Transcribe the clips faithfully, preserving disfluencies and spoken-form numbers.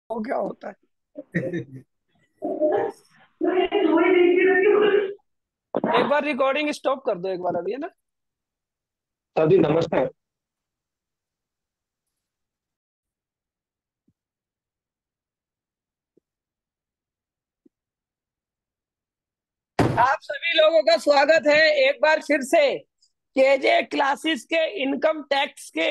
वो क्या होता है? एक बार रिकॉर्डिंग स्टॉप कर दो, एक बार अभी, है ना। सर जी नमस्कार। आप सभी लोगों का स्वागत है एक बार फिर से केजे क्लासेस के इनकम टैक्स के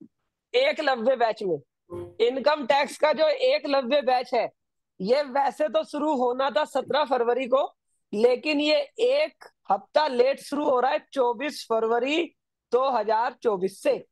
एकलव्य बैच में। इनकम टैक्स का जो एकलव्य बैच है, ये वैसे तो शुरू होना था सत्रह फरवरी को, लेकिन ये एक हफ्ता लेट शुरू हो रहा है, चौबीस फरवरी दो हजार चौबीस से।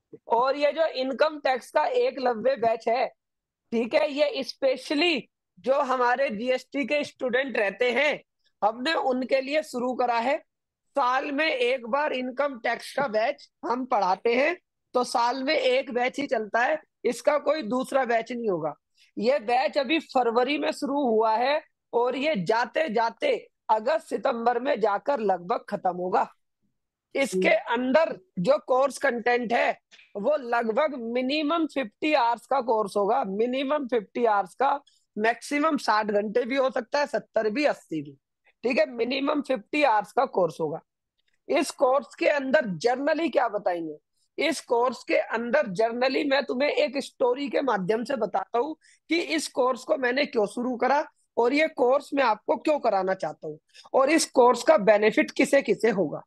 और ये जो इनकम टैक्स का एकलव्य बैच है, ठीक है, ये स्पेशली जो हमारे जीएसटी के स्टूडेंट रहते हैं, हमने उनके लिए शुरू करा है। साल में एक बार इनकम टैक्स का बैच हम पढ़ाते हैं, तो साल में एक बैच ही चलता है, इसका कोई दूसरा बैच नहीं होगा। ये बैच अभी फरवरी में शुरू हुआ है और ये जाते जाते अगस्त सितंबर में जाकर लगभग खत्म होगा। इसके अंदर जो कोर्स कंटेंट है, वो लगभग मिनिमम फिफ्टी आवर्स का कोर्स होगा, मिनिमम फिफ्टी आवर्स का। मैक्सिमम साठ घंटे भी हो सकता है, सत्तर भी, अस्सी भी। ठीक है, मिनिमम फिफ्टी आवर्स का कोर्स होगा। इस कोर्स के अंदर जर्नली क्या बताएंगे? इस कोर्स के अंदर जर्नली मैं तुम्हें एक स्टोरी के माध्यम से बताता हूँ कि इस कोर्स को मैंने क्यों शुरू करा, और ये कोर्स मैं आपको क्यों कराना चाहता हूँ, और इस कोर्स का बेनिफिट किसे किसे होगा।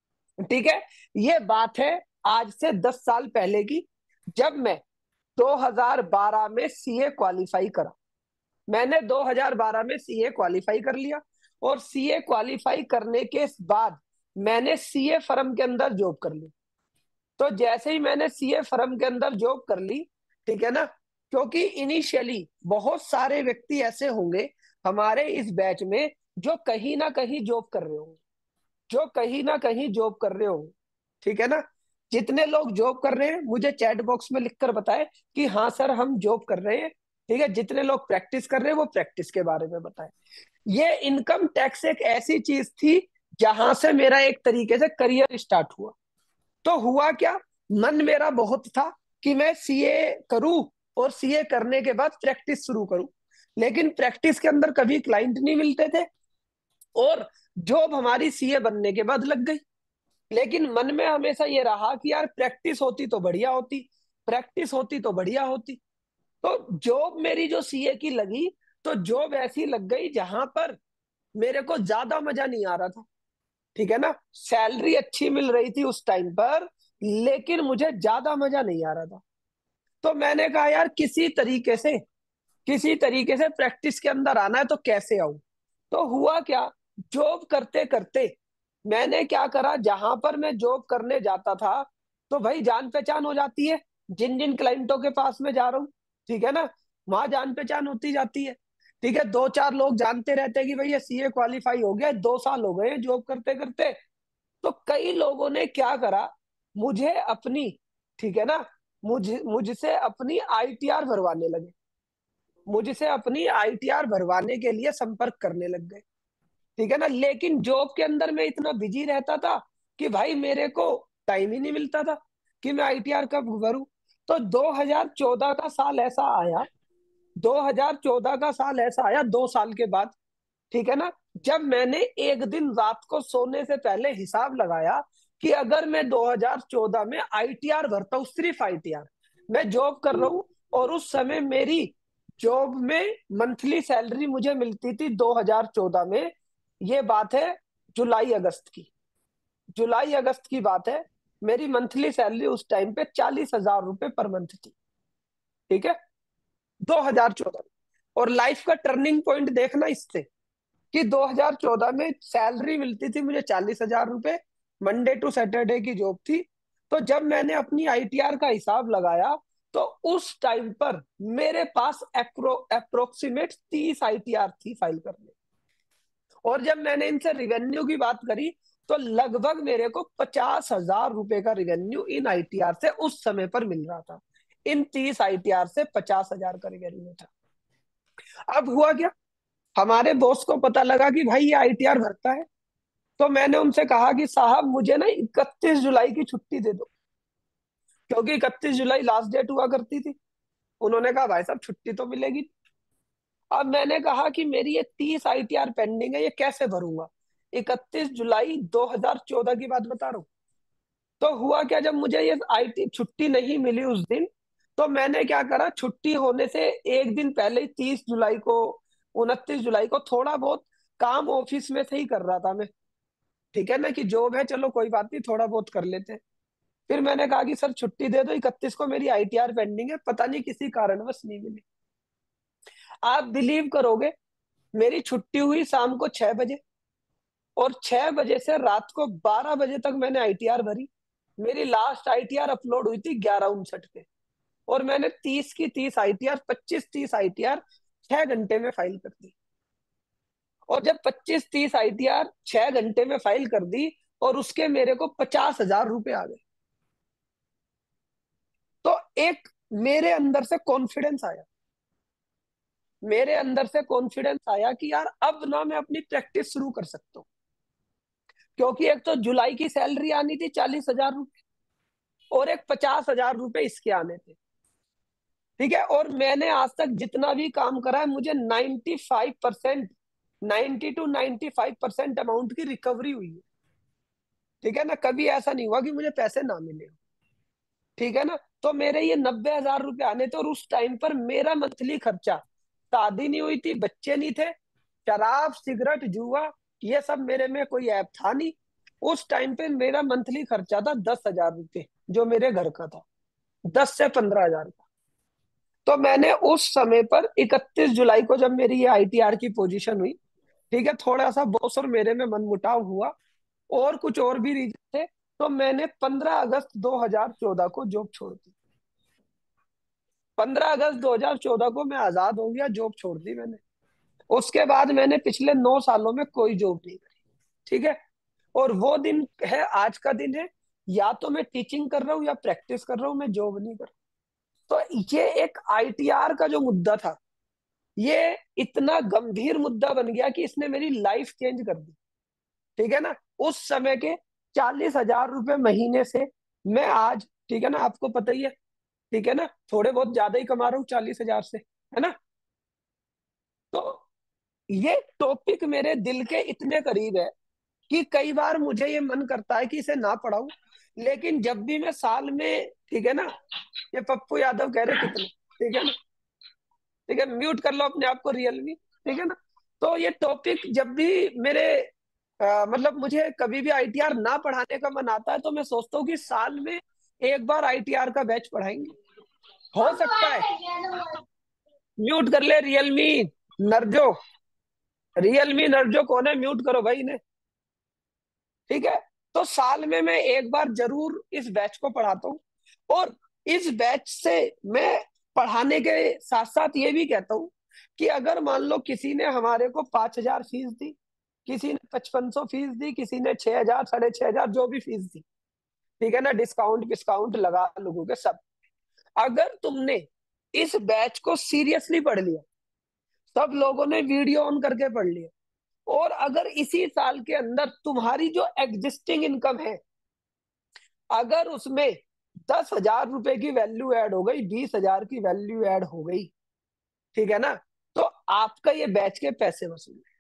ठीक है, ये बात है आज से दस साल पहले की, जब मैं दो हज़ार बारह में सीए क्वालिफाई करा। मैंने दो हज़ार बारह में सीए क्वालिफाई कर लिया, और सीए क्वालिफाई करने के बाद मैंने सीए फर्म के अंदर जॉब कर ली। तो जैसे ही मैंने सीए फर्म के अंदर जॉब कर ली, ठीक है ना, क्योंकि इनिशियली बहुत सारे व्यक्ति ऐसे होंगे हमारे इस बैच में जो कहीं ना कहीं जॉब कर रहे होंगे, जो कहीं ना कहीं जॉब कर रहे हो। ठीक है ना, जितने लोग जॉब कर रहे हैं मुझे चैट बॉक्स में लिखकर बताएं कि हाँ सर हम जॉब कर रहे हैं। ठीक है, जितने लोग प्रैक्टिस कर रहे हैं वो प्रैक्टिस के बारे में बताएं। ये इनकम टैक्स एक ऐसी चीज थी जहां से मेरा एक तरीके से करियर स्टार्ट हुआ। तो हुआ क्या, मन मेरा बहुत था कि मैं सीए करूं, और सीए करने के बाद प्रैक्टिस शुरू करूं। लेकिन प्रैक्टिस के अंदर कभी क्लाइंट नहीं मिलते थे, और जॉब हमारी सीए बनने के बाद लग गई। लेकिन मन में हमेशा ये रहा कि यार प्रैक्टिस होती तो बढ़िया होती, प्रैक्टिस होती तो बढ़िया होती। तो जॉब मेरी जो सीए की लगी, तो जॉब ऐसी लग गई जहां पर मेरे को ज्यादा मजा नहीं आ रहा था। ठीक है ना, सैलरी अच्छी मिल रही थी उस टाइम पर, लेकिन मुझे ज्यादा मजा नहीं आ रहा था। तो मैंने कहा यार किसी तरीके से, किसी तरीके से प्रैक्टिस के अंदर आना है, तो कैसे आऊं। तो हुआ क्या, जॉब करते करते मैंने क्या करा, जहां पर मैं जॉब करने जाता था, तो भाई जान पहचान हो जाती है जिन जिन क्लाइंटों के पास में जा रहा हूँ। ठीक है ना, वहां जान पहचान होती जाती है। ठीक है, दो चार लोग जानते रहते हैं कि भाई ये सीए क्वालिफाई हो गया, दो साल हो गए जॉब करते करते। तो कई लोगों ने क्या करा, मुझे अपनी, ठीक है ना, मुझे मुझसे अपनी आईटीआर भरवाने लगे, मुझसे अपनी आईटीआर भरवाने के लिए संपर्क करने लग गए। ठीक है ना, लेकिन जॉब के अंदर मैं इतना बिजी रहता था कि भाई मेरे को टाइम ही नहीं मिलता था कि मैं आईटीआर कब भरूं। तो दो हज़ार चौदह का साल ऐसा आया, दो हज़ार चौदह का साल ऐसा आया दो साल के बाद, ठीक है ना, जब मैंने एक दिन रात को सोने से पहले हिसाब लगाया कि अगर मैं दो हज़ार चौदह में आईटीआर भरता हूँ, सिर्फ आईटीआर, मैं जॉब कर रहा हूँ, और उस समय मेरी जॉब में मंथली सैलरी मुझे मिलती थी दो हज़ार चौदह में, ये बात है जुलाई अगस्त की, जुलाई अगस्त की बात है, मेरी मंथली सैलरी उस टाइम पे चालीस हजार रुपए पर मंथ थी। ठीक है, दो हज़ार चौदह में। और लाइफ का टर्निंग पॉइंट देखना इससे कि दो हज़ार चौदह में सैलरी मिलती थी मुझे चालीस हजार रुपए, मंडे टू सैटरडे की जॉब थी। तो जब मैंने अपनी आईटीआर का हिसाब लगाया, तो उस टाइम पर मेरे पास अप्रो अप्रोक्सीमेट तीस आईटीआर थी फाइल करने। और जब मैंने इनसे रिवेन्यू की बात करी, तो लगभग मेरे को पचास हजार रुपए का रिवेन्यू इन आईटीआर से उस समय पर मिल रहा था। इन तीस आईटीआर से पचास हजार का रिवेन्यू था। अब हुआ क्या, हमारे बॉस को पता लगा कि भाई ये आईटीआर भरता है। तो मैंने उनसे कहा कि साहब मुझे ना इकतीस जुलाई की छुट्टी दे दो, क्योंकि इकतीस जुलाई लास्ट डेट हुआ करती थी। उन्होंने कहा भाई साहब छुट्टी तो मिलेगी। अब मैंने कहा कि मेरी ये तीस आईटीआर पेंडिंग है, ये कैसे भरूंगा। इकतीस जुलाई दो हज़ार चौदह की बात बता रहा हूँ। तो हुआ क्या, जब मुझे ये आईटी छुट्टी नहीं मिली उस दिन, तो मैंने क्या करा, छुट्टी होने से एक दिन पहले ही तीस जुलाई को, उनतीस जुलाई को थोड़ा बहुत काम ऑफिस में से ही कर रहा था मैं। ठीक है ना, कि जॉब है चलो कोई बात नहीं, थोड़ा बहुत कर लेते हैं। फिर मैंने कहा कि सर छुट्टी दे दो, इकतीस को मेरी आईटीआर पेंडिंग है, पता नहीं किसी कारणवश नहीं मिली। आप बिलीव करोगे, मेरी छुट्टी हुई शाम को छह बजे, और छह बजे से रात को बारह बजे तक मैंने आईटीआर भरी। मेरी लास्ट आईटीआर अपलोड हुई थी ग्यारह उनसठ पे, और मैंने तीस की तीस आईटीआर, पच्चीस तीस आईटीआर छह घंटे में फाइल कर दी। और जब पच्चीस तीस आईटीआर छह घंटे में फाइल कर दी, और उसके मेरे को पचास हजार रुपए आ गए, तो एक मेरे अंदर से कॉन्फिडेंस आया। मेरे अंदर से कॉन्फिडेंस आया कि यार अब ना मैं अपनी प्रैक्टिस शुरू कर सकता हूँ। क्योंकि एक तो जुलाई की सैलरी आनी थी चालीस हजार रुपये, और एक पचास हजार रुपये इसके आने थे। ठीक है, और मैंने आज तक जितना भी काम करा है, मुझे ninety five percent, ninety two ninety five percent amount की रिकवरी हुई है। ठीक है ना, कभी ऐसा नहीं हुआ कि मुझे पैसे ना मिले। ठीक है ना, तो मेरे ये नब्बे हजार रुपये आने थे, और उस टाइम पर मेरा मंथली खर्चा, शादी नहीं हुई थी, बच्चे नहीं थे, शराब सिगरेट जुआ ये सब मेरे में कोई ऐप था नहीं। उस टाइम पे मेरा मंथली खर्चा था दस हजार रुपये, जो मेरे घर का था, दस से पंद्रह हजार का। तो मैंने उस समय पर इकतीस जुलाई को जब मेरी ये आईटीआर की पोजीशन हुई, ठीक है, थोड़ा सा बॉस और मेरे में मनमुटाव हुआ, और कुछ और भी रीजन थे, तो मैंने पंद्रह अगस्त दो हज़ार चौदह को जॉब छोड़ दी। पंद्रह अगस्त दो हज़ार चौदह को मैं आजाद हो गया, जॉब छोड़ दी मैंने। उसके बाद मैंने पिछले नौ सालों में कोई जॉब नहीं करी। ठीक है, और वो दिन है, आज का दिन है, या तो मैं टीचिंग कर रहा हूँ या प्रैक्टिस कर रहा हूँ, मैं जॉब नहीं कर रहा। तो ये एक आईटीआर का जो मुद्दा था, ये इतना गंभीर मुद्दा बन गया कि इसने मेरी लाइफ चेंज कर दी। ठीक है ना, उस समय के चालीस हजार रुपये महीने से मैं आज, ठीक है ना, आपको पता ही है, ठीक है ना, थोड़े बहुत ज्यादा ही कमा रहा हूँ चालीस हजार से, है ना। तो ये टॉपिक मेरे दिल के इतने करीब है कि कई बार मुझे ये मन करता है कि इसे ना पढ़ाऊं, लेकिन जब भी मैं साल में, ठीक है ना, ये पप्पू यादव कह रहे कितने, ठीक है ना, ठीक है, म्यूट कर लो अपने आप को रियलमी, ठीक है ना। तो ये टॉपिक जब भी मेरे अ, मतलब मुझे कभी भी आईटीआर ना पढ़ाने का मन आता है, तो मैं सोचता हूँ कि साल में एक बार आईटीआर का बैच पढ़ाएंगे, हो सकता है। म्यूट कर ले रियलमी नर्जो, रियलमी नर्जो कौन है, म्यूट करो भाई इन्हें। ठीक है, तो साल में मैं एक बार जरूर इस बैच को पढ़ाता हूँ। और इस बैच से मैं पढ़ाने के साथ साथ ये भी कहता हूँ कि अगर मान लो किसी ने हमारे को पांच हजार फीस दी, किसी ने पचपन सौ फीस दी, किसी ने छह हजार साढ़े छह हजार जो भी फीस दी, ठीक है ना, डिस्काउंट डिस्काउंट लगा लोगों के सब, अगर तुमने इस बैच को सीरियसली पढ़ लिया, सब लोगों ने वीडियो ऑन करके पढ़ लिया, और अगर इसी साल के अंदर तुम्हारी जो एग्जिस्टिंग इनकम है, अगर उसमें दस हजार रुपए की वैल्यू ऐड हो गई, बीस हजार की वैल्यू ऐड हो गई, ठीक है ना, तो आपका ये बैच के पैसे वसूल है।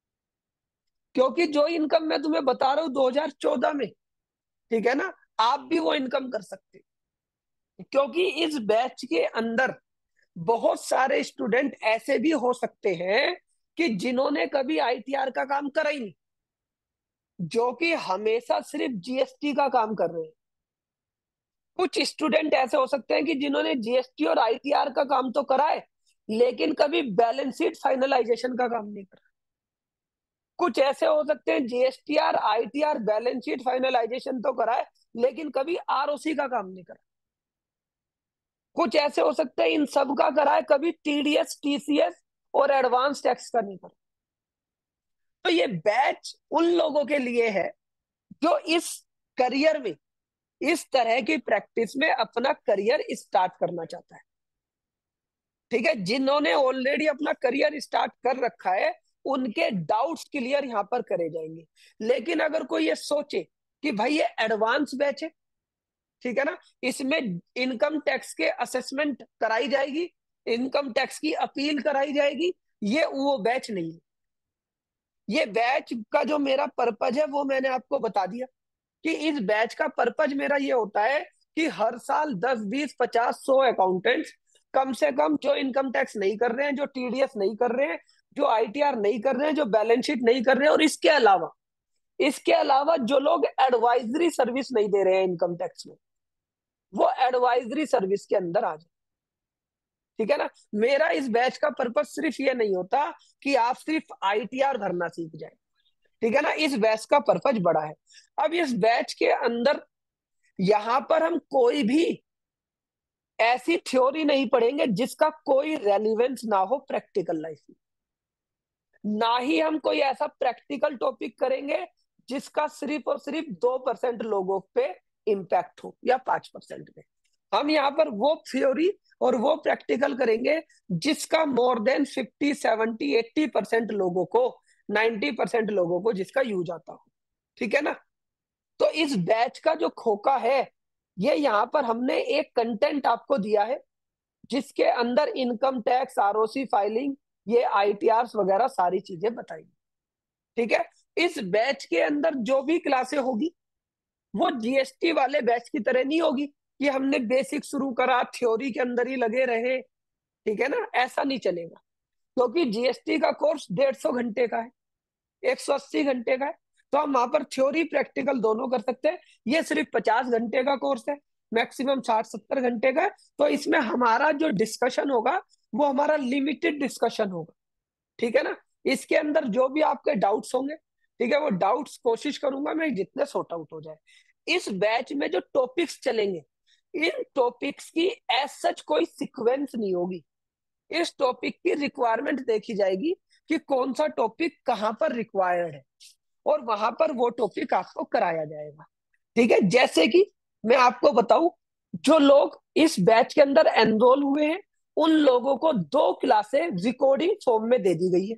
क्योंकि जो इनकम मैं तुम्हें बता रहा हूँ दो हज़ार चौदह में, ठीक है ना, आप भी वो इनकम कर सकते हैं। क्योंकि इस बैच के अंदर बहुत सारे स्टूडेंट ऐसे भी हो सकते हैं कि जिन्होंने कभी आईटीआर का काम करा ही नहीं, जो कि हमेशा सिर्फ जीएसटी का काम कर रहे हैं। कुछ स्टूडेंट ऐसे हो सकते हैं कि जिन्होंने जीएसटी और आईटीआर का काम तो करा है, लेकिन कभी बैलेंस शीट फाइनलाइजेशन का काम नहीं करा। कुछ ऐसे हो सकते हैं GSTR ITR balance sheet finalization तो करा है, लेकिन कभी आरओसी का काम नहीं करा। कुछ ऐसे हो सकते हैं इन सब का करा है, कभी टीडीएस टीसीएस और एडवांस टैक्स का नहीं करा। तो ये बैच उन लोगों के लिए है जो इस करियर में, इस तरह की प्रैक्टिस में अपना करियर स्टार्ट करना चाहता है। ठीक है, जिन्होंने ऑलरेडी अपना करियर स्टार्ट कर रखा है, उनके डाउट्स क्लियर यहाँ पर करे जाएंगे। लेकिन अगर कोई ये सोचे कि भाई ये एडवांस बैच है, ठीक है ना। इसमें इनकम टैक्स के असेसमेंट कराई जाएगी, इनकम टैक्स की अपील कराई जाएगी। ये वो बैच नहीं है। ये बैच का जो मेरा पर्पज है वो मैंने आपको बता दिया कि इस बैच का पर्पज मेरा ये होता है कि हर साल दस बीस पचास सौ अकाउंटेंट्स कम से कम, जो इनकम टैक्स नहीं कर रहे हैं, जो टीडीएस नहीं कर रहे हैं, जो आईटीआर नहीं कर रहे हैं, जो बैलेंस शीट नहीं कर रहे हैं, और इसके अलावा इसके अलावा जो लोग एडवाइजरी सर्विस नहीं दे रहे हैं इनकम टैक्स में, वो एडवाइजरी सर्विस के अंदर आ जाए। ठीक है ना। मेरा इस बैच का पर्पज सिर्फ ये नहीं होता कि आप सिर्फ आईटीआर भरना सीख जाए। ठीक है ना। इस बैच का पर्पज बड़ा है। अब इस बैच के अंदर यहां पर हम कोई भी ऐसी थ्योरी नहीं पढ़ेंगे जिसका कोई रेलिवेंस ना हो प्रैक्टिकल लाइफ में। ना ही हम कोई ऐसा प्रैक्टिकल टॉपिक करेंगे जिसका सिर्फ और सिर्फ दो परसेंट लोगों पे इम्पैक्ट हो या पांच परसेंट पे। हम यहाँ पर वो थ्योरी और वो प्रैक्टिकल करेंगे जिसका more than fifty seventy eighty percent लोगों को, नाइन्टी परसेंट लोगों को जिसका यूज आता हो। ठीक है ना। तो इस बैच का जो खोखा है, ये यहाँ पर हमने एक कंटेंट आपको दिया है जिसके अंदर इनकम टैक्स, आरओसी फाइलिंग, ये आईटीआर वगैरह सारी चीजें बताई। ठीक है। इस बैच के अंदर जो भी क्लासे होगी वो जीएसटी वाले बैच की तरह नहीं होगी कि हमने बेसिक शुरू करा, थ्योरी के अंदर ही लगे रहे। ठीक है ना। ऐसा नहीं चलेगा, क्योंकि जीएसटी का कोर्स डेढ़ सौ घंटे का है, एक सौ अस्सी घंटे का है। तो हम वहां पर थ्योरी प्रैक्टिकल दोनों कर सकते हैं। ये सिर्फ पचास घंटे का कोर्स है, मैक्सिमम साठ सत्तर घंटे का है। तो इसमें हमारा जो डिस्कशन होगा वो हमारा लिमिटेड डिस्कशन होगा। ठीक है ना। इसके अंदर जो भी आपके डाउट्स होंगे, ठीक है, वो डाउट्स कोशिश करूंगा मैं जितने सॉर्ट आउट हो जाए। इस बैच में जो टॉपिक्स चलेंगे, इन टॉपिक्स की एज सच कोई सीक्वेंस नहीं होगी। इस टॉपिक की रिक्वायरमेंट देखी जाएगी कि कौन सा टॉपिक कहाँ पर रिक्वायर्ड है, और वहां पर वो टॉपिक आपको कराया जाएगा। ठीक है। जैसे कि मैं आपको बताऊं, जो लोग इस बैच के अंदर एनरोल हुए हैं उन लोगों को दो क्लासें रिकॉर्डिंग फॉर्म में दे दी गई है।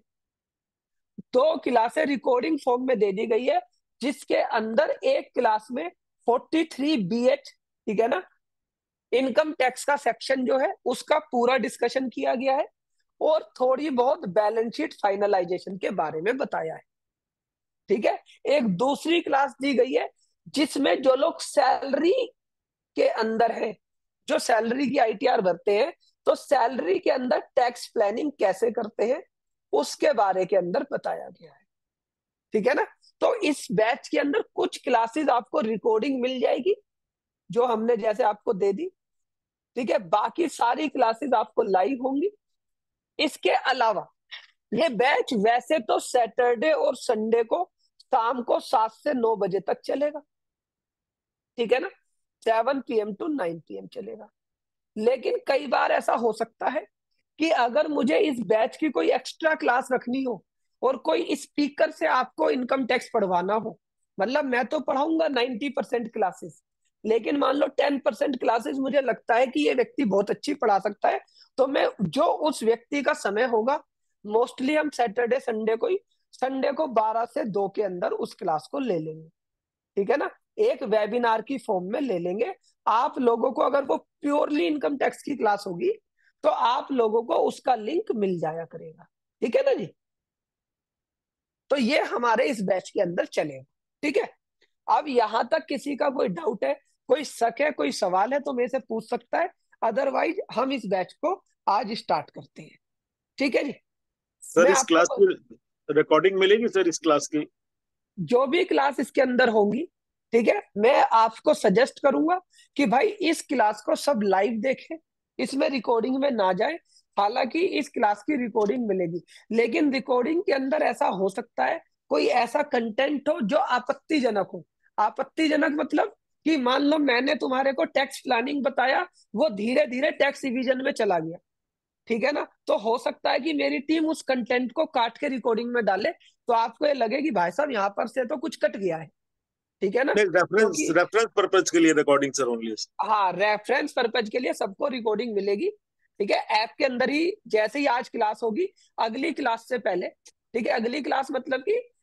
दो क्लासें रिकॉर्डिंग फॉर्म में दे दी गई है, जिसके अंदर एक क्लास में फोर्टी थ्री बी एच, ठीक है ना, इनकम टैक्स का सेक्शन जो है उसका पूरा डिस्कशन किया गया है, और थोड़ी बहुत बैलेंस शीट फाइनलाइजेशन के बारे में बताया है। ठीक है। एक दूसरी क्लास दी गई है जिसमें जो लोग सैलरी के अंदर है, जो सैलरी की आईटीआर भरते हैं, तो सैलरी के अंदर टैक्स प्लानिंग कैसे करते हैं उसके बारे के अंदर बताया गया है। ठीक है ना। तो इस बैच के अंदर कुछ क्लासेस आपको रिकॉर्डिंग मिल जाएगी जो हमने जैसे आपको दे दी। ठीक है। बाकी सारी क्लासेस आपको लाइव होंगी। इसके अलावा ये बैच वैसे तो सैटरडे और संडे को शाम को सात से नौ बजे तक चलेगा। ठीक है ना। Seven P M to nine P M चलेगा। लेकिन कई बार ऐसा हो सकता है कि अगर मुझे इस बैच की कोई एक्स्ट्रा क्लास रखनी हो और कोई स्पीकर से आपको इनकम टैक्स पढ़वाना हो, मतलब मैं तो पढ़ाऊंगा नाइन्टी परसेंट क्लासेस, लेकिन मान लो टेन परसेंट क्लासेस मुझे लगता है कि ये व्यक्ति बहुत अच्छी पढ़ा सकता है, तो मैं जो उस व्यक्ति का समय होगा, मोस्टली हम सैटरडे संडे को ही, संडे को बारह से दो के अंदर उस क्लास को ले लेंगे। ठीक है ना। एक वेबिनार की फॉर्म में ले लेंगे। आप लोगों को अगर वो प्योरली इनकम टैक्स की क्लास होगी तो आप लोगों को उसका लिंक मिल जाया करेगा। ठीक है ना जी। तो ये हमारे इस बैच के अंदर चलेगा। ठीक है। अब यहां तक किसी का कोई डाउट है, कोई शक है, कोई सवाल है तो मेरे से पूछ सकता है। अदरवाइज हम इस बैच को आज स्टार्ट करते हैं। ठीक है जी। सर मैं इस क्लास आपको की रिकॉर्डिंग मिलेगी सर इस क्लास की? जो भी क्लास इसके अंदर होंगी, ठीक है, मैं आपको सजेस्ट करूंगा कि भाई इस क्लास को सब लाइव देखें, इसमें रिकॉर्डिंग में ना जाए। हालांकि इस क्लास की रिकॉर्डिंग मिलेगी, लेकिन रिकॉर्डिंग के अंदर ऐसा हो सकता है कोई ऐसा कंटेंट हो जो आपत्तिजनक हो। आपत्तिजनक मतलब कि मान लो मैंने तुम्हारे को टैक्स प्लानिंग बताया, वो धीरे धीरे टैक्स रिवीजन में चला गया। ठीक है ना। तो हो सकता है कि मेरी टीम उस कंटेंट को काट के रिकॉर्डिंग में डाले, तो आपको ये लगे कि भाई साहब यहाँ पर से तो कुछ कट गया है। ठीक है ना। नहीं, रेफरेंस क्योंकि रेफरेंस पर्पज के लिए रिकॉर्डिंग सर ओनली। हाँ, रेफरेंस पर्पज के लिए सबको रिकॉर्डिंग मिलेगी। ठीक है। ऐप के अंदर ही जैसे ही आज क्लास होगी, अगली क्लास से पहले, ठीक है, अगली क्लास मतलब कि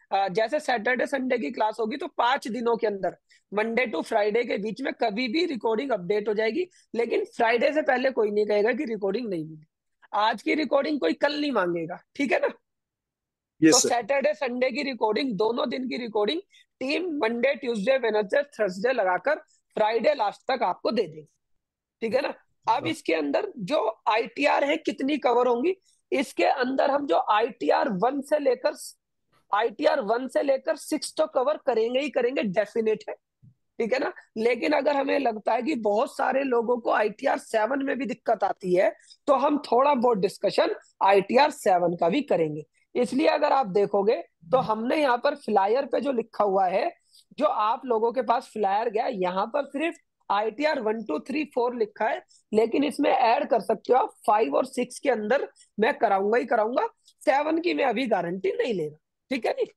अ, जैसे सैटरडे संडे की क्लास होगी तो पांच दिनों के अंदर मंडे टू फ्राइडे के बीच में कभी भी रिकॉर्डिंग अपडेट हो जाएगी, लेकिन फ्राइडे से पहले कोई नहीं कहेगा कि रिकॉर्डिंग नहीं मिली। आज की रिकॉर्डिंग कोई कल नहीं मांगेगा, ठीक है ना। तो यस सर। सैटरडे संडे की रिकॉर्डिंग, दोनों दिन की recording team Monday Tuesday Wednesday Thursday लगाकर फ्राइडे लास्ट तक आपको दे देगी, ठीक है ना। अब इसके अंदर जो आईटीआर है कितनी कवर होंगी, इसके अंदर हम जो आईटीआर वन से लेकर आईटीआर वन से लेकर सिक्स तो कवर करेंगे ही करेंगे, डेफिनेट है, ठीक है ना। लेकिन अगर हमें लगता है कि बहुत सारे लोगों को आईटीआर सेवन में भी दिक्कत आती है, तो हम थोड़ा बहुत डिस्कशन आईटीआर सेवन का भी करेंगे। इसलिए अगर आप देखोगे तो हमने यहाँ पर फ्लायर पे जो लिखा हुआ है, जो आप लोगों के पास फ्लायर गया, यहाँ पर सिर्फ ITR one two three four लिखा है, लेकिन इसमें ऐड कर सकते हो आप फाइव और सिक्स के अंदर मैं कराऊंगा ही कराऊंगा। सेवन की मैं अभी गारंटी नहीं ले रहा, ठीक है जी।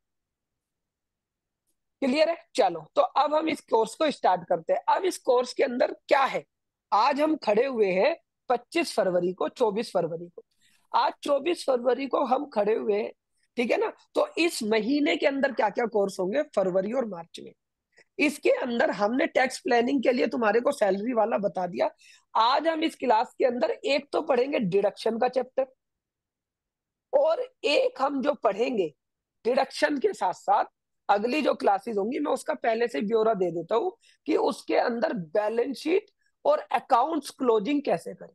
क्लियर है। चलो तो अब हम इस कोर्स को स्टार्ट करते हैं। अब इस कोर्स के अंदर क्या है, आज हम खड़े हुए हैं पच्चीस फरवरी को, चौबीस फरवरी को, आज चौबीस फरवरी को हम खड़े हुए हैं, ठीक है ना। तो इस महीने के अंदर क्या क्या कोर्स होंगे फरवरी और मार्च में, इसके अंदर हमने टैक्स प्लानिंग के लिए तुम्हारे को सैलरी वाला बता दिया। आज हम इस क्लास के अंदर एक तो पढ़ेंगे डिडक्शन का चैप्टर, और एक हम जो पढ़ेंगे डिडक्शन के साथ साथ अगली जो क्लासेस होंगी, मैं उसका पहले से ब्यौरा दे देता हूं कि उसके अंदर बैलेंस शीट और अकाउंट्स क्लोजिंग कैसे करें,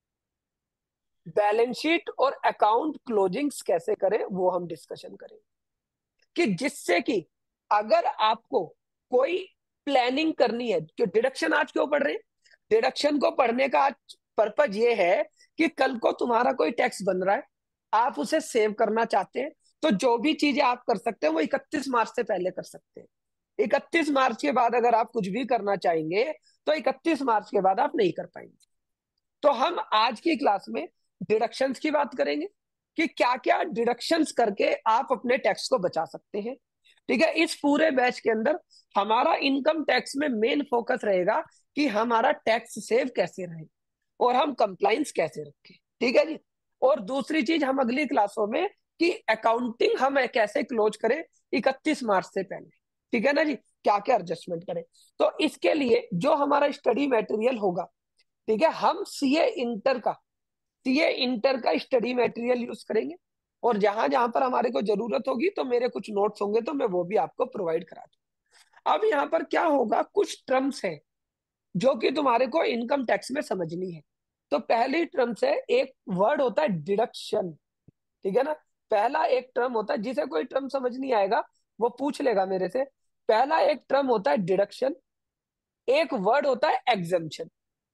बैलेंस शीट और अकाउंट क्लोजिंग्स कैसे करें वो हम डिस्कशन करेंगे, कि जिससे कि अगर आपको कोई प्लानिंग करनी है, जो डिडक्शन आज क्यों पढ़ रहे हैं, डिडक्शन को पढ़ने का आज पर्पज ये है कि कल को तुम्हारा कोई टैक्स बन रहा है, आप उसे सेव करना चाहते हैं, तो जो भी चीजें आप कर सकते हैं वो इकतीस मार्च से पहले कर सकते हैं। इकतीस मार्च के बाद अगर आप कुछ भी करना चाहेंगे तो इकतीस मार्च के बाद आप नहीं कर पाएंगे। तो हम आज की क्लास में डिडक्शंस की बात करेंगे कि क्या क्या डिडक्शंस करके आप अपने टैक्स को बचा सकते हैं, ठीक है। इस पूरे बैच के अंदर हमारा इनकम टैक्स में मेन फोकस रहेगा कि हमारा टैक्स सेव कैसे रहे और हम कंप्लाइंस कैसे रखें, ठीक है जी। और दूसरी चीज हम अगली क्लासों में कि अकाउंटिंग हम कैसे क्लोज करें इकतीस मार्च से पहले, ठीक है ना जी, क्या क्या एडजस्टमेंट करें। तो इसके लिए जो हमारा स्टडी मटेरियल होगा, ठीक है, हम सीए इंटर का सीए इंटर का स्टडी मटेरियल यूज करेंगे, और जहां जहां पर हमारे को जरूरत होगी तो मेरे कुछ नोट्स होंगे तो मैं वो भी आपको प्रोवाइड करा दूँ। अब यहाँ पर क्या होगा, कुछ टर्म्स है जो कि तुम्हारे को इनकम टैक्स में समझनी है। तो पहली टर्म से एक वर्ड होता है डिडक्शन, ठीक है ना। पहला एक टर्म होता है, जिसे कोई टर्म समझ नहीं आएगा वो पूछ लेगा मेरे से। पहला एक टर्म होता है डिडक्शन, एक वर्ड होता है एग्जम्पशन,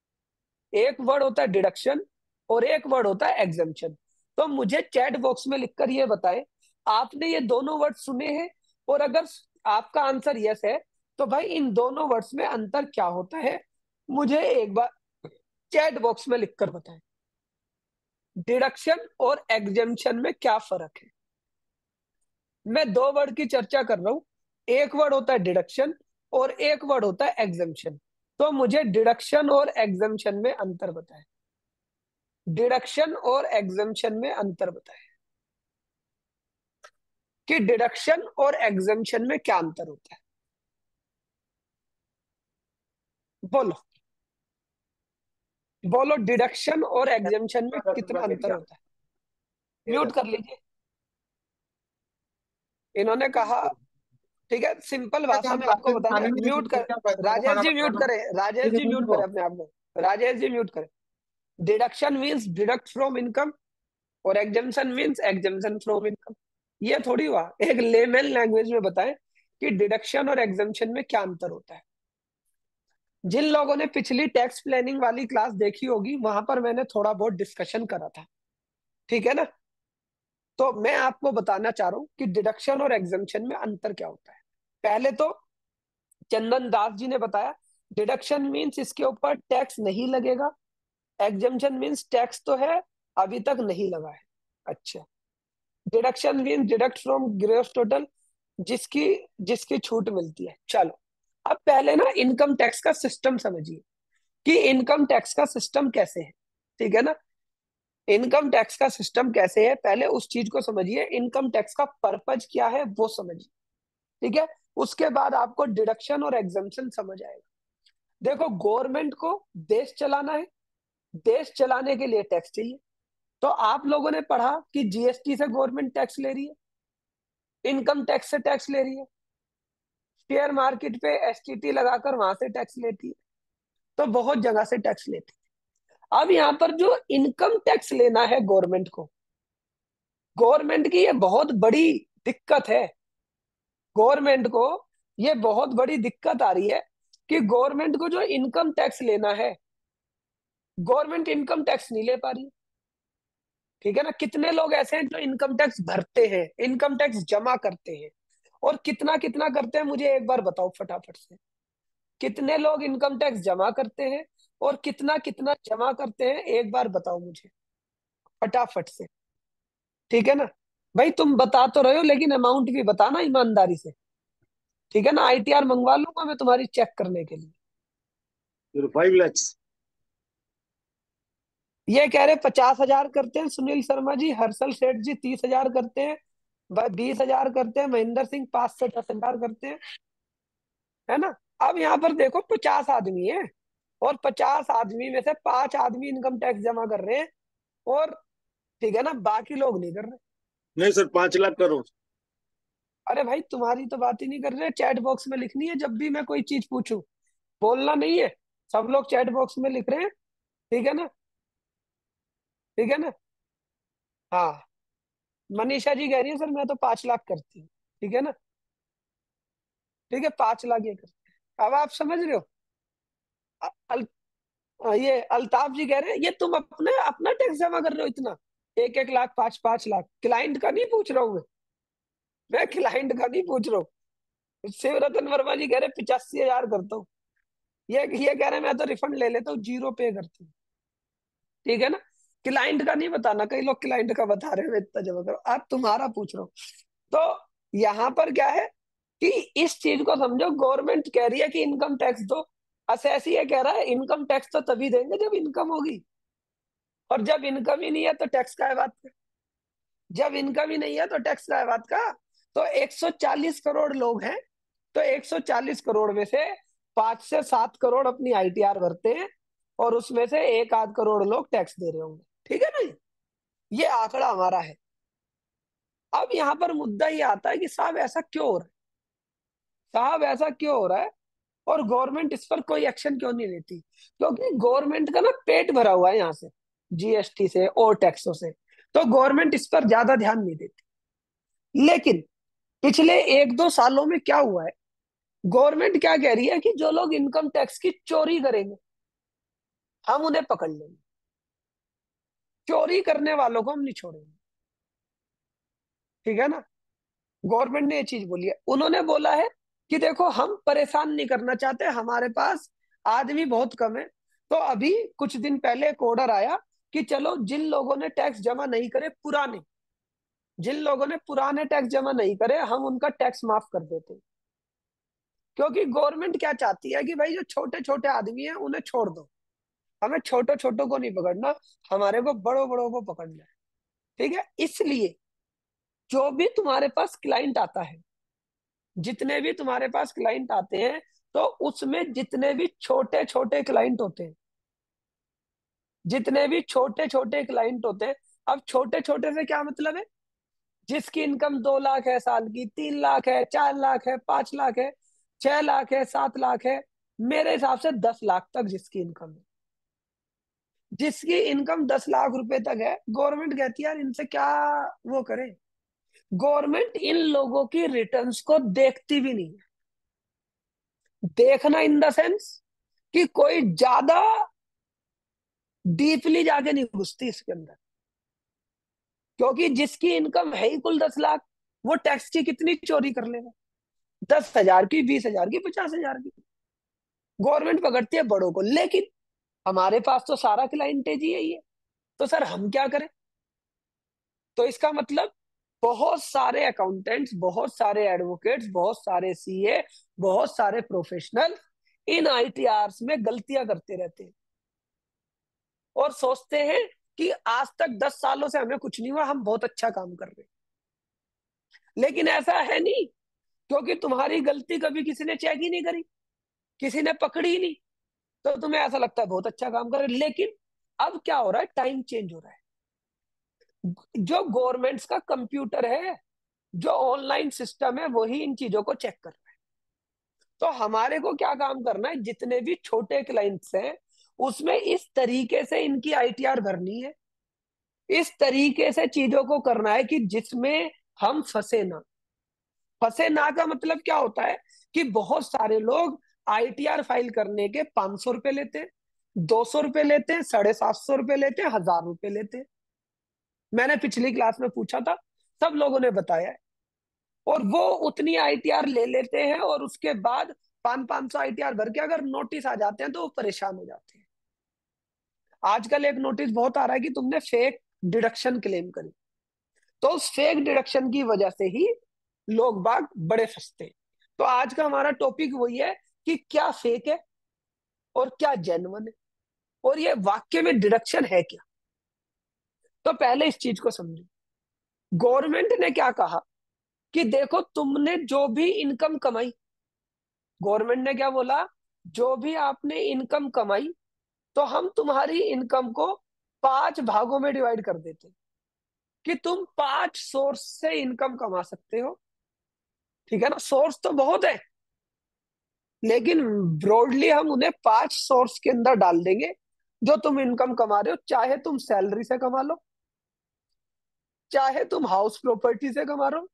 एक वर्ड होता है डिडक्शन और एक वर्ड होता है एग्जम्पशन। तो मुझे चैट बॉक्स में लिखकर ये बताएं, आपने ये दोनों वर्ड सुने हैं, और अगर आपका आंसर यस है तो भाई इन दोनों वर्ड्स में अंतर क्या होता है, मुझे एक बार चैट बॉक्स में लिखकर बताएं। डिडक्शन और एग्जम्पशन में क्या फर्क है। मैं दो वर्ड की चर्चा कर रहा हूं, एक वर्ड होता है डिडक्शन और एक वर्ड होता है एग्जम्पशन। तो मुझे डिडक्शन और एग्जम्पशन में अंतर बताएं, डिडक्शन और एग्जम्पशन में अंतर बताएं, कि डिडक्शन और एग्जम्पशन में क्या अंतर होता है, बोलो बोलो, डिडक्शन और एग्जम्पशन में कितना अंतर होता है। म्यूट कर लीजिए, इन्होंने कहा, ठीक है, सिंपल भाषा में आपको बताना है, म्यूट कर, राजेश जी म्यूट करें, राजेश जी म्यूट करें अपने आप को, राजेश जी म्यूट करें। Deduction means deduct from income, और exemption means exemption from income. ये थोड़ी हुआ, एक लेमन लैंग्वेज में बताएं कि डिडक्शन और एग्जम्पशन में क्या अंतर होता है। जिन लोगों ने पिछली टैक्स प्लानिंग वाली क्लास देखी होगी वहां पर मैंने थोड़ा बहुत डिस्कशन करा था, ठीक है ना। तो मैं आपको बताना चाह रहा हूं कि डिडक्शन और एग्जम्पशन में अंतर क्या होता है। पहले तो चंदन दास जी ने बताया, डिडक्शन मीन्स इसके ऊपर टैक्स नहीं लगेगा, एग्जम्पशन मीन्स टैक्स तो है अभी तक नहीं लगा है। अच्छा, deduction means deduct from gross total, जिसकी जिसकी छूट मिलती है। चलो अब पहले ना इनकम टैक्स का सिस्टम समझिए कि इनकम टैक्स का सिस्टम कैसे है, ठीक है ना। इनकम टैक्स का सिस्टम कैसे है, पहले उस चीज को समझिए, इनकम टैक्स का पर्पज क्या है वो समझिए, ठीक है। उसके बाद आपको डिडक्शन और एग्जम्पशन समझ आएगा। देखो, गवर्नमेंट को देश चलाना है, देश चलाने के लिए टैक्स चाहिए। तो आप लोगों ने पढ़ा कि जीएसटी से गवर्नमेंट टैक्स ले रही है, इनकम टैक्स से टैक्स ले रही है, शेयर मार्केट पे एसटीटी लगाकर वहां से टैक्स लेती है, तो बहुत जगह से टैक्स लेती है। अब यहाँ पर जो इनकम टैक्स लेना है गवर्नमेंट को, गवर्नमेंट की ये बहुत बड़ी दिक्कत है। गवर्नमेंट को ये बहुत बड़ी दिक्कत आ रही है कि गवर्नमेंट को जो इनकम टैक्स लेना है, गवर्नमेंट इनकम टैक्स नहीं ले पा रही। ठीक है ना। कितने लोग ऐसे हैं जो इनकम टैक्स भरते हैं, इनकम टैक्स जमा करते हैं, और कितना कितना करते हैं मुझे एक बार बताओ फटाफट से। कितने लोग इनकम टैक्स जमा करते हैं और कितना कितना जमा करते हैं, एक बार बताओ मुझे फटाफट से। ठीक है ना। भाई तुम बता तो रहे हो, लेकिन अमाउंट भी बताना ईमानदारी से। ठीक है ना। आईटीआर मंगवा लूंगा मैं तुम्हारी चेक करने के लिए। फाइव लैक्स। ये कह रहे पचास हजार करते हैं सुनील शर्मा जी, हर्षल सेठ जी तीस हजार करते हैं, बीस हजार करते हैं, महेंद्र सिंह पांच से दस हजार करते हैं, है ना। अब यहाँ पर देखो पचास आदमी है, और पचास आदमी में से पांच आदमी इनकम टैक्स जमा कर रहे हैं, और ठीक है ना, बाकी लोग नहीं कर रहे। नहीं सर, पांच लाख करोड़। अरे भाई तुम्हारी तो बात ही नहीं कर रहे, चैट बॉक्स में लिखनी है जब भी मैं कोई चीज पूछूं, बोलना नहीं है। सब लोग चैट बॉक्स में लिख रहे हैं। ठीक है ना। ठीक है ना। हाँ, मनीषा जी कह रही है सर मैं तो पांच लाख करती हूँ। ठीक है ना। ठीक है, पांच लाख ये करते हैं। अब आप समझ रहे हो। अ- अल, अ, ये अल्ताफ जी कह रहे हैं ये तुम अपने अपना टैक्स जमा कर रहे हो इतना, एक एक लाख पांच पांच लाख, क्लाइंट का नहीं पूछ रहा हूँ मैं मैं क्लाइंट का नहीं पूछ रहा हूँ। शिव रतन वर्मा जी कह रहे पिचासी हजार करता हूँ। ये ये कह रहे हैं मैं तो रिफंड ले लेता हूँ, जीरो पे करती हूँ। ठीक है ना। क्लाइंट का नहीं बताना, कई लोग क्लाइंट का बता रहे हैं मैं इतना जमा करो, आप तुम्हारा पूछ रहा हूँ। तो यहाँ पर क्या है कि इस चीज को समझो, गवर्नमेंट कह रही है कि इनकम टैक्स दो, असेसी ये कह रहा है इनकम टैक्स तो तभी देंगे जब इनकम होगी, और जब इनकम ही नहीं है तो टैक्स का है बात का। जब इनकम ही नहीं है तो टैक्स का है बात का। तो एक सौ चालीस करोड़ लोग हैं, तो एक सौ चालीस करोड़ में से पांच से सात करोड़ अपनी आईटीआर भरते हैं, और उसमें से एक आध करोड़ लोग टैक्स दे रहे होंगे। ठीक है ना। ये आंकड़ा हमारा है। अब यहाँ पर मुद्दा ये आता है कि साहब ऐसा क्यों हो रहा है, साहब ऐसा क्यों हो रहा है, और गवर्नमेंट इस पर कोई एक्शन क्यों नहीं लेती। क्योंकि गवर्नमेंट का ना पेट भरा हुआ है यहाँ से, जीएसटी से और टैक्सों से, तो गवर्नमेंट इस पर ज्यादा ध्यान नहीं देती। लेकिन पिछले एक दो सालों में क्या हुआ है, गवर्नमेंट क्या कह रही है कि जो लोग इनकम टैक्स की चोरी करेंगे हम उन्हें पकड़ लेंगे, चोरी करने वालों को हम नहीं छोड़ेंगे। ठीक है ना। गवर्नमेंट ने ये चीज बोली है, उन्होंने बोला है कि देखो हम परेशान नहीं करना चाहते, हमारे पास आदमी बहुत कम है। तो अभी कुछ दिन पहले एक ऑर्डर आया कि चलो जिन लोगों ने टैक्स जमा नहीं करे, पुराने जिन लोगों ने पुराने टैक्स जमा नहीं करे, हम उनका टैक्स माफ कर देते हैं। क्योंकि गवर्नमेंट क्या चाहती है कि भाई जो छोटे छोटे आदमी हैं उन्हें छोड़ दो, हमें छोटे छोटों को नहीं पकड़ना, हमारे को बड़ों बड़ों को पकड़ना है। ठीक है। इसलिए जो भी तुम्हारे पास क्लाइंट आता है, जितने भी तुम्हारे पास क्लाइंट आते हैं, तो उसमें जितने भी छोटे छोटे क्लाइंट होते हैं, जितने भी छोटे छोटे क्लाइंट होते हैं, अब छोटे छोटे से क्या मतलब है, जिसकी इनकम दो लाख है साल की, तीन लाख है, चार लाख है, पांच लाख है, छह लाख है, सात लाख है, मेरे हिसाब से दस लाख तक जिसकी इनकम है, जिसकी इनकम दस लाख रुपए तक है, गवर्नमेंट कहती है यार इनसे क्या वो करे। गवर्नमेंट इन लोगों की रिटर्न्स को देखती भी नहीं है। देखना इन द सेंस कि कोई ज्यादा डीपली जाके नहीं घुसती इसके अंदर। क्योंकि जिसकी इनकम है ही कुल दस लाख, वो टैक्स की कितनी चोरी कर लेगा, दस हजार की, बीस हजार की, पचास हजार की। गवर्नमेंट पकड़ती है बड़ों को, लेकिन हमारे पास तो सारा क्लाइंटेज ही यही है, तो सर हम क्या करें। तो इसका मतलब बहुत सारे अकाउंटेंट्स, बहुत सारे एडवोकेट्स, बहुत सारे सीए, बहुत सारे प्रोफेशनल इन आईटीआर्स में गलतियां करते रहते हैं, और सोचते हैं कि आज तक दस सालों से हमें कुछ नहीं हुआ, हम बहुत अच्छा काम कर रहे हैं। लेकिन ऐसा है नहीं, क्योंकि तुम्हारी गलती कभी किसी ने चेक ही नहीं करी, किसी ने पकड़ी ही नहीं, तो तुम्हें ऐसा लगता है बहुत अच्छा काम कर रहे हैं। लेकिन अब क्या हो रहा है, टाइम चेंज हो रहा है। जो गवर्नमेंट्स का कंप्यूटर है, जो ऑनलाइन सिस्टम है, वही इन चीजों को चेक कर रहा है। तो हमारे को क्या काम करना है, जितने भी छोटे क्लाइंट्स हैं उसमें इस तरीके से इनकी आईटीआर भरनी है, इस तरीके से चीजों को करना है कि जिसमें हम फंसे ना। फंसे ना का मतलब क्या होता है कि बहुत सारे लोग आईटीआर फाइल करने के पांच सौ रुपए लेते हैं, दो सौ रुपए लेते हैं, साढ़े सात सौ रुपए लेते हैं, हजार रुपए लेते हैं। मैंने पिछली क्लास में पूछा था, सब लोगों ने बताया है। और वो उतनी आईटीआर ले लेते हैं और उसके बाद पांच पांच सौ आईटीआर भर के अगर नोटिस आ जाते हैं तो वो परेशान हो जाते हैं। आजकल एक नोटिस बहुत आ रहा है कि तुमने फेक डिडक्शन क्लेम करी, तो उस फेक डिडक्शन की वजह से ही लोग बाग बड़े फंसते हैं। तो आज का हमारा टॉपिक वही है कि क्या फेक है और क्या जेन्युइन है, और ये वाक्य में डिडक्शन है क्या। तो पहले इस चीज को समझो। गवर्नमेंट ने क्या कहा कि देखो, तुमने जो भी इनकम कमाई, गवर्नमेंट ने क्या बोला, जो भी आपने इनकम कमाई, तो हम तुम्हारी इनकम को पांच भागों में डिवाइड कर देते हैं कि तुम पांच सोर्स से इनकम कमा सकते हो। ठीक है ना, सोर्स तो बहुत है, लेकिन ब्रॉडली हम उन्हें पांच सोर्स के अंदर डाल देंगे जो तुम इनकम कमा रहे हो। चाहे तुम सैलरी से कमा लो, चाहे तुम हाउस प्रॉपर्टी से कमा रहे हो।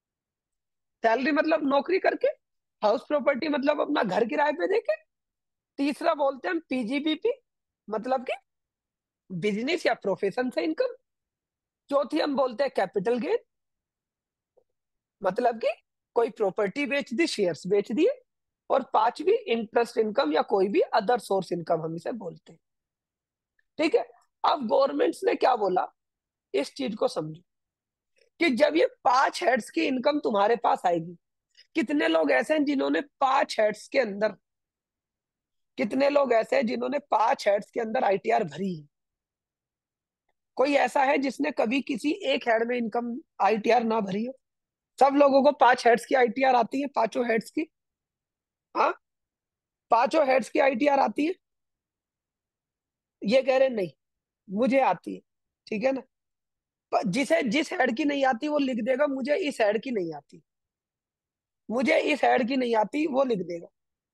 सैलरी मतलब नौकरी करके, हाउस प्रॉपर्टी मतलब अपना घर किराए पे देके, तीसरा बोलते हैं हम पीजीबीपी, मतलब कि बिजनेस या प्रोफेशन से इनकम। चौथी हम बोलते हैं कैपिटल गेन, मतलब कि कोई प्रॉपर्टी बेच दी, शेयर्स बेच दिए। और पांचवी इंटरेस्ट इनकम या कोई भी अदर सोर्स इनकम हम इसे बोलते हैं। ठीक है। अब गवर्नमेंट्स ने क्या बोला, इस चीज को समझो कि जब ये पांच हेड्स की इनकम तुम्हारे पास आएगी, कितने लोग ऐसे हैं जिन्होंने पांच हेड्स के अंदर, कितने लोग ऐसे हैं जिन्होंने पांच हेड्स के अंदर आईटीआर भरी है। कोई ऐसा है जिसने कभी किसी एक हेड में इनकम आईटीआर ना भरी हो? सब लोगों को पांच हेड्स की आईटीआर आती है, पांचों हेड्स की। हाँ, पांचों हेड्स की आईटीआर आती है। ये कह रहे नहीं, मुझे आती है। ठीक है ना, प- जिसे जिस हेड की नहीं आती वो लिख देगा मुझे इस हेड की नहीं आती, मुझे इस हेड की नहीं आती, वो लिख देगा।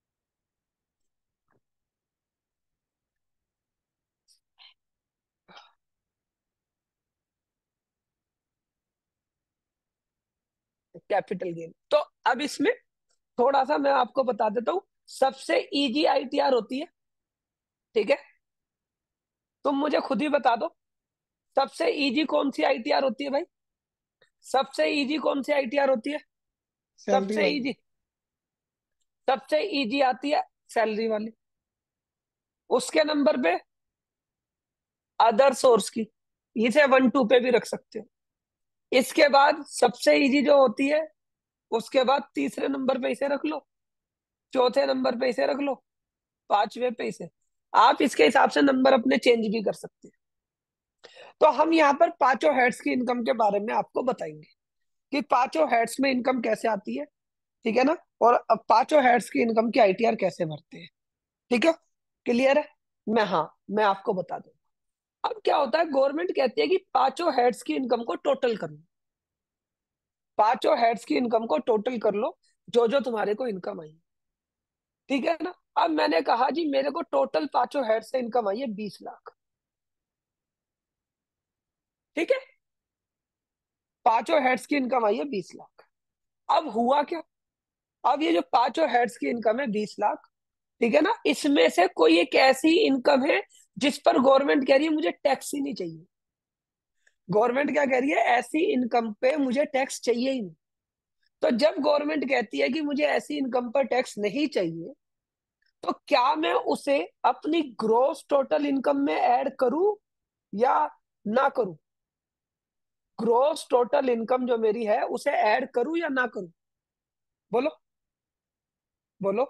Capital gain. तो अब इसमें थोड़ा सा मैं आपको बता देता हूँ। सबसे इजी आईटीआर होती है, ठीक है, तुम मुझे खुद ही बता दो, सबसे इजी कौन सी आईटीआर होती है भाई? सबसे इजी कौन सी आईटीआर होती है? सैलरी सबसे वाली। इजी, सबसे इजी आती है सैलरी वाली। उसके नंबर पे अदर सोर्स की, इसे वन टू पे भी रख सकते हो। इसके बाद सबसे इजी जो होती है, उसके बाद तीसरे नंबर पे इसे रख लो, चौथे नंबर पे इसे रख लो, पांचवे पे इसे। आप इसके हिसाब से नंबर अपने चेंज भी कर सकते हैं। तो हम यहाँ पर पांचों हेड्स की इनकम के बारे में आपको बताएंगे कि पांचों हेड्स में इनकम कैसे आती है। ठीक है ना, और अब पांचों हेड्स की इनकम की आईटीआर कैसे भरते हैं। ठीक है, क्लियर है? मैं, हाँ, मैं आपको बता दूं। अब क्या होता है, गवर्नमेंट कहती है कि पांचों हेड्स की इनकम को टोटल कर लो, पांचों हेड्स की इनकम को टोटल कर लो, जो जो तुम्हारे को इनकम आई। ठीक है ना, अब मैंने कहा जी मेरे को टोटल पांचों हेड से इनकम आई है बीस लाख। ठीक है, पांचों हेड्स की इनकम आई है बीस लाख। अब हुआ क्या, अब ये जो पांचों हेड्स की इनकम है बीस लाख, ठीक है ना, इसमें से कोई एक ऐसी इनकम है जिस पर गवर्नमेंट कह रही है मुझे टैक्स ही नहीं चाहिए। गवर्नमेंट क्या कह रही है, ऐसी इनकम पे मुझे टैक्स चाहिए ही नहीं। तो जब गवर्नमेंट कहती है कि मुझे ऐसी इनकम पर टैक्स नहीं चाहिए, तो क्या मैं उसे अपनी ग्रोस टोटल इनकम में ऐड करूं या ना करूं? ग्रोस टोटल इनकम जो मेरी है उसे ऐड करूं या ना करूं? बोलो, बोलो,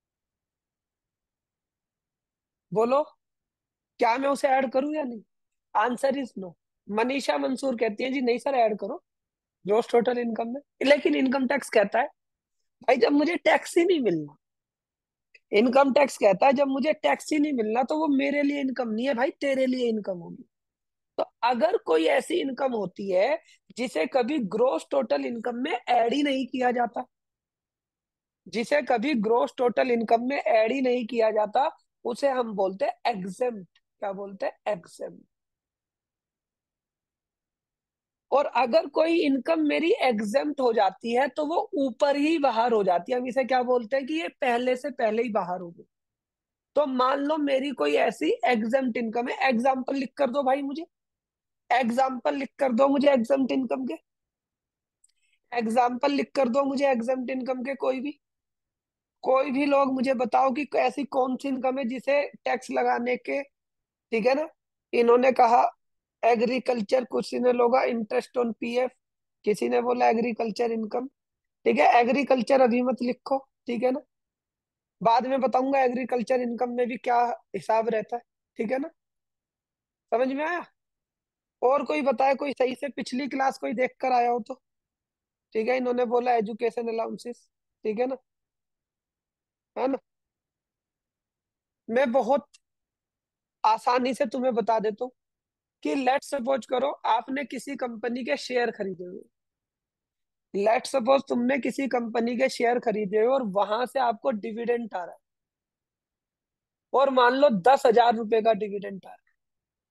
बोलो, क्या मैं उसे ऐड करूं या नहीं? Answer is no. Manisha Mansoor कहती है जी नहीं सर ऐड करो ग्रॉस टोटल इनकम में। लेकिन इनकम टैक्स कहता है भाई जब मुझे टैक्स ही नहीं मिलना, इनकम टैक्स कहता है जब मुझे टैक्स ही नहीं मिलना तो वो मेरे लिए इनकम नहीं है भाई, तेरे लिए इनकम होगी। तो अगर कोई ऐसी इनकम होती है जिसे कभी ग्रोस टोटल इनकम में ऐड ही नहीं किया जाता, जिसे कभी ग्रोस टोटल इनकम में ऐड ही नहीं किया जाता, उसे हम बोलते हैं एग्जेम्प्ट। क्या बोलते हैं? एग्जेम्प्ट। और अगर कोई इनकम मेरी एग्जेम्प्ट हो जाती है तो वो ऊपर ही बाहर हो जाती है, हम इसे क्या बोलते हैं कि ये पहले से पहले ही बाहर हो गई। तो मान लो मेरी कोई ऐसी एग्जेम्प्ट इनकम है, एग्जाम्पल लिख कर दो भाई मुझे, एग्जाम्पल लिख कर दो मुझे एग्जेम्प्ट इनकम के, एग्जाम्पल लिख कर दो मुझे एग्जेम्प्ट इनकम के। कोई भी कोई भी लोग मुझे बताओ कि ऐसी कौन सी इनकम है जिसे टैक्स लगाने के, ठीक है ना। इन्होंने कहा एग्रीकल्चर, किसी ने लोगा इंटरेस्ट ऑन पीएफ, किसी ने बोला एग्रीकल्चर इनकम। ठीक है, एग्रीकल्चर अभी मत लिखो, ठीक है ना, बाद में बताऊंगा एग्रीकल्चर इनकम में भी क्या हिसाब रहता है। ठीक है ना, समझ में आया? और कोई बताए, कोई सही से पिछली क्लास कोई देख कर आया हो तो। ठीक है, इन्होंने बोला एजुकेशन अलाउंसेस, ठीक है ना, है ना। मैं बहुत आसानी से तुम्हें बता देता हूँ कि लेट सपोज करो आपने किसी कंपनी के शेयर खरीदे हुए, लेट सपोज तुमने किसी कंपनी के शेयर खरीदे हुए और वहां से आपको डिविडेंड आ रहा है, और मान लो दस हजार रुपए का डिविडेंड आ रहा है,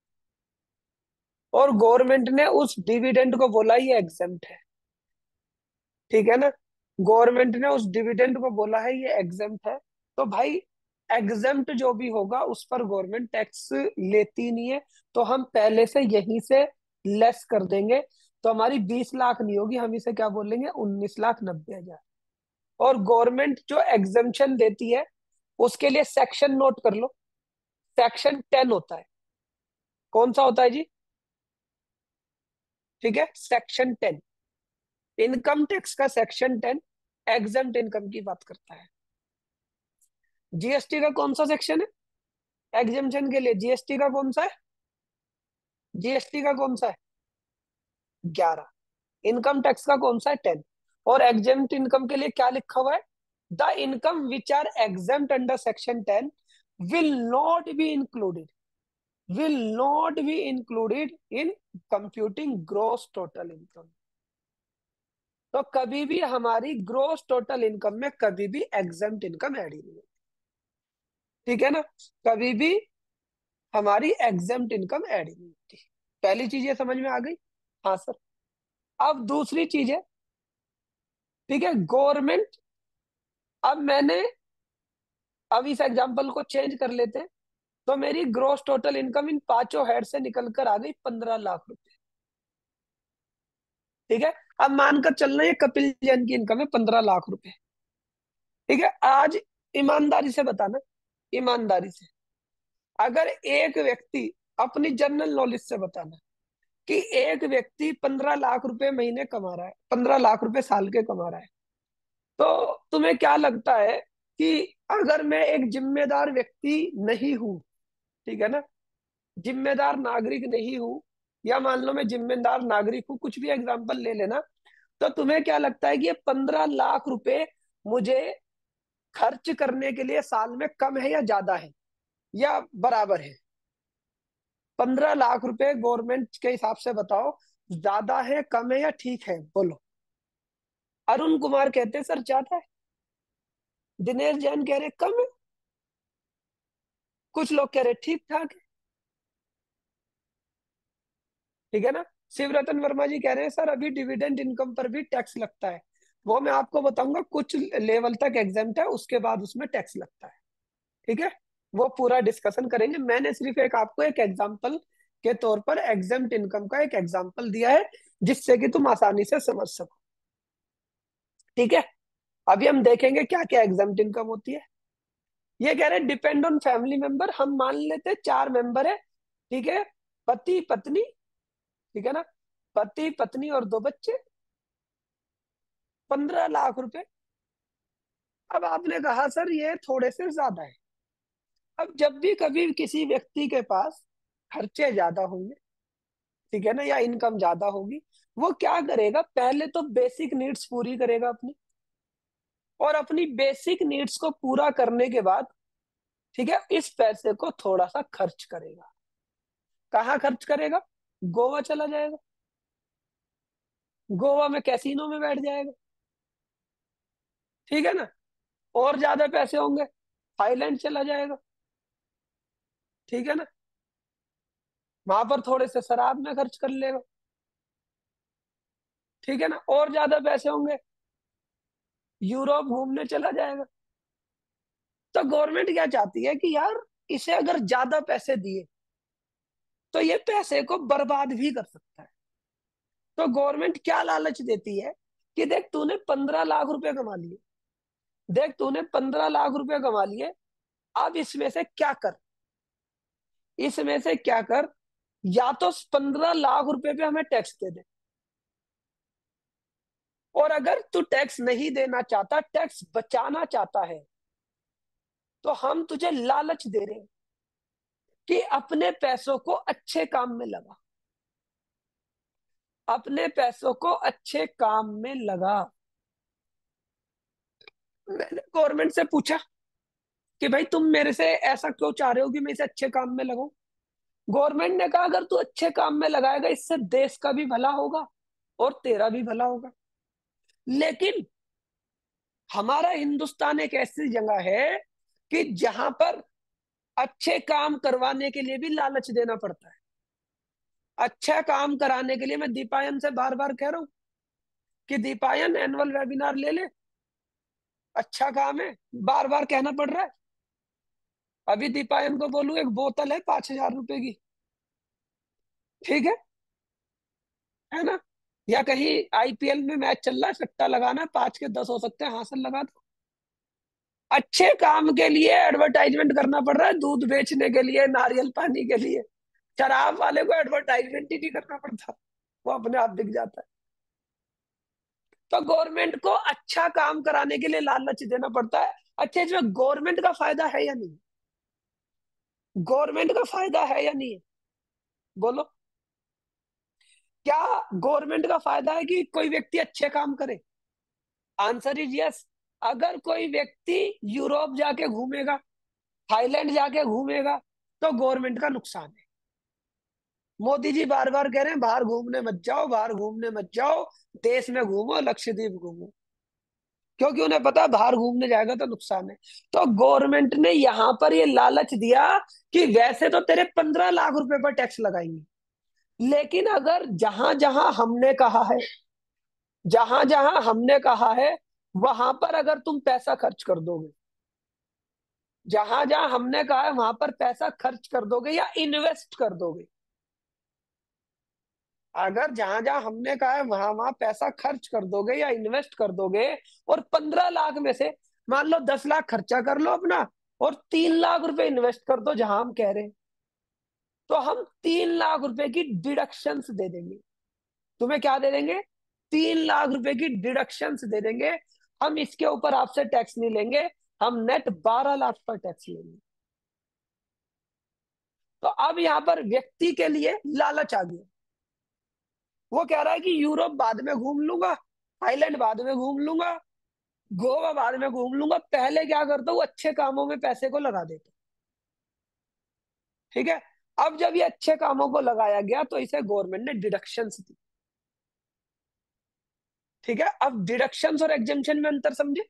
और गवर्नमेंट ने उस डिविडेंड को बोला ये एग्जेम्प्ट है। ठीक है ना, गवर्नमेंट ने उस डिविडेंड को बोला है ये एग्जेम्प्ट है। तो भाई एग्जेम्प्ट जो भी होगा उस पर गवर्नमेंट टैक्स लेती नहीं है, तो हम पहले से यहीं से लेस कर देंगे। तो हमारी बीस लाख नहीं होगी, हम इसे क्या बोलेंगे, उन्नीस लाख नब्बे हजार। और गवर्नमेंट जो एग्जेम्पशन देती है उसके लिए सेक्शन नोट कर लो, सेक्शन टेन होता है। कौन सा होता है जी? ठीक है, सेक्शन टेन, इनकम टैक्स का सेक्शन टेन एग्जेम्प्ट इनकम की बात करता है। जीएसटी का कौन सा सेक्शन है एग्जेम्पशन के लिए? जीएसटी का कौन सा है? जीएसटी का कौन सा है? ग्यारह। इनकम टैक्स का कौन सा है? टेन। और एग्जेम्प्ट इनकम के लिए क्या लिखा हुआ है? The income which are exempt under section ten will not be included, will not be included in computing gross total income. तो कभी भी हमारी ग्रोस टोटल इनकम में कभी भी एग्जेम्प्ट इनकम ऐड ही नहीं है। ठीक है ना, कभी भी हमारी एग्जेम्प्ट इनकम ऐड ही नहीं होती। पहली चीज ये समझ में आ गई? हाँ सर। अब दूसरी चीज है, ठीक है, गवर्नमेंट, अब मैंने, अब इस एग्जांपल को चेंज कर लेते हैं। तो मेरी ग्रोस टोटल इनकम इन पांचों हेड से निकल कर आ गई पंद्रह लाख रुपए। ठीक है, अब मानकर चलना ये कपिल जैन की इनकम है पंद्रह लाख रुपए। ठीक है, आज ईमानदारी से बताना, ईमानदारी से, अगर एक व्यक्ति, अपनी जनरल नॉलेज से बताना कि एक व्यक्ति पंद्रह लाख रुपए महीने कमा रहा है, पंद्रह लाख रुपए साल के कमा रहा है, तो तुम्हें क्या लगता है कि अगर मैं एक जिम्मेदार व्यक्ति नहीं हूं, ठीक है ना, जिम्मेदार नागरिक नहीं हूं, या मान लो मैं जिम्मेदार नागरिक हूं, कुछ भी एग्जांपल ले लेना, तो तुम्हें क्या लगता है कि ये पंद्रह लाख रुपए मुझे खर्च करने के लिए साल में कम है या ज्यादा है या बराबर है? पंद्रह लाख रुपए गवर्नमेंट के हिसाब से बताओ, ज्यादा है, कम है या ठीक है, बोलो। अरुण कुमार कहते हैं सर ज्यादा है, दिनेश जैन कह रहे कम है, कुछ लोग कह रहे ठीक ठाक है। ठीक है ना, शिवरतन वर्मा जी कह रहे हैं सर अभी डिविडेंड इनकम पर भी टैक्स लगता है। वो मैं आपको बताऊंगा, कुछ लेवल तक एग्जेम्प्ट है, उसके बाद उसमें टैक्स लगता है। ठीक है, वो पूरा डिस्कशन करेंगे। मैंने सिर्फ एक आपको एक एग्जांपल के तौर पर एग्जेम्प्ट इनकम का एक एग्जांपल दिया है जिससे कि तुम आसानी से समझ सको। ठीक है, अभी हम देखेंगे क्या क्या एग्जेम्प्ट इनकम होती है। ये कह रहे हैं डिपेंड ऑन फैमिली मेंबर, हम मान लेते हैं चार मेंबर है। ठीक है, पति पत्नी, ठीक है ना, पति पत्नी और दो बच्चे, पंद्रह लाख रुपए। अब आपने कहा सर ये थोड़े से ज्यादा है। अब जब भी कभी किसी व्यक्ति के पास खर्चे ज्यादा होंगे, ठीक है ना, या इनकम ज्यादा होगी, वो क्या करेगा, पहले तो बेसिक नीड्स पूरी करेगा अपनी, और अपनी बेसिक नीड्स को पूरा करने के बाद, ठीक है, इस पैसे को थोड़ा सा खर्च करेगा। कहाँ खर्च करेगा? गोवा चला जाएगा, गोवा में कैसीनो में बैठ जाएगा, ठीक है ना। और ज्यादा पैसे होंगे, थाईलैंड चला जाएगा, ठीक है ना, वहां पर थोड़े से शराब में खर्च कर लेगा, ठीक है ना। और ज्यादा पैसे होंगे, यूरोप घूमने चला जाएगा। तो गवर्नमेंट क्या चाहती है कि यार, इसे अगर ज्यादा पैसे दिए तो ये पैसे को बर्बाद भी कर सकता है। तो गवर्नमेंट क्या लालच देती है कि देख तूने पंद्रह लाख रुपए कमा लिए, देख तूने पंद्रह लाख रुपए कमा लिए, अब इसमें से क्या कर, इसमें से क्या कर, या तो पंद्रह लाख रुपए पे हमें टैक्स दे दे, और अगर तू टैक्स नहीं देना चाहता, टैक्स बचाना चाहता है, तो हम तुझे लालच दे रहे हैं कि अपने पैसों को अच्छे काम में लगा, अपने पैसों को अच्छे काम में लगा। मैंने गवर्नमेंट से पूछा कि भाई तुम मेरे से ऐसा क्यों चाह रहे हो कि मैं इसे अच्छे काम में लगाऊं। गवर्नमेंट ने कहा अगर तू अच्छे काम में लगाएगा, इससे देश का भी भला होगा और तेरा भी भला होगा। लेकिन हमारा हिंदुस्तान एक ऐसी जगह है कि जहां पर अच्छे काम करवाने के लिए भी लालच देना पड़ता है। अच्छा काम कराने के लिए मैं दीपायन से बार बार कह रहा हूं कि दीपायन एनुअल वेबिनार ले ले, अच्छा काम है, बार बार कहना पड़ रहा है। अभी दीपायन को बोलूं एक बोतल है पांच हजार रुपए की, ठीक है है ना, या कहीं आईपीएल में मैच चल रहा है, सट्टा लगाना है, पांच के दस हो सकते हैं, हासिल लगा दो। अच्छे काम के लिए एडवर्टाइजमेंट करना पड़ रहा है, दूध बेचने के लिए, नारियल पानी के लिए। शराब वाले को एडवर्टाइजमेंट ही नहीं करना पड़ता, वो अपने आप दिख जाता है। तो गवर्नमेंट को अच्छा काम कराने के लिए लालच देना पड़ता है। अच्छा, इसमें गवर्नमेंट का फायदा है या नहीं? गवर्नमेंट का फायदा है या नहीं है? बोलो, क्या गवर्नमेंट का फायदा है कि कोई व्यक्ति अच्छे काम करे? Answer is yes. अगर कोई व्यक्ति यूरोप जाके घूमेगा, थाईलैंड जाके घूमेगा, तो गवर्नमेंट का नुकसान है। मोदी जी बार बार कह रहे हैं बाहर घूमने मत जाओ, बाहर घूमने मत जाओ, देश में घूमो, लक्षद्वीप घूमो, क्योंकि उन्हें पता है बाहर घूमने जाएगा तो नुकसान है। तो गवर्नमेंट ने यहां पर ये लालच दिया कि वैसे तो तेरे पंद्रह लाख रुपए पर टैक्स लगाएंगे, लेकिन अगर जहां जहां हमने कहा है, जहां जहां हमने कहा है वहां पर अगर तुम पैसा खर्च कर दोगे, जहां जहां हमने कहा है वहां पर पैसा खर्च कर दोगे या इन्वेस्ट कर दोगे, अगर जहां जहां हमने कहा है वहां वहां पैसा खर्च कर दोगे या इन्वेस्ट कर दोगे, और पंद्रह लाख में से मान लो दस लाख खर्चा कर लो अपना, और तीन लाख रुपए इन्वेस्ट कर दो जहां हम कह रहे हैं, तो हम तीन लाख रुपए की डिडक्शंस दे देंगे। तुम्हें क्या दे देंगे? तीन लाख रुपए की डिडक्शंस दे देंगे। हम इसके ऊपर आपसे टैक्स नहीं लेंगे, हम नेट बारह लाख पर टैक्स लेंगे। तो अब यहां पर व्यक्ति के लिए लालच आ गया। वो कह रहा है कि यूरोप बाद में घूम लूंगा, थाईलैंड बाद में घूम लूंगा, गोवा बाद में घूम लूंगा, पहले क्या करता हूँ, अच्छे कामों में पैसे को लगा देता हूं। ठीक है, अब जब ये अच्छे कामों को लगाया गया तो इसे गवर्नमेंट ने डिडक्शंस दी। ठीक है, अब डिडक्शंस और एग्जेम्पशन में अंतर समझे?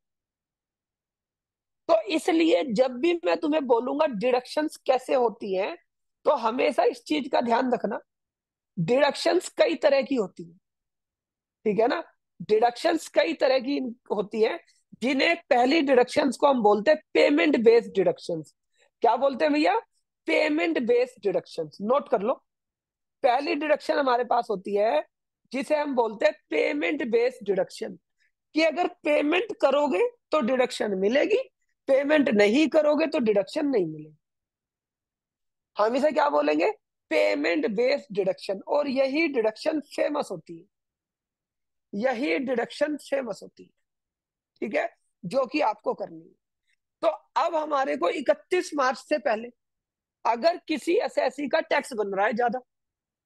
तो इसलिए जब भी मैं तुम्हें बोलूंगा डिडक्शंस कैसे होती हैं, तो हमेशा इस चीज का ध्यान रखना, डिडक्शंस कई तरह की होती है, ठीक है ना। डिडक्शंस कई तरह की होती है, जिन्हें पहली डिडक्शंस को हम बोलते हैं पेमेंट बेस्ड डिडक्शंस। क्या बोलते हैं भैया? Payment based deductions. नोट कर लो, पहली डिडक्शन हमारे पास होती है जिसे हम बोलते हैं पेमेंट बेस्ड डिडक्शन, कि अगर पेमेंट करोगे तो डिडक्शन मिलेगी, पेमेंट नहीं करोगे तो डिडक्शन नहीं मिलेगी। हम इसे क्या बोलेंगे? Payment based deduction. और यही डिडक्शन फेमस होती है, यही डिडक्शन फेमस होती है, ठीक है, जो कि आपको करनी है। तो अब हमारे को इकतीस मार्च से पहले अगर किसी एसएससी का टैक्स बन रहा है ज्यादा,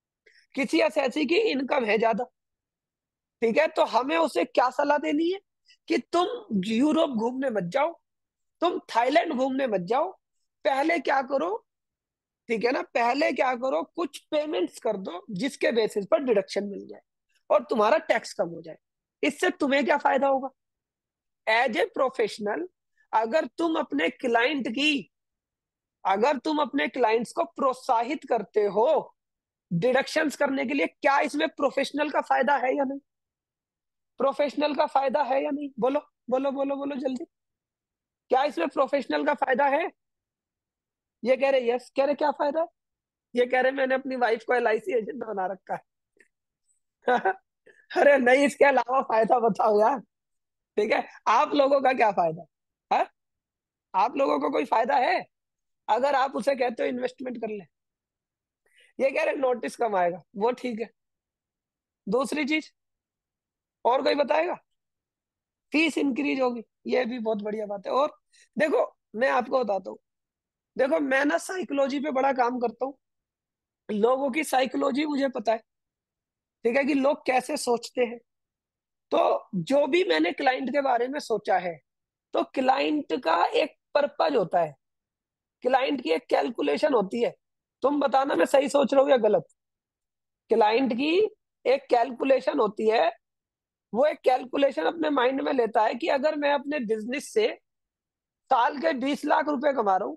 किसी ऐसी की इनकम है ज्यादा, ठीक है, तो हमें उसे क्या सलाह देनी है कि तुम यूरोप घूमने मत जाओ, तुम थाईलैंड घूमने मत जाओ, पहले क्या करो, ठीक है ना, पहले क्या करो, कुछ पेमेंट्स कर दो जिसके बेसिस पर डिडक्शन मिल जाए और तुम्हारा टैक्स कम हो जाए। इससे तुम्हें क्या फायदा होगा? एज ए प्रोफेशनल, अगर तुम अपने क्लाइंट की, अगर तुम अपने क्लाइंट्स को प्रोत्साहित करते हो डिडक्शंस करने के लिए, क्या इसमें प्रोफेशनल का फायदा है या नहीं? प्रोफेशनल का फायदा है या नहीं? बोलो बोलो बोलो बोलो जल्दी, क्या इसमें प्रोफेशनल का फायदा है? ये कह रहे यस, कह रहे क्या फायदा है? ये कह रहे मैंने अपनी वाइफ को एल आई सी एजेंट बना रखा है। अरे नहीं, इसके अलावा फायदा बताओ यार। ठीक है, आप लोगों का क्या फायदा है? आप लोगों को कोई फायदा है अगर आप उसे कहते हो इन्वेस्टमेंट कर ले? ये कह रहे नोटिस कम आएगा, वो ठीक है। दूसरी चीज और कोई बताएगा? फीस इंक्रीज होगी, ये भी बहुत बढ़िया बात है। और देखो, मैं आपको बताता हूँ, देखो मैं ना साइकोलॉजी पे बड़ा काम करता हूँ, लोगों की साइकोलॉजी मुझे पता है, ठीक है, कि लोग कैसे सोचते हैं। तो जो भी मैंने क्लाइंट के बारे में सोचा है, तो क्लाइंट का एक पर्पज होता है, क्लाइंट की एक कैलकुलेशन होती है। तुम बताना मैं सही सोच रहा हूँ या गलत? क्लाइंट की एक कैलकुलेशन होती है, वो एक कैलकुलेशन अपने माइंड में लेता है कि अगर मैं अपने बिजनेस से साल के बीस लाख रुपए कमा रहा हूं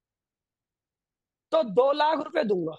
तो दो लाख रुपए दूंगा।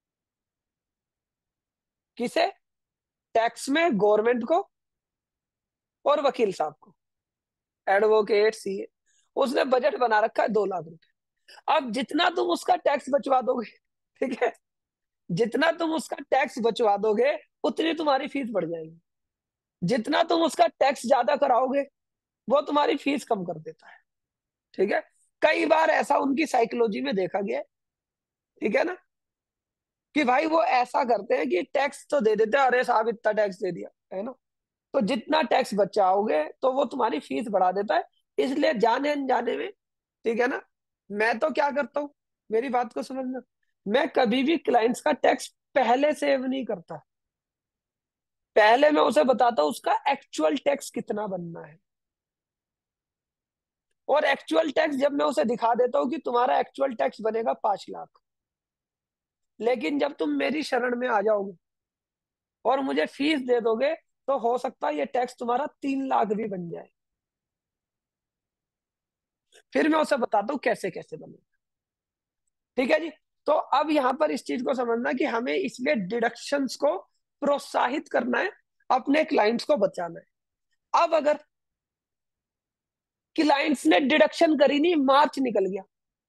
किसे? टैक्स में गवर्नमेंट को और वकील साहब को, एडवोकेट, सी ए। उसने बजट बना रखा है दो लाख रुपए। अब जितना तुम उसका टैक्स बचवा दोगे, ठीक है, जितना तुम उसका टैक्स बचवा दोगे उतनी तुम्हारी फीस बढ़ जाएगी। जितना तुम उसका टैक्स ज्यादा कराओगे वो तुम्हारी फीस कम कर देता है। ठीक है, कई बार ऐसा उनकी साइकोलॉजी में देखा गया है, ठीक है ना, कि भाई वो ऐसा करते हैं कि टैक्स तो दे देते हैं, अरे साहब इतना टैक्स दे दिया है ना, तो जितना टैक्स बचाओगे तो वो तुम्हारी फीस बढ़ा देता है। इसलिए जाने अनजाने में, ठीक है ना, मैं तो क्या करता हूँ, मेरी बात को समझना, मैं कभी भी क्लाइंट्स का टैक्स पहले सेव नहीं करता। पहले मैं उसे बताता हूँ उसका एक्चुअल टैक्स कितना बनना है, और एक्चुअल टैक्स जब मैं उसे दिखा देता हूँ कि तुम्हारा एक्चुअल टैक्स बनेगा पांच लाख, लेकिन जब तुम मेरी शरण में आ जाओगे और मुझे फीस दे दोगे तो हो सकता है ये टैक्स तुम्हारा तीन लाख भी बन जाए। फिर मैं उसे बताता हूँ कैसे कैसे बनेगा। ठीक है जी। तो अब यहां पर इस चीज को समझना कि हमें इसलिए डिडक्शंस को प्रोत्साहित करना है, अपने क्लाइंट्स को बचाना है। अब अगर क्लाइंट्स ने डिडक्शन करी नहीं, मार्च निकल गया,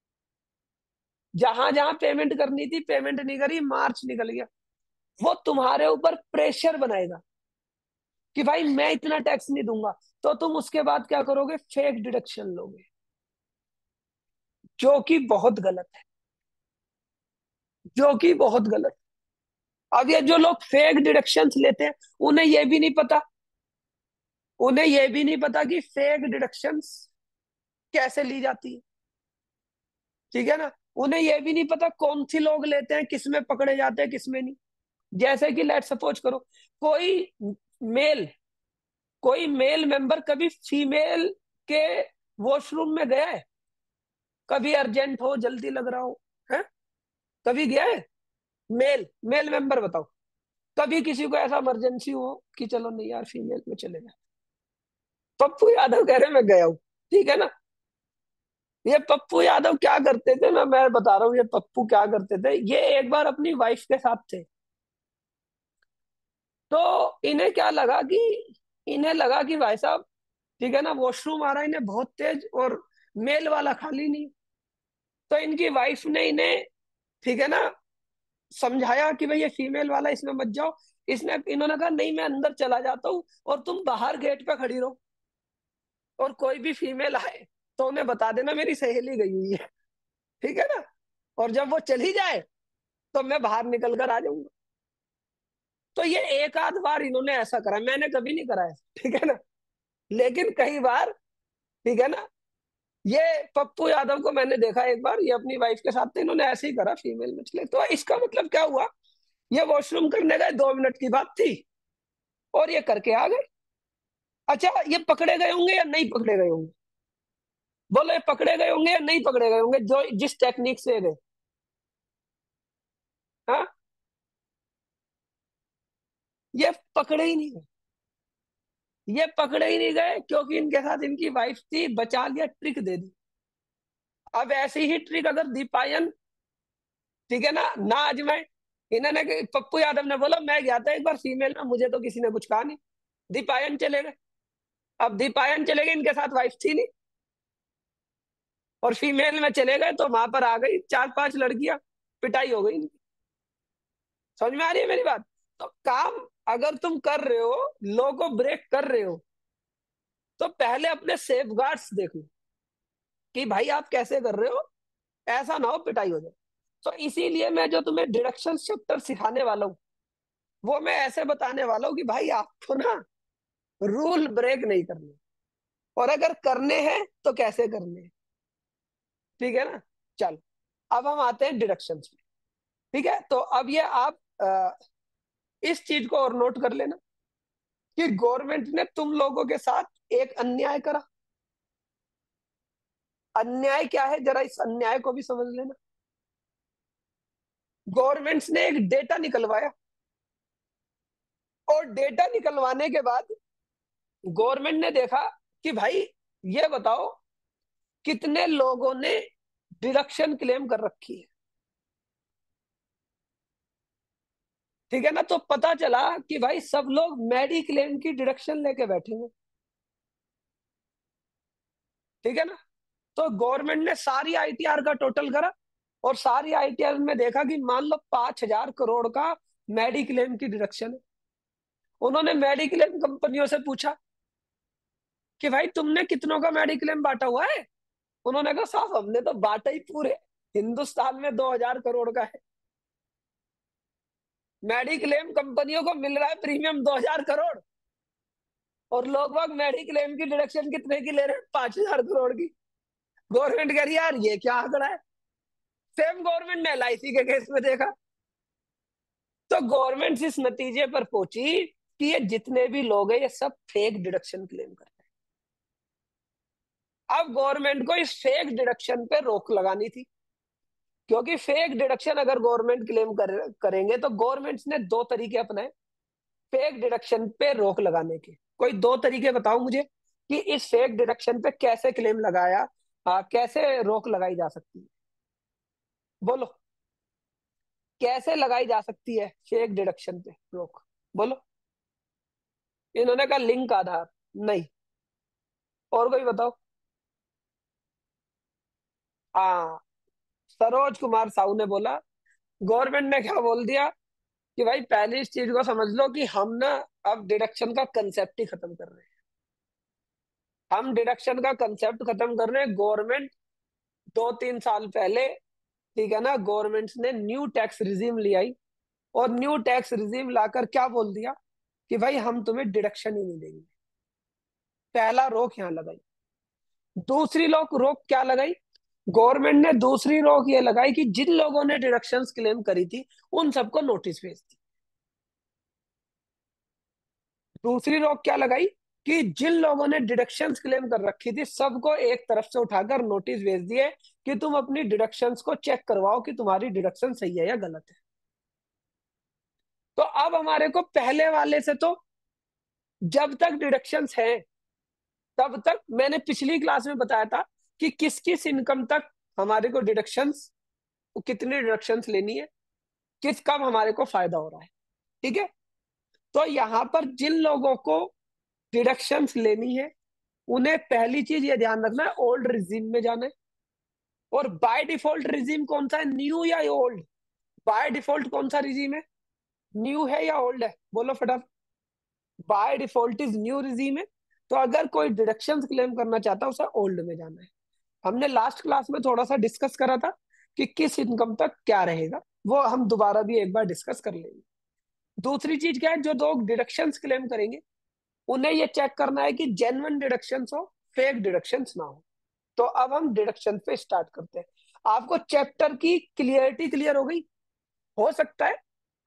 जहां जहां पेमेंट करनी थी पेमेंट नहीं करी, मार्च निकल गया, वो तुम्हारे ऊपर प्रेशर बनाएगा कि भाई मैं इतना टैक्स नहीं दूंगा। तो तुम उसके बाद क्या करोगे? फेक डिडक्शन लोगे, जो कि बहुत गलत है, जो कि बहुत गलत। अब ये जो लोग फेक डिडक्शंस लेते हैं, उन्हें ये भी नहीं पता, उन्हें ये भी नहीं पता कि फेक डिडक्शंस कैसे ली जाती है। ठीक है ना, उन्हें ये भी नहीं पता कौन सी लोग लेते हैं, किस में पकड़े जाते हैं किस में नहीं। जैसे कि लेट सपोज करो, कोई मेल कोई मेल मेंबर कभी फीमेल के वॉशरूम में गया है? कभी अर्जेंट हो, जल्दी लग रहा हो, है? कभी गया है? मेल मेल मेंबर बताओ, कभी किसी को ऐसा इमरजेंसी हो कि चलो नहीं यार फीमेल में चले गए? पप्पू यादव कह रहे मैं गया हूँ, ठीक है ना। ये पप्पू यादव क्या करते थे, मैं मैं बता रहा हूँ ये पप्पू क्या करते थे। ये एक बार अपनी वाइफ के साथ थे, तो इन्हें क्या लगा कि इन्हें लगा कि भाई साहब, ठीक है ना, वॉशरूम आ रहा है इन्हें बहुत तेज और मेल वाला खाली नहीं। तो इनकी वाइफ ने इन्हें, ठीक है ना, समझाया कि भाई ये फीमेल वाला इसमें मत जाओ। इसने इन्होंने कहा नहीं मैं अंदर चला जाता हूँ और तुम बाहर गेट पे खड़ी रहो, और कोई भी फीमेल आए तो उन्हें बता देना मेरी सहेली गई हुई है, ठीक है ना, और जब वो चली जाए तो मैं बाहर निकल कर आ जाऊंगा। तो ये एक आध बार इन्होंने ऐसा करा, मैंने कभी नहीं करा है, ठीक है ना, लेकिन कई बार, ठीक है ना, ये पप्पू यादव को मैंने देखा एक बार, ये अपनी वाइफ के साथ थे, इन्होंने ऐसे ही करा, फीमेल में चले। तो इसका मतलब क्या हुआ ये वॉशरूम करने गए, दो मिनट की बात थी और ये करके आ गए। अच्छा, ये पकड़े गए होंगे या नहीं पकड़े गए होंगे? बोलो, ये पकड़े गए होंगे या नहीं पकड़े गए होंगे जो जिस टेक्निक से गए? हाँ, ये पकड़े ही नहीं गए। ये पकड़े ही नहीं गए क्योंकि इनके साथ इनकी वाइफ थी, बचा लिया, ट्रिक दे दी। अब ऐसी ही ट्रिक अगर दीपायन, ठीक है ना, ना आजमाए। इन्होंने, पप्पू यादव ने बोला मैं गया था एक बार फीमेल में, मुझे तो किसी ने कुछ कहा नहीं। दीपायन चले गए। अब दीपायन चले गए, इनके साथ वाइफ थी नहीं, और फीमेल में चले गए तो वहां पर आ गई चार पांच लड़कियां, पिटाई हो गई इनकी। समझ में आ रही है मेरी बात? तो काम अगर तुम कर रहे हो, लॉ को ब्रेक कर रहे हो, तो पहले अपने सेफगार्ड्स देखो कि भाई आप कैसे कर रहे हो, ऐसा ना हो पिटाई हो जाए। तो इसीलिए मैं जो तुम्हें डिडक्शन चैप्टर सिखाने वाला हूँ, वो मैं ऐसे बताने वाला हूँ कि भाई आपको ना रूल ब्रेक नहीं करने, और अगर करने हैं तो कैसे करने हैं। ठीक है ना? चल, अब हम आते हैं डिडक्शंस पे। ठीक है, तो अब ये आप अ, इस चीज को और नोट कर लेना कि गवर्नमेंट ने तुम लोगों के साथ एक अन्याय करा। अन्याय क्या है, जरा इस अन्याय को भी समझ लेना। गवर्नमेंट्स ने एक डेटा निकलवाया, और डेटा निकलवाने के बाद गवर्नमेंट ने देखा कि भाई ये बताओ कितने लोगों ने डिडक्शन क्लेम कर रखी है। ठीक है ना? तो पता चला कि भाई सब लोग मेडी क्लेम की डिडक्शन लेके बैठे हैं। ठीक है ना? तो गवर्नमेंट ने सारी आईटीआर का टोटल करा, और सारी आईटीआर में देखा कि मान लो पांच हजार करोड़ का मेडी क्लेम की डिडक्शन है। उन्होंने मेडी क्लेम कंपनियों से पूछा कि भाई तुमने कितनों का मेडी क्लेम बांटा हुआ है? उन्होंने कहा साहब हमने तो बांटा ही पूरे हिंदुस्तान में दो हजार करोड़ का है। मेडिक्लेम कंपनियों को मिल रहा है प्रीमियम दो हजार करोड़, और लोग बाग मेडिक्लेम की डिडक्शन कितने की ले रहे हैं? पांच हजार करोड़ की। गवर्नमेंट कह रही है यार ये क्या आंकड़ा है। सेम गवर्नमेंट ने एलआईसी के केस में देखा। तो गवर्नमेंट इस नतीजे पर पहुंची कि ये जितने भी लोग हैं ये सब फेक डिडक्शन क्लेम कर रहे हैं। अब गवर्नमेंट को इस फेक डिडक्शन पे रोक लगानी थी, क्योंकि फेक डिडक्शन अगर गवर्नमेंट क्लेम कर, करेंगे तो गवर्नमेंट ने दो तरीके अपनाए फेक डिडक्शन पे रोक लगाने के। कोई दो तरीके बताओ मुझे कि इस फेक डिडक्शन पे कैसे क्लेम लगाया, आ, कैसे रोक लगाई जा सकती है। बोलो, कैसे लगाई जा सकती है फेक डिडक्शन पे रोक? बोलो। इन्होंने कहा लिंक आधार नहीं। और कोई बताओ। हाँ, सरोज कुमार साहू ने बोला, गवर्नमेंट ने क्या बोल दिया कि भाई पहले इस चीज को समझ लो कि हम ना अब डिडक्शन का कंसेप्ट ही खत्म कर रहे हैं। हम डिडक्शन का कंसेप्ट खत्म कर रहे हैं। गवर्नमेंट दो तीन साल पहले, ठीक है ना, गवर्नमेंट ने न्यू टैक्स रिजीम ले आई, और न्यू टैक्स रिजीम लाकर क्या बोल दिया कि भाई हम तुम्हें डिडक्शन ही नहीं देंगे। पहला रोक यहाँ लगाई। दूसरी लोग रोक क्या लगाई? गवर्नमेंट ने दूसरी रोक ये लगाई कि जिन लोगों ने डिडक्शंस क्लेम करी थी उन सबको नोटिस भेज दी। दूसरी रोक क्या लगाई कि जिन लोगों ने डिडक्शंस क्लेम कर रखी थी सबको एक तरफ से उठाकर नोटिस भेज दिए कि तुम अपनी डिडक्शंस को चेक करवाओ कि तुम्हारी डिडक्शन सही है या गलत है। तो अब हमारे को पहले वाले से तो, जब तक डिडक्शंस है तब तक, मैंने पिछली क्लास में बताया था कि किस किस इनकम तक हमारे को डिडक्शंस, कितनी डिडक्शंस लेनी है, किस कब हमारे को फायदा हो रहा है। ठीक है? तो यहाँ पर जिन लोगों को डिडक्शंस लेनी है उन्हें पहली चीज ये ध्यान रखना है, ओल्ड रिजीम में जाना है। और बाय डिफॉल्ट रिजीम कौन सा है, न्यू या ओल्ड? बाय डिफॉल्ट कौन सा रिजीम है, न्यू है या ओल्ड है? बोलो फटाफट। By default is new regime है। तो अगर कोई डिडक्शंस क्लेम करना चाहता है उसे ओल्ड में जाना है। हमने लास्ट क्लास में थोड़ा सा डिस्कस करा था कि किस इनकम तक क्या रहेगा, वो हम दोबारा भी एक बार डिस्कस कर लेंगे। दूसरी चीज क्या है, जो लोग डिडक्शंस क्लेम करेंगे उन्हें ये चेक करना है कि जेन्युइन डिडक्शंस हो, फेक डिडक्शंस ना हो। तो अब हम डिडक्शन पे स्टार्ट करते हैं। आपको चैप्टर की क्लियरिटी क्लियर हो गई? हो सकता है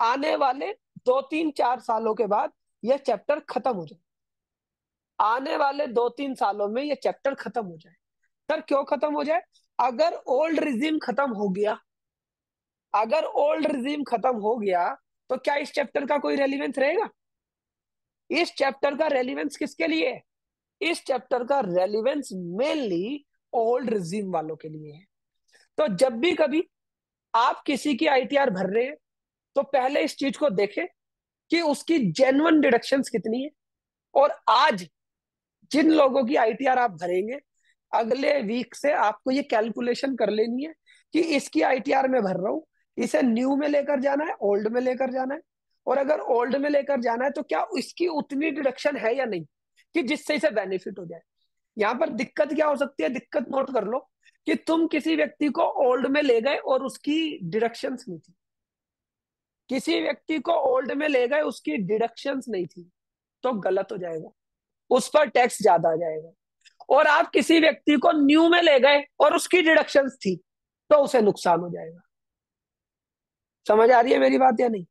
आने वाले दो तीन चार सालों के बाद यह चैप्टर खत्म हो जाए, आने वाले दो तीन सालों में यह चैप्टर खत्म हो जाए। सर क्यों खत्म हो जाए? अगर ओल्ड रिजीम खत्म हो गया, अगर ओल्ड रिजीम खत्म हो गया तो क्या इस चैप्टर का कोई रेलिवेंस रहेगा? इस चैप्टर का रेलिवेंस किसके लिए है? इस चैप्टर का रेलिवेंस मेनली ओल्ड रिजीम वालों के लिए है। तो जब भी कभी आप किसी की आईटीआर भर रहे हैं तो पहले इस चीज को देखें कि उसकी जेन्युइन डिडक्शंस कितनी है। और आज जिन लोगों की आईटीआर आप भरेंगे, अगले वीक से आपको ये कैलकुलेशन कर लेनी है कि इसकी आईटीआर में भर रहा हूं, इसे न्यू में लेकर जाना है, ओल्ड में लेकर जाना है, और अगर ओल्ड में लेकर जाना है तो क्या इसकी उतनी डिडक्शन है या नहीं कि जिससे इसे बेनिफिट हो जाए। यहाँ पर दिक्कत क्या हो सकती है, दिक्कत नोट कर लो कि तुम किसी व्यक्ति को ओल्ड में ले गए और उसकी डिडक्शंस नहीं थी, किसी व्यक्ति को ओल्ड में ले गए उसकी डिडक्शंस नहीं थी, तो गलत हो जाएगा, उस पर टैक्स ज्यादा आ जाएगा। और आप किसी व्यक्ति को न्यू में ले गए और उसकी डिडक्शंस थी तो उसे नुकसान हो जाएगा। समझ आ रही है मेरी बात या नहीं?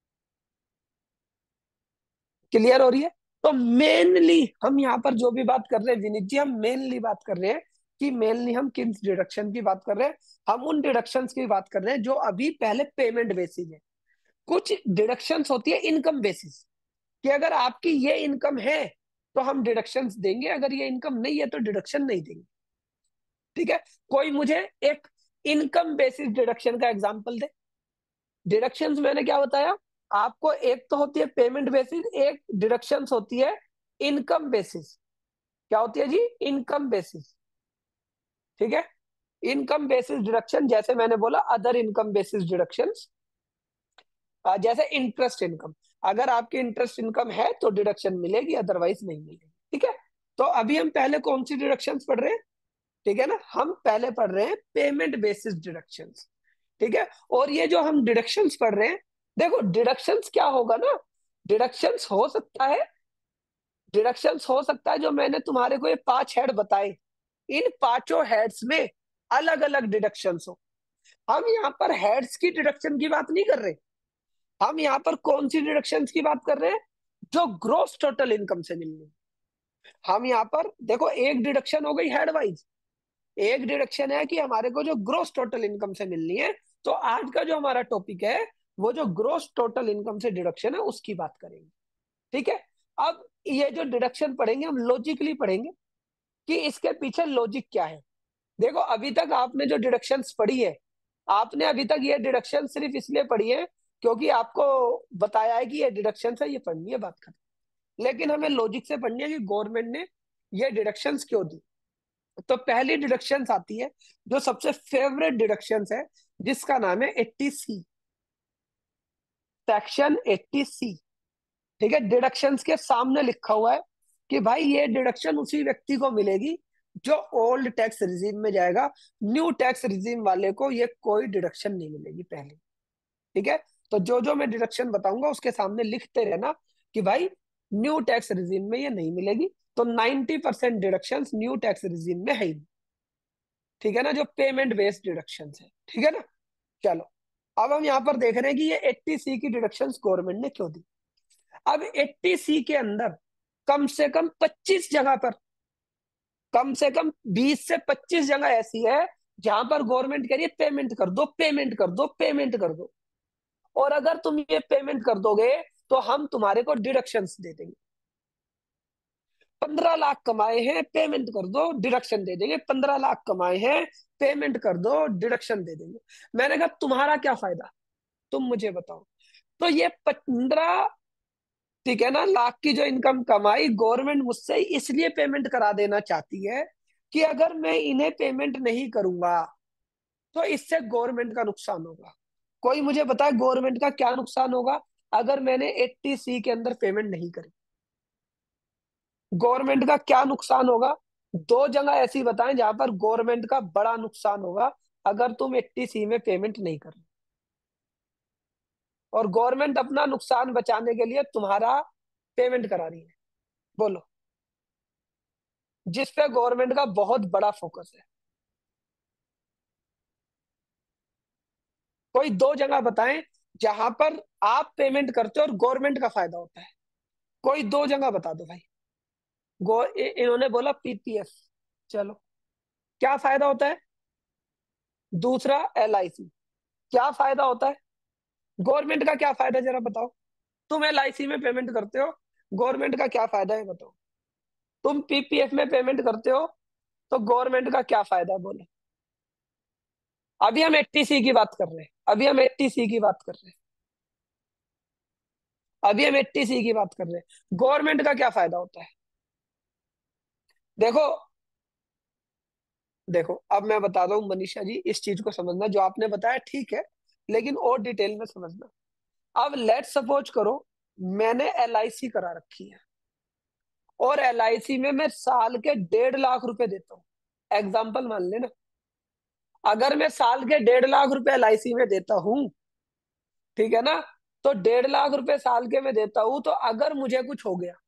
क्लियर हो रही है? तो मेनली हम यहाँ पर जो भी बात कर रहे हैं विनीत जी, हम मेनली बात कर रहे हैं कि मेनली हम किन डिडक्शन की बात कर रहे हैं। हम उन डिडक्शंस की बात कर रहे हैं जो अभी पहले पेमेंट बेसिस है। कुछ डिडक्शंस होती है इनकम बेसिस, कि अगर आपकी ये इनकम है तो हम डिडक्शंस देंगे, अगर ये इनकम नहीं है तो डिडक्शन नहीं देंगे। ठीक है, कोई मुझे एक इनकम बेसिस डिडक्शन का एग्जांपल दे। डिडक्शंस मैंने क्या बताया आपको, एक तो होती है पेमेंट बेसिस, एक डिडक्शंस होती है इनकम बेसिस। क्या होती है जी? Income basis. ठीक है, इनकम बेसिस डिडक्शन, जैसे मैंने बोला अदर इनकम बेसिस डिडक्शंस, जैसे इंटरेस्ट इनकम, अगर आपकी इंटरेस्ट इनकम है तो डिडक्शन मिलेगी, अदरवाइज नहीं मिलेगी। ठीक है, तो अभी हम पहले कौन सी डिडक्शंस पढ़ रहे हैं? ठीक है ना, हम पहले पढ़ रहे हैं पेमेंट बेसिस डिडक्शंस। ठीक है, और ये जो हम डिडक्शंस पढ़ रहे हैं, देखो डिडक्शंस क्या होगा ना, डिडक्शंस हो सकता है, डिडक्शंस हो सकता है जो मैंने तुम्हारे को ये पांच हेड बताए, इन पांचों हेड्स में अलग अलग डिडक्शंस हो। हम यहाँ पर हेड्स की डिडक्शन की बात नहीं कर रहे, हम यहाँ पर कौन सी डिडक्शंस की बात कर रहे हैं? जो ग्रोस टोटल इनकम से मिलनी है। हम यहाँ पर देखो, एक डिडक्शन हो गई हेड वाइज, एक डिडक्शन है कि हमारे को जो ग्रोस टोटल इनकम से मिलनी है। तो आज का जो हमारा टॉपिक है वो जो ग्रोस टोटल इनकम से डिडक्शन है उसकी बात करेंगे। ठीक है, अब ये जो डिडक्शन पढ़ेंगे हम लॉजिकली पढ़ेंगे कि इसके पीछे लॉजिक क्या है। देखो अभी तक आपने जो डिडक्शंस पढ़ी है, आपने अभी तक ये डिडक्शन सिर्फ इसलिए पढ़ी है क्योंकि आपको बताया है कि ये डिडक्शन है, ये पढ़नी है, बात खत्म। लेकिन हमें लॉजिक से पढ़नी है कि गवर्नमेंट ने ये डिडक्शंस क्यों दी। तो पहली डिडक्शंस आती है जो सबसे फेवरेट डिडक्शंस है, जिसका नाम है eighty C, section eighty C. ठीक है, डिडक्शंस के सामने लिखा हुआ है कि भाई ये डिडक्शन उसी व्यक्ति को मिलेगी जो ओल्ड टैक्स रिजीम में जाएगा, न्यू टैक्स रिजीम वाले को ये कोई डिडक्शन नहीं मिलेगी पहले। ठीक है, तो जो जो मैं डिडक्शन बताऊंगा उसके सामने लिखते रहना कि भाई न्यू टैक्स रिजीम में ये नहीं मिलेगी। तो ninety percent deduction new tax regime में है ही नहीं। ठीक है ना, जो पेमेंट बेस्ड डिडक्शन है। ठीक है ना, चलो अब हम यहाँ पर देख रहे हैं कि ये एट्टी सी की डिडक्शन गवर्नमेंट ने क्यों दी। अब एट्टी सी के अंदर कम से कम पच्चीस जगह पर, कम से कम बीस से पच्चीस जगह ऐसी है जहां पर गवर्नमेंट कह रही है पेमेंट कर दो, पेमेंट कर दो, पेमेंट कर दो, और अगर तुम ये पेमेंट कर दोगे तो हम तुम्हारे को डिडक्शंस दे देंगे। पंद्रह लाख कमाए हैं, पेमेंट कर दो, डिडक्शन दे देंगे। पंद्रह लाख कमाए हैं, पेमेंट कर दो, डिडक्शन दे देंगे। मैंने कहा तुम्हारा क्या फायदा, तुम मुझे बताओ। तो ये पंद्रह, ठीक है ना, लाख की जो इनकम कमाई गवर्नमेंट मुझसे इसलिए पेमेंट करा देना चाहती है कि अगर मैं इन्हें पेमेंट नहीं करूंगा तो इससे गवर्नमेंट का नुकसान होगा। कोई मुझे बताए गवर्नमेंट का क्या नुकसान होगा अगर मैंने एट्टी सी के अंदर पेमेंट नहीं करी? गवर्नमेंट का क्या नुकसान होगा? दो जगह ऐसी बताएं जहां पर गवर्नमेंट का बड़ा नुकसान होगा अगर तुम एट्टी सी में पेमेंट नहीं कर रहे, और गवर्नमेंट अपना नुकसान बचाने के लिए तुम्हारा पेमेंट करा रही है। बोलो, जिस पे गवर्नमेंट का बहुत बड़ा फोकस है। कोई दो जगह बताएं जहां पर आप पेमेंट करते हो और गवर्नमेंट का फायदा होता है। कोई दो जगह बता दो भाई। गो इ- इन्होंने बोला पीपीएफ, चलो क्या फायदा होता है? दूसरा एलआईसी, क्या फायदा होता है? गवर्नमेंट का क्या फायदा जरा बताओ। तुम एलआईसी में पेमेंट करते हो, गवर्नमेंट का क्या फायदा है बताओ। तुम पीपीएफ में पेमेंट करते हो, तो गवर्नमेंट का क्या फायदा है बोलो। अभी हम एट्टी सी की बात कर रहे हैं, अभी हम एट्टी सी की बात कर रहे हैं, अभी हम एट्टी सी की बात कर रहे हैं, गवर्नमेंट का क्या फायदा होता है? देखो, देखो अब मैं बता रहा हूँ मनीषा जी, इस चीज को समझना, जो आपने बताया ठीक है, लेकिन और डिटेल में समझना। अब लेट सपोज करो मैंने एलआईसी करा रखी है, और एलआईसी में मैं साल के डेढ़ लाख रुपए देता हूँ। एग्जाम्पल मान लेना, अगर मैं साल के डेढ़ लाख रुपए एलआईसी में देता हूँ, ठीक है ना, तो डेढ़ लाख रुपए साल के मैं देता हूँ, तो अगर मुझे कुछ हो गया,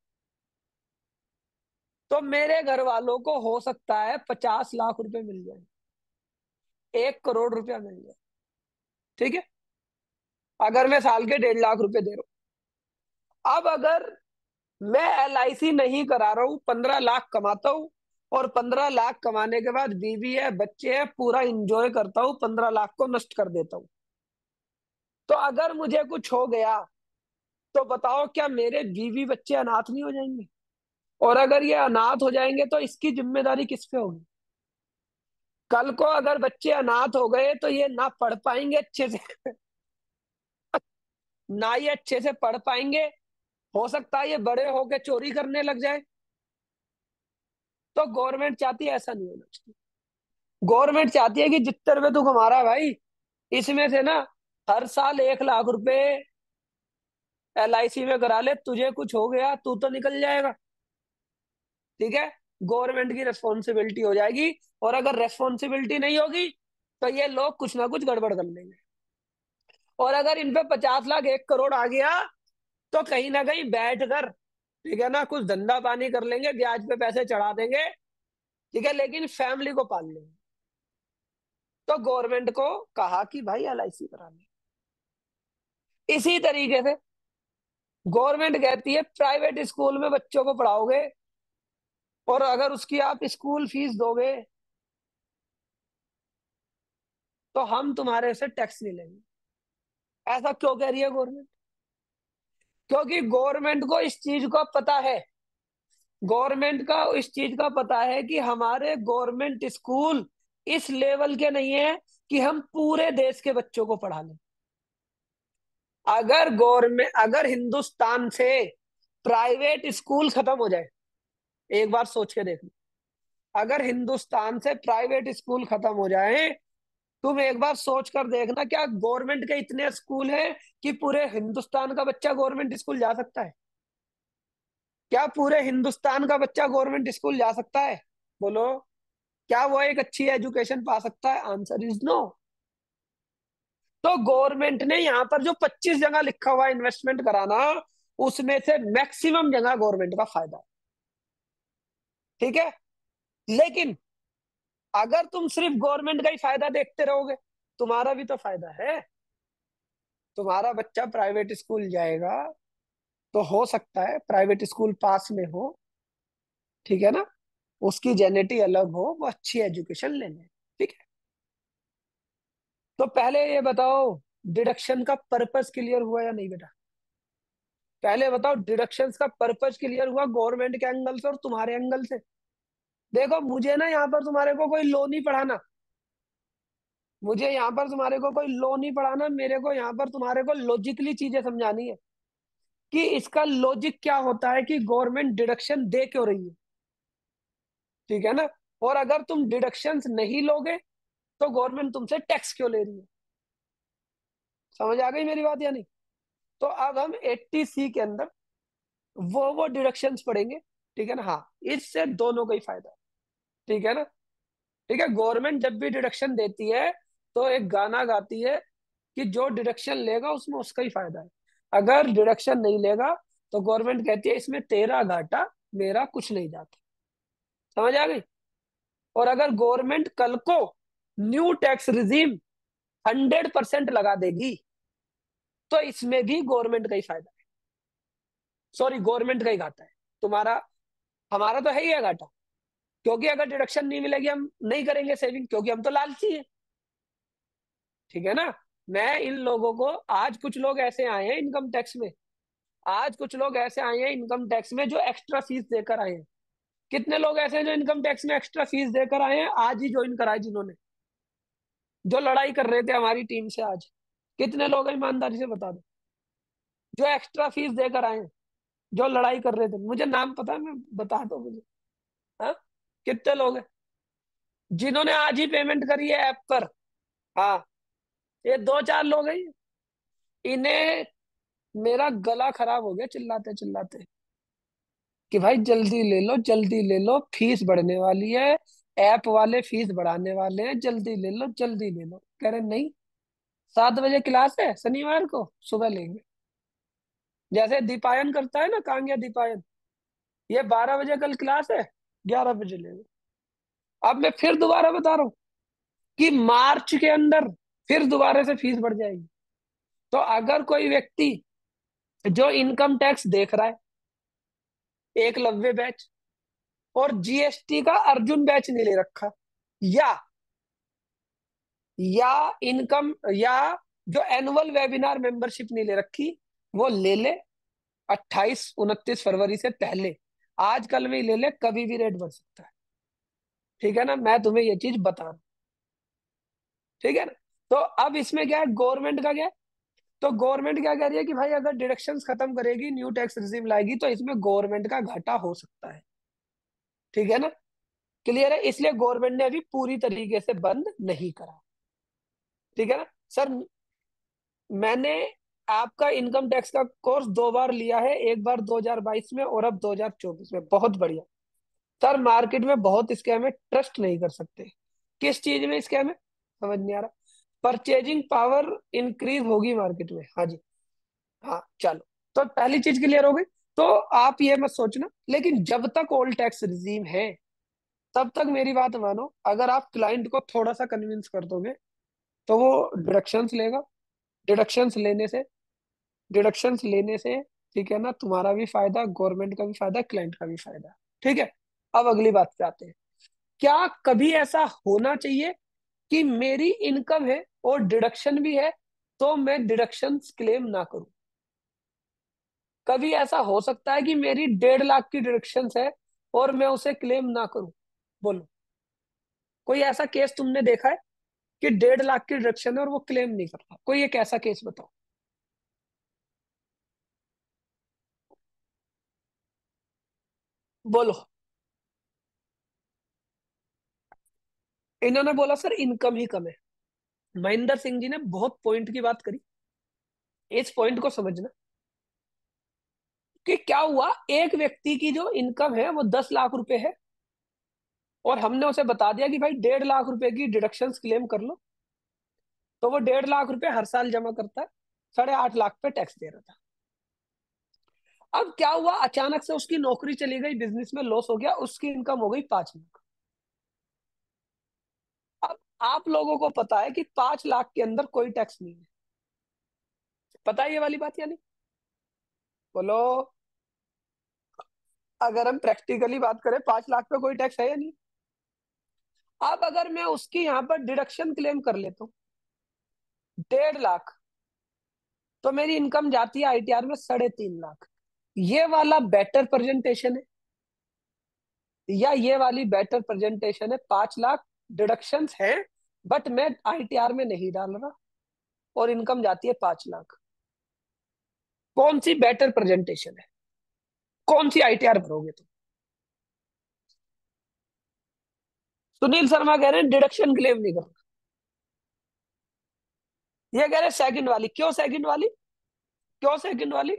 तो मेरे घर वालों को हो सकता है पचास लाख रुपए मिल जाए, एक करोड़ रुपया मिल जाए। ठीक है, अगर मैं साल के डेढ़ लाख रुपए दे रहा हूं। अब अगर मैं एलआईसी नहीं करा रहा हूं, पंद्रह लाख कमाता हूं, और पंद्रह लाख कमाने के बाद बीवी है, बच्चे हैं, पूरा इंजॉय करता हूं, पंद्रह लाख को नष्ट कर देता हूं, तो अगर मुझे कुछ हो गया, तो बताओ क्या मेरे बीवी बच्चे अनाथ नहीं हो जाएंगे? और अगर ये अनाथ हो जाएंगे तो इसकी जिम्मेदारी किस पे होगी? कल को अगर बच्चे अनाथ हो गए तो ये ना पढ़ पाएंगे अच्छे से, ना ये अच्छे से पढ़ पाएंगे, हो सकता है ये बड़े होके चोरी करने लग जाए। तो गवर्नमेंट चाहती है ऐसा नहीं होना चाहिए। गवर्नमेंट चाहती है कि जितने रुपए तू कमा रहा है भाई, इसमें से ना हर साल एक लाख रुपए एलआईसी में करा ले, तुझे कुछ हो गया तू तो निकल जाएगा। ठीक है, गवर्नमेंट की रेस्पॉन्सिबिलिटी हो जाएगी। और अगर रेस्पॉन्सिबिलिटी नहीं होगी, तो ये लोग कुछ ना कुछ गड़बड़ कर लेंगे। और अगर इन पे पचास लाख एक करोड़ आ गया, तो कहीं ना कहीं बैठ कर, ठीक है ना, कुछ धंधा पानी कर लेंगे, ब्याज पे पैसे चढ़ा देंगे, ठीक है, लेकिन फैमिली को पाल लेंगे। तो गवर्नमेंट को कहा कि भाई एलआईसी करा ले। इसी तरीके से गवर्नमेंट कहती है प्राइवेट स्कूल में बच्चों को पढ़ाओगे, और अगर उसकी आप स्कूल फीस दोगे, तो हम तुम्हारे से टैक्स नहीं लेंगे। ऐसा क्यों कह रही है गवर्नमेंट? क्योंकि गवर्नमेंट को इस चीज का पता है, गवर्नमेंट का इस चीज का पता है कि हमारे गवर्नमेंट स्कूल इस लेवल के नहीं है कि हम पूरे देश के बच्चों को पढ़ा लें। अगर गवर्नमेंट अगर हिंदुस्तान से प्राइवेट स्कूल खत्म हो जाए, एक बार सोच के देख लो, अगर हिंदुस्तान से प्राइवेट स्कूल खत्म हो जाए, तुम एक बार सोच कर देखना, क्या गवर्नमेंट के इतने स्कूल हैं कि पूरे हिंदुस्तान का बच्चा गवर्नमेंट स्कूल जा सकता है? क्या पूरे हिंदुस्तान का बच्चा गवर्नमेंट स्कूल जा सकता है? बोलो, क्या वो एक अच्छी एजुकेशन पा सकता है? Answer is no. तो गवर्नमेंट ने यहाँ पर जो पच्चीस जगह लिखा हुआ इन्वेस्टमेंट कराना, उसमें से मैक्सिमम जगह गवर्नमेंट का फायदा है। ठीक है, लेकिन अगर तुम सिर्फ गवर्नमेंट का ही फायदा देखते रहोगे, तुम्हारा भी तो फायदा है। तुम्हारा बच्चा प्राइवेट स्कूल जाएगा, तो हो सकता है प्राइवेट स्कूल पास में हो, ठीक है ना, उसकी जेनेटी अलग हो, वो अच्छी एजुकेशन ले ले। ठीक है, तो पहले ये बताओ, डिडक्शन का पर्पस क्लियर हुआ या नहीं बेटा? पहले बताओ, डिडक्शन का पर्पस क्लियर हुआ गवर्नमेंट के एंगल से और तुम्हारे एंगल से? देखो, मुझे ना यहाँ पर तुम्हारे को कोई लॉ नहीं पढ़ाना, मुझे यहाँ पर तुम्हारे को कोई लॉ नहीं पढ़ाना, मेरे को यहाँ पर तुम्हारे को लॉजिकली चीजें समझानी है, कि इसका लॉजिक क्या होता है, कि गवर्नमेंट डिडक्शन दे क्यों रही है। ठीक है ना, और अगर तुम डिडक्शंस नहीं लोगे, तो गवर्नमेंट तुमसे टैक्स क्यों ले रही है। समझ आ गई मेरी बात या नहीं? तो अब हम एट्टी सी के अंदर वो वो डिडक्शंस पढ़ेंगे। ठीक है ना, हाँ, इससे दोनों का ही फायदा है। ठीक है ना, ठीक है, गवर्नमेंट जब भी डिडक्शन देती है, तो एक गाना गाती है कि जो डिडक्शन लेगा उसमें उसका ही फायदा है। अगर डिडक्शन नहीं लेगा, तो गवर्नमेंट कहती है इसमें तेरा घाटा, मेरा कुछ नहीं जाता। समझ आ गई? और अगर गवर्नमेंट कल को new tax regime hundred percent लगा देगी, तो इसमें भी गवर्नमेंट का ही फायदा है, सॉरी गवर्नमेंट का ही घाटा है। तुम्हारा, हमारा तो है ही है घाटा, क्योंकि अगर डिडक्शन नहीं मिलेगी हम नहीं करेंगे सेविंग, क्योंकि हम तो लालची हैं। ठीक है ना। मैं इन लोगों को, आज कुछ लोग ऐसे आए हैं इनकम टैक्स में, आज कुछ लोग ऐसे आए हैं इनकम टैक्स में जो एक्स्ट्रा फीस देकर आए हैं। कितने लोग ऐसे हैं जो इनकम टैक्स में एक्स्ट्रा फीस देकर आए हैं, आज ही ज्वाइन कराए जिन्होंने, जो लड़ाई कर रहे थे हमारी टीम से आज? कितने लोग हैं ईमानदारी से बता दो, जो एक्स्ट्रा फीस देकर आए हैं, जो लड़ाई कर रहे थे? मुझे नाम पता है, मैं बता दो मुझे। हाँ, कितने लोग हैं जिन्होंने आज ही पेमेंट करी है ऐप पर? हाँ, ये दो चार लोग हैं। इन्हें, मेरा गला खराब हो गया चिल्लाते चिल्लाते कि भाई जल्दी ले लो, जल्दी ले लो, फीस बढ़ने वाली है, ऐप वाले फीस बढ़ाने वाले हैं, जल्दी ले लो, जल्दी ले लो। कह रहे नहीं, सात बजे क्लास है शनिवार को, सुबह लेंगे। जैसे दीपायन करता है ना, कांग्या दीपायन, ये बारह बजे कल क्लास है, ग्यारह बजे लेंगे। अब मैं फिर दोबारा बता रहा हूँ कि मार्च के अंदर फिर दोबारा से फीस बढ़ जाएगी। तो अगर कोई व्यक्ति जो इनकम टैक्स देख रहा है, एकलव्य बैच और जीएसटी का अर्जुन बैच नहीं ले रखा, या या इनकम या जो एनुअल वेबिनार मेंबरशिप नहीं ले रखी, वो ले ले अट्ठाईस उनतीस फरवरी से पहले, आज कल में ही ले ले, कभी भी रेट बढ़ सकता है। ठीक है ना, मैं तुम्हें ये चीज बता रहा हूं। ठीक है ना। तो अब इसमें क्या है, गवर्नमेंट का क्या है? तो गवर्नमेंट क्या कह रही है कि भाई अगर डिडक्शंस खत्म करेगी, न्यू टैक्स रिजीम लाएगी, तो इसमें गवर्नमेंट का घाटा हो सकता है। ठीक है ना, क्लियर है? इसलिए गवर्नमेंट ने अभी पूरी तरीके से बंद नहीं करा। ठीक है ना सर। मैंने आपका इनकम टैक्स का कोर्स दो बार लिया है, एक बार दो हज़ार बाईस में और अब दो हज़ार चौबीस में, बहुत बढ़िया। सर मार्केट में बहुत स्कैम है, ट्रस्ट नहीं कर सकते। किस चीज में स्कैम है समझ नहीं आ रहा। परचेजिंग पावर इंक्रीज होगी मार्केट में, हाँ जी। हाँ चलो, तो पहली चीज क्लियर हो गई। तो आप ये मत सोचना, लेकिन जब तक ओल्ड टैक्स रिजीम है तब तक मेरी बात मानो, अगर आप क्लाइंट को थोड़ा सा कन्विंस कर दोगे तो वो डिडक्शंस लेगा। डिडक्शंस लेने से डिडक्शंस लेने से ठीक है ना, तुम्हारा भी फायदा, गवर्नमेंट का भी फायदा, क्लाइंट का भी फायदा। ठीक है। अब अगली बात पे आते हैं। क्या कभी ऐसा होना चाहिए कि मेरी इनकम है और डिडक्शन भी है तो मैं डिडक्शंस क्लेम ना करूं? कभी ऐसा हो सकता है कि मेरी डेढ़ लाख की डिडक्शंस है और मैं उसे क्लेम ना करूं? बोलो, कोई ऐसा केस तुमने देखा है कि डेढ़ लाख की डिडक्शन है और वो क्लेम नहीं कर रहा? कोई एक ऐसा केस बताओ। बोलो। इन्होंने बोला सर इनकम ही कम है। महेंद्र सिंह जी ने बहुत पॉइंट की बात करी, इस पॉइंट को समझना कि क्या हुआ। एक व्यक्ति की जो इनकम है वो दस लाख रुपए है, और हमने उसे बता दिया कि भाई डेढ़ लाख रुपए की डिडक्शंस क्लेम कर लो, तो वो डेढ़ लाख रुपए हर साल जमा करता है, साढ़े आठ लाख पे टैक्स दे रहा था। अब क्या हुआ, अचानक से उसकी नौकरी चली गई, बिजनेस में लॉस हो गया, उसकी इनकम हो गई पांच लाख। अब आप लोगों को पता है कि पांच लाख के अंदर कोई टैक्स नहीं है, पता है ये वाली बात या नहीं? बोलो। अगर हम प्रैक्टिकली बात करें, पांच लाख पे कोई टैक्स है या नहीं? अब अगर मैं उसकी यहाँ पर डिडक्शन क्लेम कर लेता हूँ डेढ़ लाख, तो मेरी इनकम जाती है आईटीआर में साढ़े तीन लाख। ये वाला बेटर प्रेजेंटेशन है या ये वाली बेटर प्रेजेंटेशन है? पांच लाख डिडक्शंस है, बट मैं आईटीआर में नहीं डाल रहा, और इनकम जाती है पांच लाख। कौन सी बेटर प्रेजेंटेशन है? कौन सी आईटीआर भरोगे तुम? सुनील शर्मा कह रहे हैं डिडक्शन क्लेम नहीं कर रहा, ये कह रहे सेकंड वाली। क्यों सेकंड वाली? क्यों सेकंड वाली?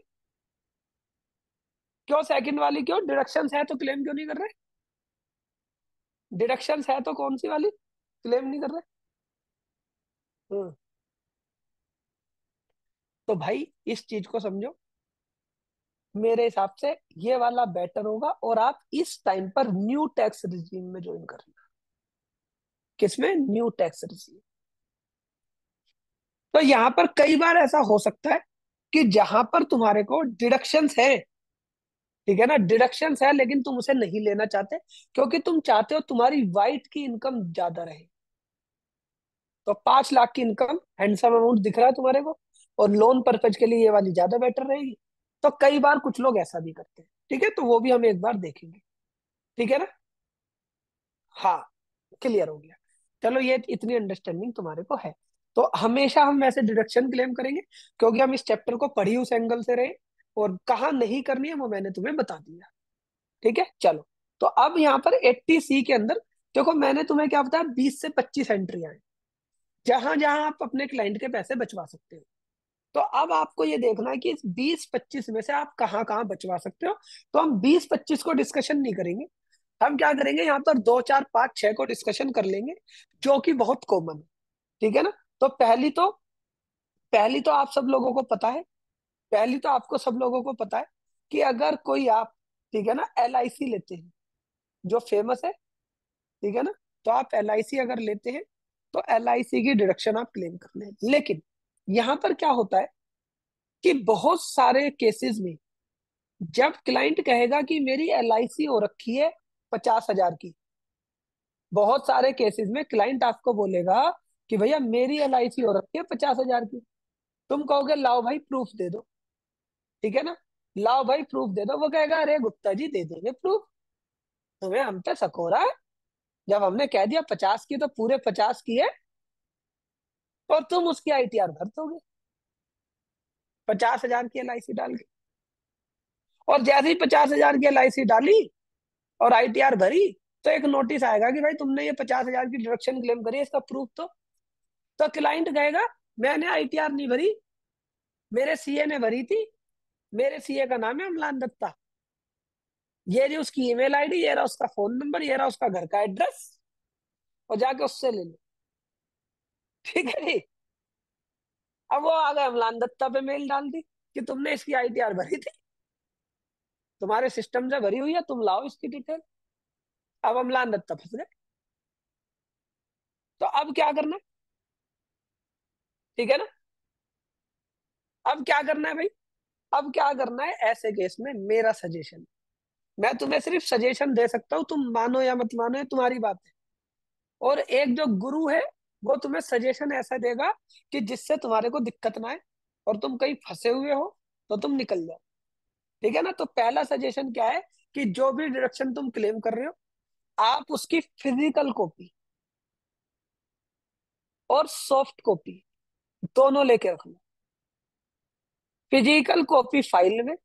क्यों सेकंड वाली? क्यों? डिडक्शंस है तो क्लेम क्यों नहीं कर रहे? डिडक्शंस है तो कौन सी वाली क्लेम नहीं कर रहे? हम्म। तो भाई इस चीज को समझो, मेरे हिसाब से ये वाला बेटर होगा, और आप इस टाइम पर न्यू टैक्स रिजीम में ज्वाइन करना। किसमें? New tax regime. तो यहां पर कई बार ऐसा हो सकता है कि जहां पर तुम्हारे को डिडक्शंस है, ठीक है ना, डिडक्शंस है, लेकिन तुम उसे नहीं लेना चाहते क्योंकि तुम चाहते हो तुम्हारी वाइट की इनकम ज्यादा रहे। तो पांच लाख की इनकम हैंडसम अमाउंट दिख रहा है तुम्हारे को, और लोन पर्पज के लिए ये वाली ज्यादा बेटर रहेगी। तो कई बार कुछ लोग ऐसा भी करते हैं, ठीक है, तो वो भी हम एक बार देखेंगे। ठीक है ना। हाँ, क्लियर हो गया। चलो, ये इतनी अंडरस्टैंडिंग तुम्हारे को है। तो हमेशा हम वैसे डिडक्शन क्लेम करेंगे क्योंकि हम इस चैप्टर को पढ़ी उस एंगल से रहे, और कहाँ नहीं करनी है वो मैंने तुम्हें बता दिया। ठीक है, चलो। तो अब यहाँ पर एट्टी सी के अंदर देखो, मैंने तुम्हें क्या बताया, बीस से पच्चीस एंट्रियां हैं जहां जहां आप अपने क्लाइंट के पैसे बचवा सकते हो। तो अब आपको ये देखना है कि इस बीस पच्चीस में से आप कहाँ कहाँ बचवा सकते हो। तो हम बीस पच्चीस को डिस्कशन नहीं करेंगे, हम क्या करेंगे, यहाँ पर दो चार पाँच छह को डिस्कशन कर लेंगे, जो कि बहुत कॉमन है। ठीक है ना। तो पहली तो पहली तो आप सब लोगों को पता है, पहली तो आपको सब लोगों को पता है कि अगर कोई आप, ठीक है ना, एल आई सी लेते हैं, जो फेमस है, ठीक है ना, तो आप एल आई सी अगर लेते हैं तो एल आई सी की डिडक्शन आप क्लेम कर लें। लेकिन यहाँ पर क्या होता है कि बहुत सारे केसेस में जब क्लाइंट कहेगा कि मेरी एल आई सी हो रखी है पचास हजार की, बहुत सारे केसेस में क्लाइंट आपको बोलेगा कि भैया मेरी एल आई सी हो रखी है पचास हजार की। तुम कहोगे लाओ भाई प्रूफ दे दो, ठीक है ना, लाओ भाई प्रूफ दे दो। वो कहेगा अरे गुप्ता जी दे देंगे प्रूफ, तुम्हें हम पे शक हो रहा है, जब हमने कह दिया पचास की तो पूरे पचास की है, और तुम उसकी आई टी आर भर दोगे पचास हजार की एल आई सी डाल के। और जैसे ही पचास हजार की एल आई सी डाली और आई टी आर भरी, तो एक नोटिस आएगा कि भाई तुमने ये पचास हजार की डिडक्शन क्लेम करी है, इसका प्रूफ तो तो क्लाइंट कहेगा मैंने आई टी आर नहीं भरी, मेरे सी ए ने भरी थी, मेरे सी ए का नाम है अमलान दत्ता, ये जी उसकी ईमेल आई डी, ये रहा उसका फोन नंबर, ये रहा उसका घर का एड्रेस, और जाके उससे ले लो। ठीक है जी। अब वो आ गए अमलान दत्ता पे मेल डाल दी कि तुमने इसकी आई टी आर भरी थी, तुम्हारे सिस्टम से भरी हुई है, तुम लाओ इसकी डिटेल। अब अमलान दत्ता फंस गए। तो अब क्या करना है, ठीक है ना, अब क्या करना है भाई, अब क्या करना है ऐसे केस में, मेरा सजेशन, मैं तुम्हें सिर्फ सजेशन दे सकता हूँ, तुम मानो या मत मानो ये तुम्हारी बात है। और एक जो गुरु है वो तुम्हें सजेशन ऐसा देगा कि जिससे तुम्हारे को दिक्कत ना आए और तुम कहीं फंसे हुए हो तो तुम निकल जाओ। ठीक है ना। तो पहला सजेशन क्या है कि जो भी डिडक्शन तुम क्लेम कर रहे हो, आप उसकी फिजिकल कॉपी और सॉफ्ट कॉपी दोनों लेके रख लो। फिजिकल कॉपी फाइल में,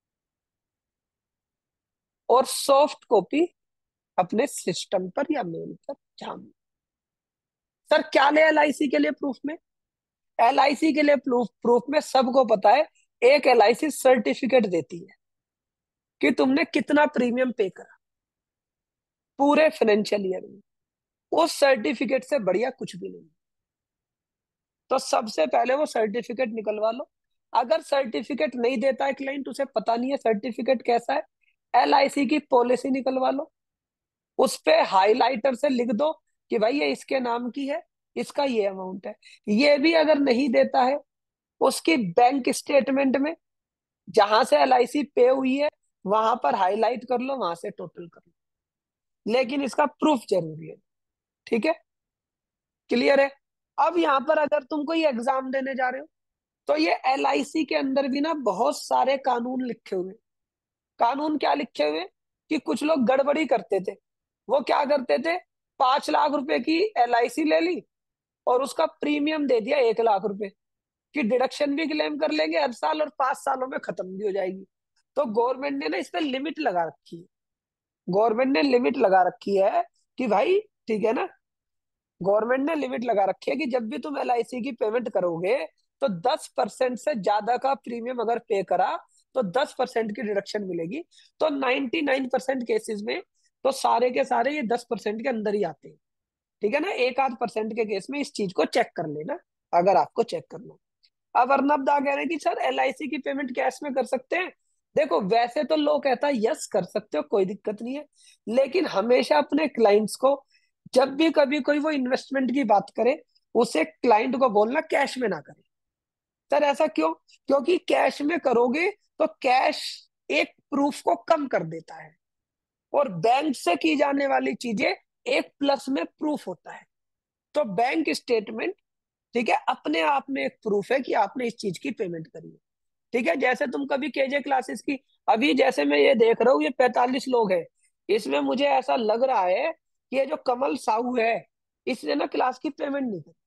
और सॉफ्ट कॉपी अपने सिस्टम पर या मेल पर जहां। सर क्या ले एल आई सी के लिए प्रूफ में, एल आई सी के लिए प्रूफ प्रूफ में सबको पता है, एक एल आई सी सर्टिफिकेट देती है कि तुमने कितना प्रीमियम पे करा पूरे फाइनेंशियल ईयर में। उस सर्टिफिकेट से बढ़िया कुछ भी नहीं। तो सबसे पहले वो सर्टिफिकेट निकलवा लो। अगर सर्टिफिकेट नहीं देता है क्लाइंट, उसे पता नहीं है सर्टिफिकेट कैसा है, एल आई सी की पॉलिसी निकलवा लो, उस पे हाइलाइटर से लिख दो कि भाई ये इसके नाम की है, इसका ये अमाउंट है। ये भी अगर नहीं देता है, उसकी बैंक स्टेटमेंट में जहां से एल आई सी पे हुई है वहां पर हाईलाइट कर लो, वहां से टोटल कर लो, लेकिन इसका प्रूफ जरूरी है। ठीक है, क्लियर है। अब यहाँ पर अगर तुम कोई एग्जाम देने जा रहे हो, तो ये एल आई सी के अंदर भी ना बहुत सारे कानून लिखे हुए हैं। कानून क्या लिखे हुए हैं कि कुछ लोग गड़बड़ी करते थे। वो क्या करते थे, पांच लाख रुपए की एल आई सी ले ली और उसका प्रीमियम दे दिया एक लाख रुपए, कि डिडक्शन भी क्लेम कर लेंगे हर साल और पांच सालों में खत्म भी हो जाएगी। तो गवर्नमेंट ने ना इस पे लिमिट लगा रखी है, गवर्नमेंट ने लिमिट लगा रखी है कि भाई, ठीक है ना, गवर्नमेंट ने लिमिट लगा रखी है कि जब भी तुम एल आई सी की पेमेंट करोगे, तो दस परसेंट से ज्यादा का प्रीमियम अगर पे करा तो दस परसेंट की डिडक्शन मिलेगी। तो नाइन्टी नाइन परसेंट केसेस में तो सारे के सारे ये दस परसेंट के अंदर ही आते हैं। ठीक है ना, एक आध परसेंट के केस में इस चीज को चेक कर लेना, अगर आपको चेक करना। अब अर्नब दा कह रहे हैं कि सर एल आई सी की पेमेंट कैश में कर सकते हैं। देखो वैसे तो लोग कहता है यस कर सकते हो, कोई दिक्कत नहीं है, लेकिन हमेशा अपने क्लाइंट्स को जब भी कभी कोई वो इन्वेस्टमेंट की बात करे, उसे क्लाइंट को बोलना कैश में ना करे। सर ऐसा क्यों? क्योंकि कैश में करोगे तो कैश एक प्रूफ को कम कर देता है, और बैंक से की जाने वाली चीजें एक प्लस में प्रूफ होता है। तो बैंक स्टेटमेंट, ठीक है, अपने आप में एक प्रूफ है कि आपने इस चीज की पेमेंट करी है। ठीक है, जैसे तुम कभी केजे क्लासेस की, अभी जैसे मैं ये देख रहा हूँ ये पैंतालीस लोग हैं, इसमें मुझे ऐसा लग रहा है कि ये जो कमल साहू है, इसने ना क्लास की पेमेंट नहीं करी।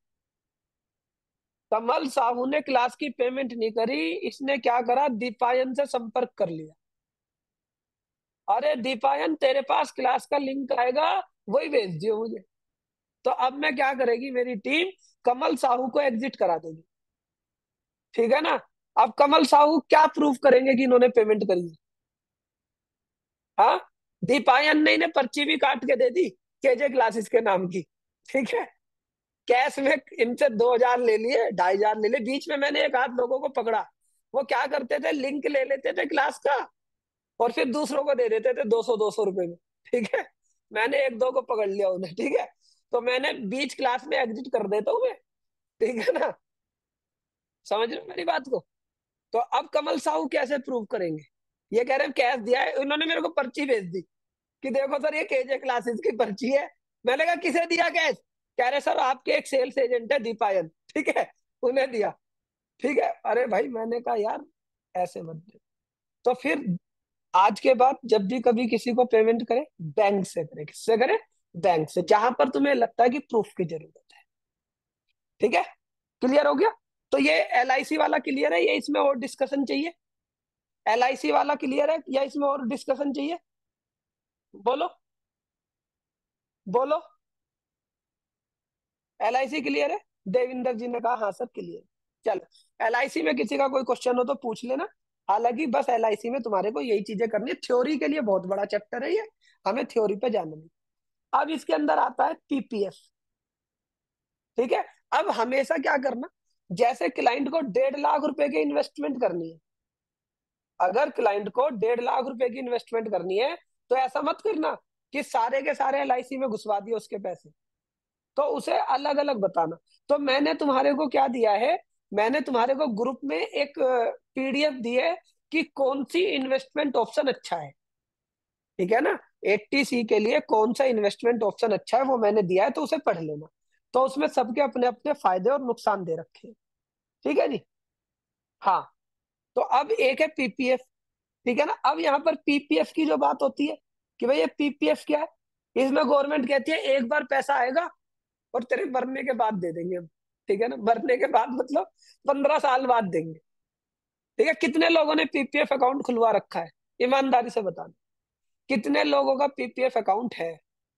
कमल साहू ने क्लास की पेमेंट नहीं करी, इसने क्या करा, दीपायन से संपर्क कर लिया। अरे दीपायन, तेरे पास क्लास का लिंक आएगा, वही भेज दियो मुझे। तो अब मैं क्या करेगी मेरी टीम, कमल साहू को एग्जिट करा देगी। ठीक है ना? अब कमल साहू क्या प्रूफ करेंगे कि इन्होंने पेमेंट करी है? हाँ, दीपायन ने इन्हें पर्ची भी काट के दे दी केजे क्लासेस के नाम की। ठीक है, कैश में इनसे दो हजार ले लिए, ढाई हजार ले लिए। बीच में मैंने एक आध लोगों को पकड़ा, वो क्या करते थे, लिंक ले लेते थे क्लास का और फिर दूसरों को दे देते थे दो सौ दो सौ रुपए में। ठीक है, मैंने एक दो को पकड़ लिया उन्हें। ठीक है, तो मैंने बीच क्लास में एग्जिट कर देता हूँ मैं। ठीक है ना? समझ रहे हो मेरी बात को? तो अब कमल साहू कैसे प्रूव करेंगे? ये कह रहे हैं कैश दिया है, उन्होंने मेरे को पर्ची भेज दी कि देखो सर ये केजे क्लासेस की पर्ची है। मैंने कहा किसे दिया कैश? कह रहे सर आपके एक सेल्स एजेंट है दीपायन, ठीक है, उन्हें दिया। ठीक है, अरे भाई मैंने कहा यार ऐसे मत दे। तो फिर आज के बाद जब भी कभी किसी को पेमेंट करे, बैंक से करे। किससे करे? बैंक से, जहां पर तुम्हें लगता है कि प्रूफ की जरूरत है। ठीक है, क्लियर हो गया? तो ये एल आई सी वाला क्लियर है, ये इसमें और डिस्कशन चाहिए? एल आई सी वाला क्लियर है या इसमें और डिस्कशन चाहिए? बोलो, बोलो। एल आई सी क्लियर है? देविंदर जी ने कहा हाँ सर क्लियर। चलो, एल आई सी में किसी का कोई क्वेश्चन हो तो पूछ लेना। हालांकि बस एल आई सी में तुम्हारे को यही चीजें करनी है, थ्योरी के लिए बहुत बड़ा चैप्टर है ये, हमें थ्योरी पे जाना नहीं। अब इसके अंदर आता है पी पी एफ। ठीक है, अब हमेशा क्या करना, जैसे क्लाइंट को डेढ़ लाख रुपए की इन्वेस्टमेंट करनी है, अगर क्लाइंट को डेढ़ लाख रुपए की इन्वेस्टमेंट करनी है, तो ऐसा मत करना कि सारे के सारे एल आई सी में घुसवा दिए उसके पैसे, तो उसे अलग अलग बताना। तो मैंने तुम्हारे को क्या दिया है, मैंने तुम्हारे को ग्रुप में एक पी डी एफ दी है कि कौन सी इन्वेस्टमेंट ऑप्शन अच्छा है। ठीक है ना? एट्टी सी के लिए कौन सा इन्वेस्टमेंट ऑप्शन अच्छा है वो मैंने दिया है, तो उसे पढ़ लेना। तो उसमें सबके अपने अपने फायदे और नुकसान दे रखे हैं। ठीक है जी? हाँ, तो अब एक है पी पी एफ। ठीक है ना? अब यहाँ पर पी पी एफ की जो बात होती है कि भाई ये पी पी एफ क्या है, इसमें गवर्नमेंट कहती है एक बार पैसा आएगा और तेरे मरने के बाद दे देंगे हम। ठीक है ना? मरने के बाद मतलब पंद्रह साल बाद देंगे। ठीक है, कितने लोगों ने पी पी एफ अकाउंट खुलवा रखा है? ईमानदारी से बताना, कितने लोगों का पी पी एफ अकाउंट है?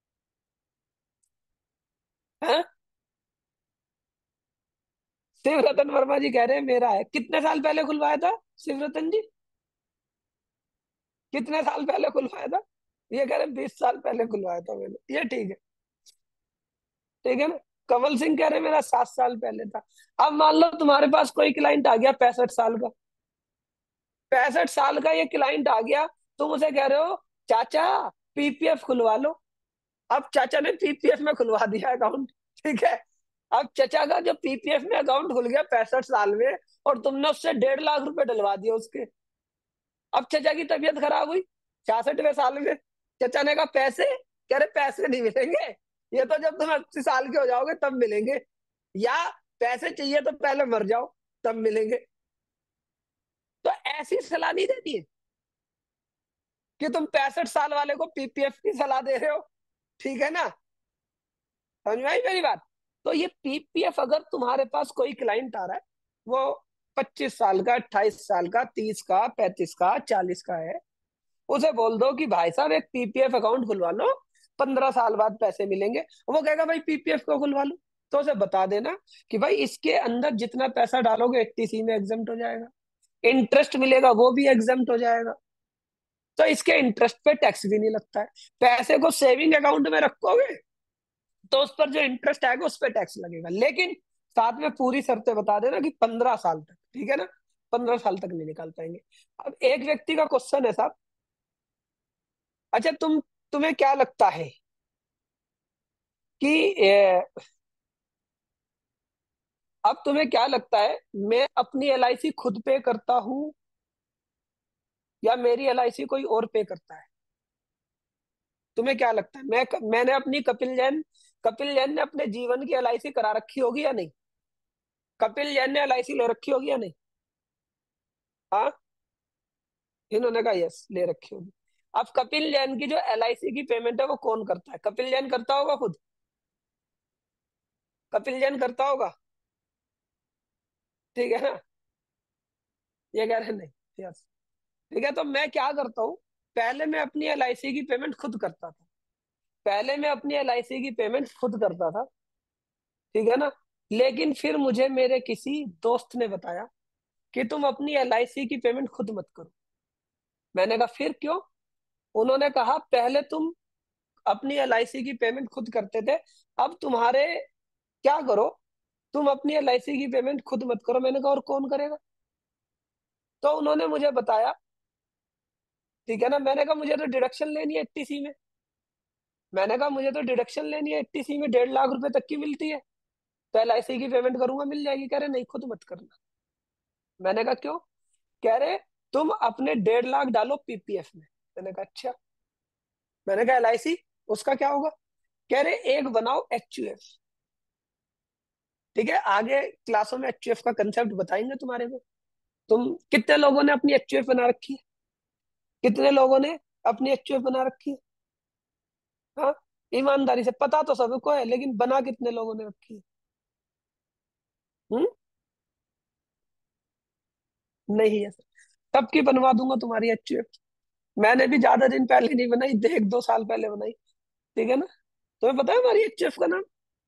हाँ? शिव रतन वर्मा जी कह रहे हैं मेरा है। कितने साल पहले खुलवाया था शिव रतन जी? कितने साल पहले खुलवाया था? ये कह रहे बीस साल पहले खुलवाया था मैंने। ये ठीक है। ठीक है ना? कमल सिंह कह रहे मेरा सात साल पहले था। अब मान लो तुम्हारे पास कोई क्लाइंट आ गया पैंसठ साल का, पैंसठ साल का ये क्लाइंट आ गया, तुम उसे कह रहे हो चाचा पी पी एफ खुलवा लो। अब चाचा ने पी पी एफ में खुलवा दिया अकाउंट। ठीक है, अब चाचा का जो पी पी एफ में अकाउंट खुल गया पैंसठ साल में, और तुमने उससे डेढ़ लाख रुपए डलवा दिए उसके। अब चाचा की तबीयत खराब हुई छियासठवें साल में, चाचा ने कहा पैसे, कह रहे पैसे नहीं मिलेंगे, ये तो जब तुम अस्सी साल के हो जाओगे तब मिलेंगे, या पैसे चाहिए तो पहले मर जाओ तब मिलेंगे। तो ऐसी सलाह नहीं देती है कि तुम पैंसठ साल वाले को पी पी एफ की सलाह दे रहे हो। ठीक है ना? समझ में आई मेरी बात? तो ये पी पी एफ, अगर तुम्हारे पास कोई क्लाइंट आ रहा है, वो पच्चीस साल का, अट्ठाईस साल का, तीस का, पैंतीस का, चालीस का है, उसे बोल दो कि भाई साहब एक पी पी एफ अकाउंट खुलवा लो, पंद्रह साल बाद पैसे मिलेंगे। वो कहेगा भाई पी पी एफ को खुलवा लो। तो उसे बता देना कि भाई इसके अंदर जितना पैसा डालोगे एट्टी सी में एग्जम्प्ट हो जाएगा, इंटरेस्ट मिलेगा वो भी एग्जम्प्ट हो जाएगा, तो इसके इंटरेस्ट पे टैक्स भी नहीं लगता है। पैसे को सेविंग अकाउंट में रखोगे तो उस पर जो इंटरेस्ट आएगा उस पर टैक्स लगेगा, लेकिन साथ में पूरी शर्तें बता देना कि पंद्रह साल तक। ठीक है ना? पंद्रह साल तक नहीं निकाल पाएंगे। अब एक व्यक्ति का क्वेश्चन है साहब, अच्छा तुम तुम्हें क्या लगता है कि ए, अब तुम्हें क्या लगता है, मैं अपनी एल आई सी खुद पे करता हूं या मेरी एल आई सी कोई और पे करता है? तुम्हें क्या लगता है? मैं मैंने अपनी कपिल जैन कपिल जैन ने अपने जीवन की एल आई सी करा रखी होगी या नहीं? कपिल जैन ने एल आई सी ले रखी होगी या नहीं? हाँ, इन्होंने कहा यस, ले रखी होगी। अब कपिल जैन की जो एल आई सी की पेमेंट है वो कौन करता है? कपिल जैन करता होगा खुद? कपिल जैन करता होगा? ठीक है ना? ये कह रहे हैं नहीं। यस। ठीक है, तो मैं क्या करता हूँ, पहले मैं अपनी एल आई सी की पेमेंट खुद करता था। पहले मैं अपनी एल आई सी की पेमेंट खुद करता था, ठीक है ना? लेकिन फिर मुझे मेरे किसी दोस्त ने बताया कि तुम अपनी एल आई सी की पेमेंट खुद मत करो। मैंने कहा फिर क्यों? उन्होंने कहा पहले तुम अपनी एल आई सी की पेमेंट खुद करते थे, अब तुम्हारे, क्या करो, तुम अपनी एल आई सी की पेमेंट खुद मत करो। मैंने कहा और कौन करेगा? तो उन्होंने मुझे बताया, ठीक है ना? मैंने कहा मुझे तो डिडक्शन लेनी है एट्टी सी में। मैंने कहा मुझे तो डिडक्शन लेनी है एट्टी सी में, डेढ़ लाख रुपए तक की मिलती है, तो एल आई सी की पेमेंट करूंगा मिल जाएगी। कह रहे नहीं, खुद मत करना। मैंने कहा क्यों? कह रहे तुम अपने डेढ़ लाख डालो पी पी एफ में। मैंने कहा अच्छा। मैंने कहा एल आई सी उसका क्या होगा? कह रहे एक बनाओ एच यू एफ। ठीक है, आगे क्लासों में एच यू एफ का कंसेप्ट बताएंगे तुम्हारे को। तुम कितने लोगों ने अपनी एच यू एफ बना रखी है? कितने लोगों ने अपनी एच यू एफ बना रखी है? हाँ, ईमानदारी से, पता तो सबको है लेकिन बना कितने लोगों ने रखी है? हम्म? नहीं है सर। सबकी बनवा दूंगा तुम्हारी एच यू एफ। मैंने भी ज्यादा दिन पहले नहीं बनाई, एक दो साल पहले बनाई। ठीक है ना? तुम्हें पता है हमारी एच यू एफ का नाम?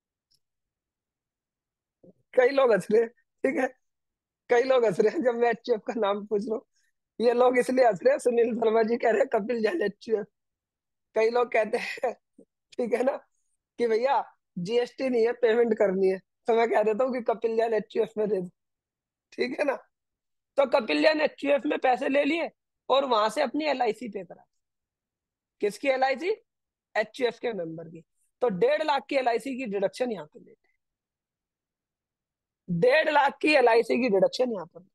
कई लोग हंस रहे हैं। ठीक है, कई लोग हंस रहे हैं जब मैं एच यू एफ का नाम पूछ रहा हूँ। ये लोग इसलिए हंस रहे हैं, सुनील शर्मा जी कह रहे हैं Kapil Jain H U F. कई लोग कहते हैं, ठीक है ना, कि भैया जी एस टी नहीं है, पेमेंट करनी है, तो मैं कह देता हूँ कि Kapil Jain H U F में दे दो। ठीक है ना? तो Kapil Jain H U F में पैसे ले लिए और वहां से अपनी एल आई सी पे करा। किसकी L I C? H U F के मेंबर की। तो डेढ़ लाख की एल आई सी की डिडक्शन यहाँ पे लेते हैं। डेढ़ लाख की एल आई सी की डिडक्शन यहाँ पर।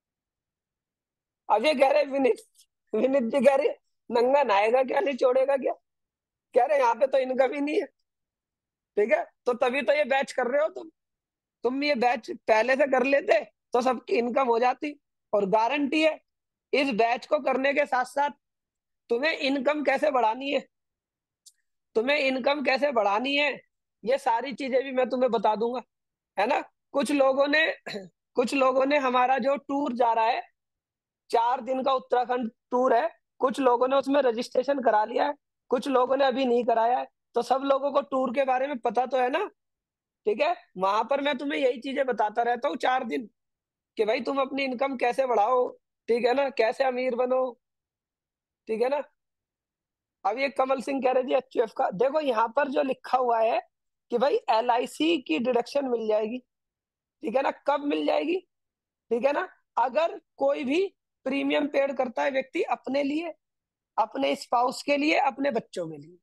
अब ये कह रहे विनीत विनीत जी कह रहे नंगा नहाएगा क्या, नहीं छोड़ेगा क्या? कह रहे यहाँ पे तो इनकम ही नहीं है। ठीक है, तो तभी तो ये बैच कर रहे हो तुम। तुम ये बैच पहले से कर लेते तो सबकी इनकम हो जाती। और गारंटी है, इस बैच को करने के साथ साथ तुम्हें इनकम कैसे बढ़ानी है, तुम्हें इनकम कैसे बढ़ानी है, ये सारी चीजें भी मैं तुम्हें बता दूंगा। है ना? कुछ लोगों ने कुछ लोगों ने हमारा जो टूर जा रहा है, चार दिन का उत्तराखंड टूर है, कुछ लोगों ने उसमें रजिस्ट्रेशन करा लिया है, कुछ लोगों ने अभी नहीं कराया है। तो सब लोगों को टूर के बारे में पता तो है ना? ठीक है, वहां पर मैं तुम्हें यही चीजें बताता रहता हूँ चार दिन, कि भाई तुम अपनी इनकम कैसे बढ़ाओ, ठीक है ना, कैसे अमीर बनो। ठीक है ना? अब ये कमल सिंह कह रहे जी एच यू एफ का, देखो यहाँ पर जो लिखा हुआ है कि भाई एल आई सी की डिडक्शन मिल जाएगी। ठीक है ना? कब मिल जाएगी? ठीक है ना? अगर कोई भी प्रीमियम पेड करता है व्यक्ति अपने लिए, अपने स्पाउस के लिए, अपने बच्चों के लिए।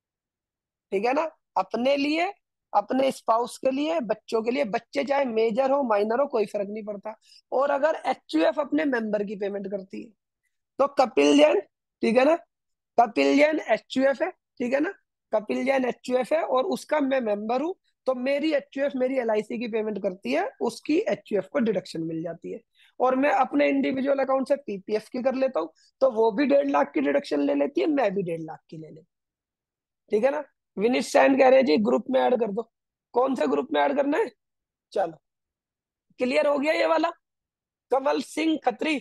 ठीक है ना? अपने लिए, अपने स्पाउस के लिए, बच्चों के लिए, बच्चे चाहे मेजर हो माइनर हो कोई फर्क नहीं पड़ता। और अगर एच यू एफ अपने मेंबर की पेमेंट करती है तो कपिल जैन, ठीक है ना, Kapil Jain H U F है। ठीक है ना? Kapil Jain H U F है और उसका मैं मेंबर हूं, तो मेरी एच यू एफ मेरी एल आई सी की पेमेंट करती है, उसकी एच यू एफ को डिडक्शन मिल जाती है। और मैं अपने इंडिविजुअल अकाउंट से पी पी एफ की कर लेता हूँ, तो वो भी डेढ़ लाख की डिडक्शन ले लेती है, मैं भी डेढ़ लाख की ले लेती। ठीक है ना? विनीत सैन कह रहे हैं जी ग्रुप में ऐड कर दो। कौन से ग्रुप में ऐड करना है? चलो, क्लियर हो गया ये वाला। कमल सिंह खत्री,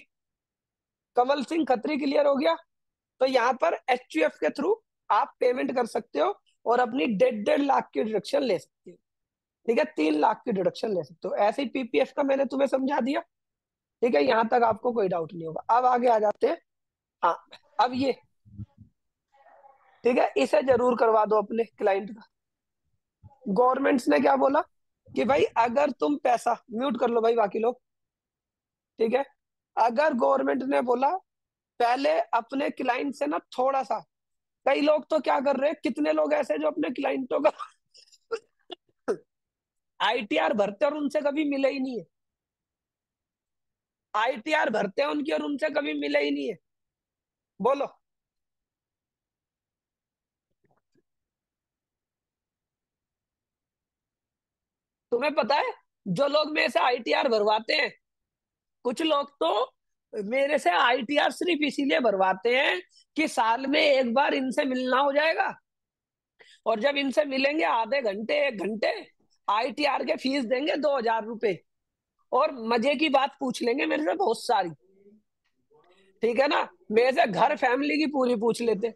कमल सिंह खत्री क्लियर हो गया। तो यहाँ पर एच यू एफ के थ्रू आप पेमेंट कर सकते हो और अपनी डेढ़ डेढ़ लाख की डिडक्शन ले सकते हो। ठीक है, तीन लाख की डिडक्शन ले सकते हो। ऐसे ही पी पी एफ का मैंने तुम्हें समझा दिया। ठीक है, यहाँ तक आपको कोई डाउट नहीं होगा। अब आगे आ जाते हैं। हाँ, अब ये, ठीक है, इसे जरूर करवा दो अपने क्लाइंट का। गवर्नमेंट्स ने क्या बोला कि भाई अगर तुम पैसा, म्यूट कर लो भाई बाकी लोग। ठीक है, अगर गवर्नमेंट ने बोला पहले अपने क्लाइंट से ना थोड़ा सा, कई लोग तो क्या कर रहे हैं, कितने लोग ऐसे जो अपने क्लाइंटों का आईटीआर भरते और उनसे कभी मिले ही नहीं है। आईटीआर भरते हैं उनकी और उनसे कभी मिले ही नहीं है। बोलो। तुम्हें पता है, जो लोग मेरे से आईटीआर भरवाते हैं, कुछ लोग तो मेरे से आईटीआर सिर्फ इसीलिए भरवाते हैं कि साल में एक बार इनसे मिलना हो जाएगा, और जब इनसे मिलेंगे आधे घंटे एक घंटे, आईटीआर के फीस देंगे दो हजार रुपए, और मजे की बात पूछ लेंगे मेरे से बहुत सारी। ठीक है ना, मेरे से घर फैमिली की पूरी पूछ लेते।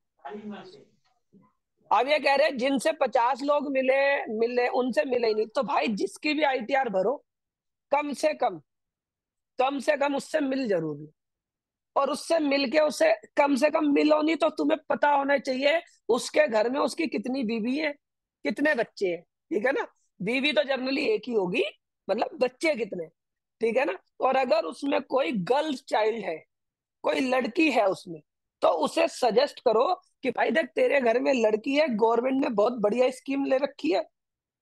अब ये कह रहे जिनसे पचास लोग मिले मिले उनसे मिले ही नहीं, तो भाई जिसकी भी आईटीआर भरो, कम से कम कम से कम उससे मिल जरूर लो। और उससे मिलके उसे कम से कम मिलो नहीं तो तुम्हें पता होना चाहिए उसके घर में उसकी कितनी बीवी है, कितने बच्चे हैं। ठीक है ना, बीवी तो जनरली एक ही होगी, मतलब बच्चे कितने। ठीक है ना, और अगर उसमें कोई गर्ल चाइल्ड है, कोई लड़की है उसमें, तो उसे सजेस्ट करो कि भाई देख तेरे घर में लड़की है, गवर्नमेंट ने बहुत बढ़िया स्कीम ले रखी है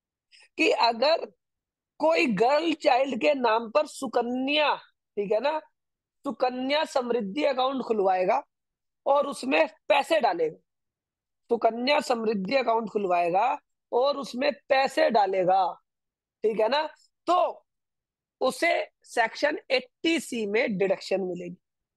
कि अगर कोई गर्ल चाइल्ड के नाम पर सुकन्या, ठीक है ना, सुकन्या समृद्धि अकाउंट खुलवाएगा और उसमें पैसे डालेगा, सुकन्या समृद्धि अकाउंट खुलवाएगा और उसमें पैसे डालेगा, ठीक है ना, तो उसे सेक्शन एट्टी सी में डिडक्शन मिलेगी।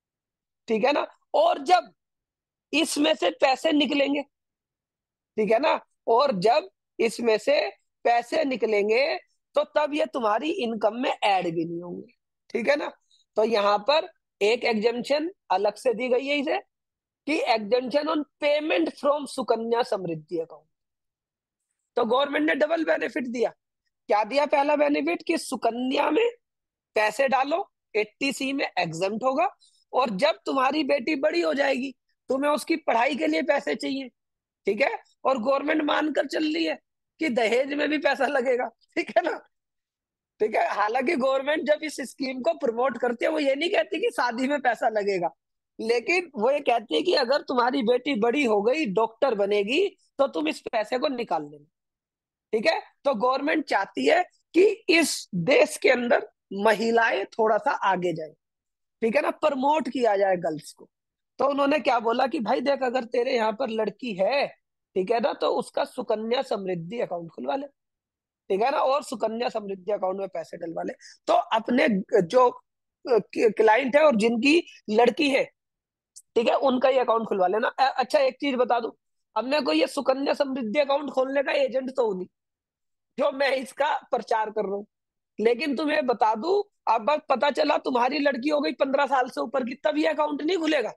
ठीक है ना, और जब इसमें से पैसे निकलेंगे, ठीक है ना, और जब इसमें से पैसे निकलेंगे तो तब ये तुम्हारी इनकम में ऐड भी नहीं होंगे। ठीक है ना, तो यहां पर एक एग्जेम्पशन अलग से दी गई है इसे, कि exemption on payment from Sukanya Samriddhi account. तो गवर्नमेंट ने डबल बेनिफिट दिया। क्या दिया? पहला बेनिफिट कि सुकन्या में पैसे डालो, एट्टी सी में एग्जम्प्ट होगा, और जब तुम्हारी बेटी बड़ी हो जाएगी, तुम्हें उसकी पढ़ाई के लिए पैसे चाहिए, ठीक है, और गवर्नमेंट मानकर चल रही है कि दहेज में भी पैसा लगेगा। ठीक है ना, ठीक है, हालांकि गवर्नमेंट जब इस स्कीम को प्रमोट करती है वो ये नहीं कहती कि शादी में पैसा लगेगा, लेकिन वो ये कहती है कि अगर तुम्हारी बेटी बड़ी हो गई, डॉक्टर बनेगी, तो तुम इस पैसे को निकाल लेना। ठीक है, तो गवर्नमेंट चाहती है कि इस देश के अंदर महिलाएं थोड़ा सा आगे जाए, ठीक है ना, प्रमोट किया जाए गर्ल्स को। तो उन्होंने क्या बोला कि भाई देख अगर तेरे यहाँ पर लड़की है, ठीक है ना, तो उसका सुकन्या समृद्धि अकाउंट खुलवा ले, ठीक है ना, और सुकन्या समृद्धि अकाउंट में पैसे डलवा ले। तो अपने जो क्लाइंट है और जिनकी लड़की है, ठीक है, उनका ये अकाउंट खुलवा लेना। अ- अच्छा एक चीज बता दूं, अब मैं कोई ये सुकन्या समृद्धि अकाउंट खोलने का एजेंट तो हूं नहीं जो मैं इसका प्रचार कर रहा हूँ, लेकिन तुम्हें बता दूं, अब बस पता चला तुम्हारी लड़की हो गई पंद्रह साल से ऊपर की, तब ये अकाउंट नहीं खुलेगा।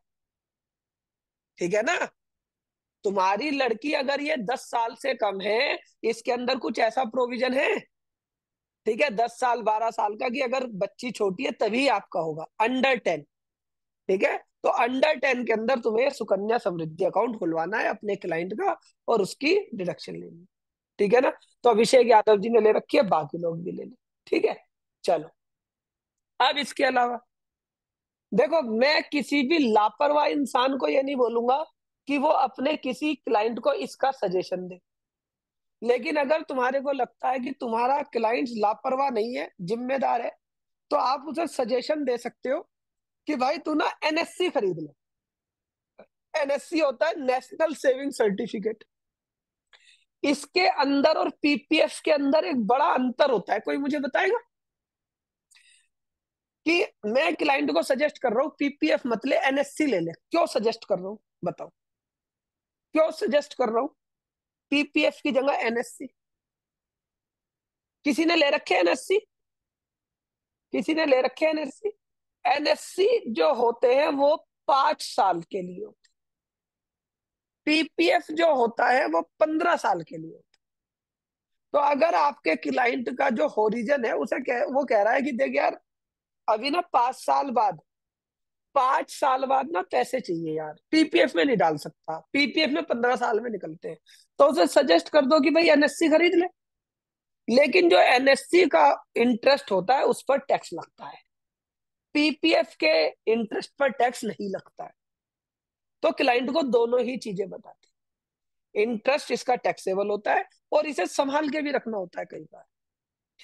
ठीक है ना, तुम्हारी लड़की अगर ये दस साल से कम है, इसके अंदर कुछ ऐसा प्रोविजन है, ठीक है, दस साल बारह साल का, कि अगर बच्ची छोटी है तभी आपका होगा, अंडर टेन। ठीक है, तो अंडर टेन के अंदर तुम्हें सुकन्या समृद्धि अकाउंट खुलवाना है अपने क्लाइंट का, और उसकी डिडक्शन लेनी है। ठीक है ना, तो अभिषेक यादव जी ने ले रखी है, बाकी लोग भी ले लें। ठीक है, चलो। अब इसके अलावा देखो, मैं किसी भी लापरवाह इंसान को ये नहीं बोलूंगा कि वो अपने किसी क्लाइंट को इसका सजेशन दे, लेकिन अगर तुम्हारे को लगता है कि तुम्हारा क्लाइंट लापरवाह नहीं है, जिम्मेदार है, तो आप उसे सजेशन दे सकते हो कि भाई तू ना एनएससी खरीद ले। एनएससी होता है नेशनल सेविंग सर्टिफिकेट। इसके अंदर और पीपीएफ के अंदर एक बड़ा अंतर होता है, कोई मुझे बताएगा? कि मैं क्लाइंट को सजेस्ट कर रहा हूँ पीपीएफ मत ले, एनएससी ले ले, क्यों सजेस्ट कर रहा हूँ बताओ? क्यों सजेस्ट कर रहा हूँ पीपीएफ की जगह एनएससी? किसी ने ले रखे एनएससी? किसी ने ले रखे एनएससी? एनएससी जो होते हैं वो पांच साल के लिए होते हैं, पीपीएफ जो होता है वो पंद्रह साल के लिए होता है। तो अगर आपके क्लाइंट का जो होरिजन है उसे कह, वो कह रहा है कि देख यार, अभी ना पांच साल बाद, पांच साल बाद ना पैसे चाहिए यार, पीपीएफ में नहीं डाल सकता, पीपीएफ में पंद्रह साल में निकलते हैं, तो उसे सजेस्ट कर दो कि भाई एनएससी खरीद ले। लेकिन जो एनएससी का इंटरेस्ट होता है उस पर टैक्स लगता है, पीपीएफ के इंटरेस्ट पर टैक्स नहीं लगता है। तो क्लाइंट को दोनों ही चीजें बताते हैं, इंटरेस्ट इसका टैक्सेबल होता है और इसे संभाल के भी रखना होता है कई बार।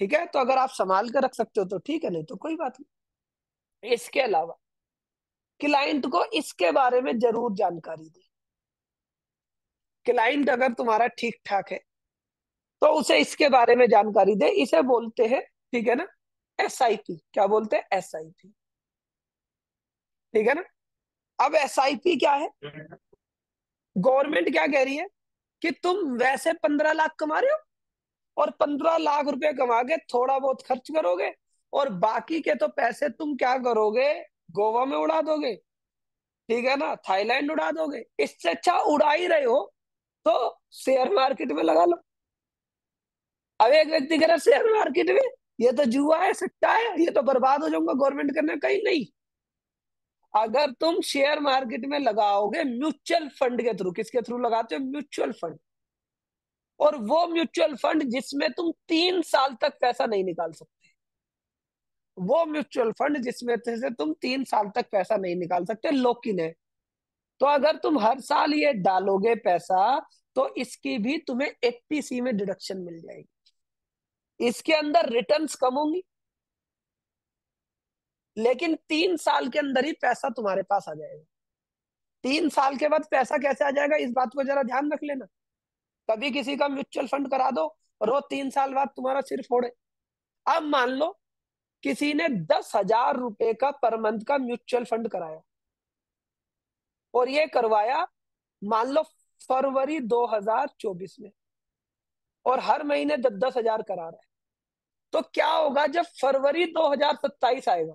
ठीक है, तो अगर आप संभाल कर रख सकते हो तो ठीक है, नहीं तो कोई बात नहीं। इसके अलावा क्लाइंट को इसके बारे में जरूर जानकारी दे। क्लाइंट अगर तुम्हारा ठीक ठाक है तो उसे इसके बारे में जानकारी दे। इसे बोलते हैं, ठीक है ना, एस आई पी। क्या बोलते हैं? S I P. ठीक है ना। अब एस आई पी क्या है? गवर्नमेंट क्या कह रही है कि तुम वैसे पंद्रह लाख कमा रहे हो और पंद्रह लाख रुपए कमा के थोड़ा बहुत खर्च करोगे और बाकी के तो पैसे तुम क्या करोगे? गोवा में उड़ा दोगे, ठीक है ना, थाईलैंड उड़ा दोगे। इससे अच्छा उड़ा ही रहे हो तो शेयर मार्केट में लगा लो। अब एक व्यक्ति कह रहा है शेयर मार्केट में, ये तो जुआ है, सट्टा है, ये तो बर्बाद हो जाऊंगा, गवर्नमेंट करने कहीं नहीं। अगर तुम शेयर मार्केट में लगाओगे म्यूचुअल फंड के थ्रू, किसके थ्रू लगाते हो? Mutual fund. और वो म्यूचुअल फंड जिसमें तुम तीन साल तक पैसा नहीं निकाल सकते, वो म्यूचुअल फंड जिसमें से तुम तीन साल तक पैसा नहीं निकाल सकते, लॉक इन है। तो अगर तुम हर साल ये डालोगे पैसा तो इसकी भी तुम्हें एट्टी सी में डिडक्शन मिल जाएगी। इसके अंदर रिटर्न्स कम होंगी लेकिन तीन साल के अंदर ही पैसा तुम्हारे पास आ जाएगा। तीन साल के बाद पैसा कैसे आ जाएगा, इस बात को जरा ध्यान रख लेना। कभी किसी का म्यूचुअल फंड करा दो और वो तीन साल बाद तुम्हारा सिर फोड़े। अब मान लो किसी ने दस हजार रुपए का पर मंथ का म्यूचुअल फंड कराया और ये करवाया मान लो फरवरी दो हज़ार चौबीस में, और हर महीने दस दस हजार करा रहा है। तो क्या होगा जब फरवरी दो हज़ार सत्ताईस आएगा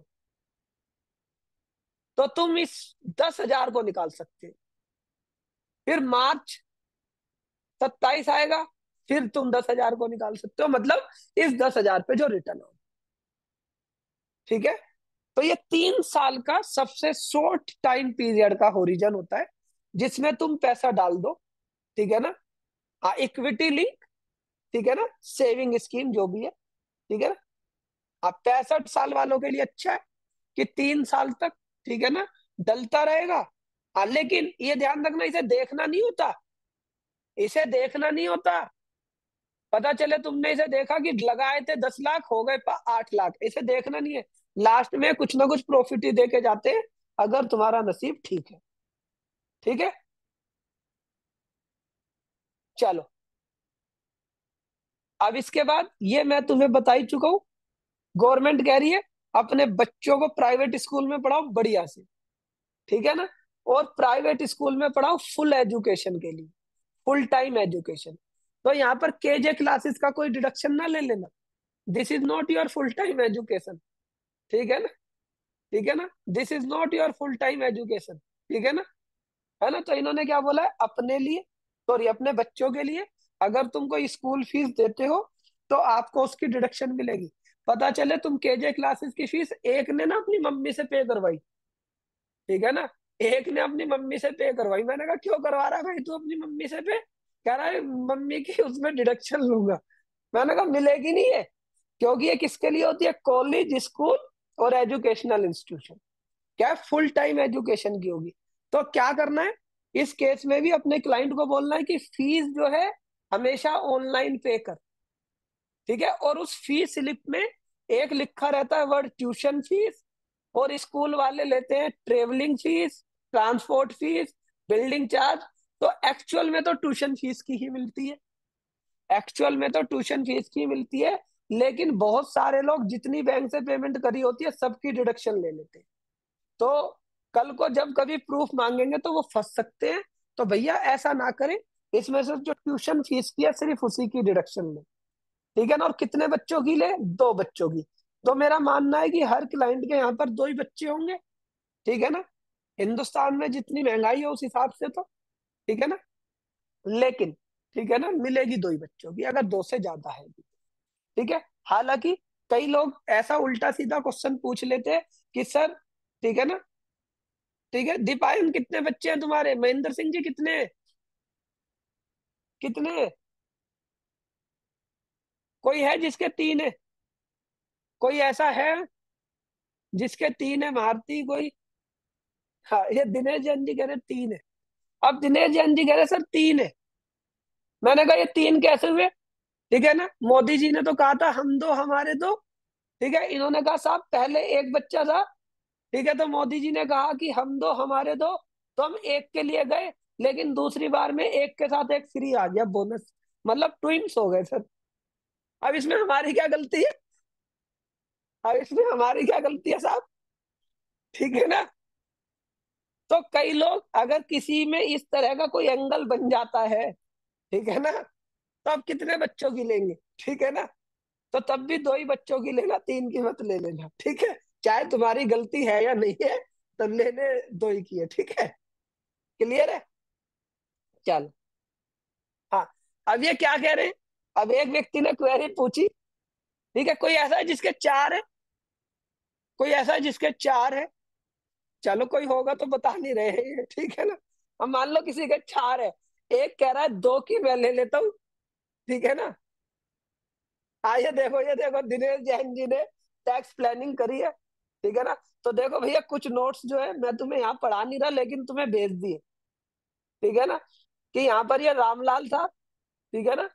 तो तुम इस दस हजार को निकाल सकते हो। फिर मार्च सत्ताईस आएगा, फिर तुम दस हजार को निकाल सकते हो, मतलब इस दस हजार पे जो रिटर्न हो। ठीक है। तो ये तीन साल का सबसे शॉर्ट टाइम पीरियड का होरिजन होता है जिसमें तुम पैसा डाल दो। ठीक है ना। हाँ, इक्विटी लिंक, ठीक है ना, सेविंग स्कीम जो भी है, ठीक है ना। हाँ, पैंसठ साल वालों के लिए अच्छा है कि तीन साल तक, ठीक है ना, डलता रहेगा। हाँ, लेकिन ये ध्यान रखना, इसे देखना नहीं होता, इसे देखना नहीं होता। पता चले तुमने इसे देखा कि लगाए थे दस लाख हो गए आठ लाख, इसे देखना नहीं है। लास्ट में कुछ ना कुछ प्रॉफिट ही दे के जाते हैं अगर तुम्हारा नसीब ठीक है। ठीक है। चलो, अब इसके बाद ये मैं तुम्हें बता ही चुका हूं। गवर्नमेंट कह रही है अपने बच्चों को प्राइवेट स्कूल में पढ़ाओ बढ़िया से, ठीक है ना, और प्राइवेट स्कूल में पढ़ाओ फुल एजुकेशन के लिए, फुल टाइम एजुकेशन। तो यहाँ पर केजे क्लासेस का कोई डिडक्शन ना ले लेना। This is not your full time education. ठीक है ना। ठीक है ना, this is not your full time education. ठीक है ना। है ना। तो इन्होंने क्या बोला है, अपने लिए, सॉरी अपने बच्चों के लिए अगर तुम कोई स्कूल फीस देते हो तो आपको उसकी डिडक्शन मिलेगी। पता चले तुम केजे क्लासेस की फीस एक ने ना अपनी मम्मी से पे करवाई, ठीक है ना, एक ने अपनी मम्मी से पे करवाई। मैंने कहा क्यों करवा रहा है भाई तू अपनी मम्मी से पे? कह रहा है मम्मी की उसमें डिडक्शन लूंगा। मैंने कहा मिलेगी नहीं है, क्योंकि ये किसके लिए होती है? कॉलेज, स्कूल और एजुकेशनल इंस्टीट्यूशन। क्या है? फुल टाइम एजुकेशन की होगी। तो क्या करना है इस केस में भी, अपने क्लाइंट को बोलना है कि फीस जो है हमेशा ऑनलाइन पे कर। ठीक है। और उस फीस स्लिप में एक लिखा रहता है वर्ड ट्यूशन फीस, और स्कूल वाले लेते हैं travelling fees, transport fees, building charge. तो एक्चुअल में तो ट्यूशन फीस की ही मिलती है, एक्चुअल में तो ट्यूशन फीस की मिलती है। लेकिन बहुत सारे लोग जितनी बैंक से पेमेंट करी होती है सबकी डिडक्शन ले लेते हैं। तो कल को जब कभी प्रूफ मांगेंगे तो वो फंस सकते हैं। तो भैया ऐसा ना करें, इसमें से जो ट्यूशन फीस की है सिर्फ उसी की डिडक्शन ले। ठीक है ना। और कितने बच्चों की ले? दो बच्चों की। तो मेरा मानना है कि हर क्लाइंट के यहाँ पर दो ही बच्चे होंगे। ठीक है ना। हिंदुस्तान में जितनी महंगाई है उस हिसाब से तो, ठीक है ना। लेकिन ठीक है ना, मिलेगी दो ही बच्चों की अगर दो से ज्यादा है। ठीक है। हालांकि कई लोग ऐसा उल्टा सीधा क्वेश्चन पूछ लेते हैं कि सर, ठीक है ना, ठीक है, दीपायन कितने बच्चे हैं तुम्हारे? महेंद्र सिंह जी कितने हैं? कितने? कोई है जिसके तीन है? कोई ऐसा है जिसके तीन है? भारती कोई? हाँ, ये दिनेश जैन जी कह रहे तीन है। अब दिनेश जैन जी कह रहे सर तीन है। मैंने कहा ये तीन कैसे हुए? ठीक है ना। मोदी जी ने तो कहा था हम दो हमारे दो। ठीक है, इन्होंने कहा साहब पहले एक बच्चा था। ठीक है, तो मोदी जी ने कहा कि हम दो हमारे दो, तो हम एक के लिए गए। लेकिन दूसरी बार में एक के साथ एक फ्री आ गया बोनस, मतलब ट्विंस हो गए सर। अब इसमें हमारी क्या गलती है? अब इसमें हमारी क्या गलती है साहब? ठीक है ना। तो कई लोग अगर किसी में इस तरह का कोई एंगल बन जाता है, ठीक है ना, तो आप कितने बच्चों की लेंगे? ठीक है ना। तो तब भी दो ही बच्चों की लेना, तीन की मत ले लेना। ठीक है, चाहे तुम्हारी गलती है या नहीं है, तो लेने दो ही की है। ठीक है, क्लियर है। चल, हाँ, अब ये क्या कह रहे हैं? अब एक व्यक्ति ने क्वेरी पूछी। ठीक है, कोई ऐसा है जिसके चार है? कोई ऐसा है जिसके चार है? चलो कोई होगा तो बता नहीं रहे हैं, ठीक है ना। अब मान लो किसी के चार है, एक कह रहा है दो की मैं ले लेता हूँ। ठीक है ना। हाँ, ये देखो, ये देखो, दिनेश जैन जी ने टैक्स प्लानिंग करी है। ठीक है ना। तो देखो भैया, कुछ नोट्स जो है मैं तुम्हें यहाँ पढ़ा नहीं रहा, लेकिन तुम्हें भेज दिए। ठीक है ना, कि यहाँ पर ये रामलाल था। ठीक है ना।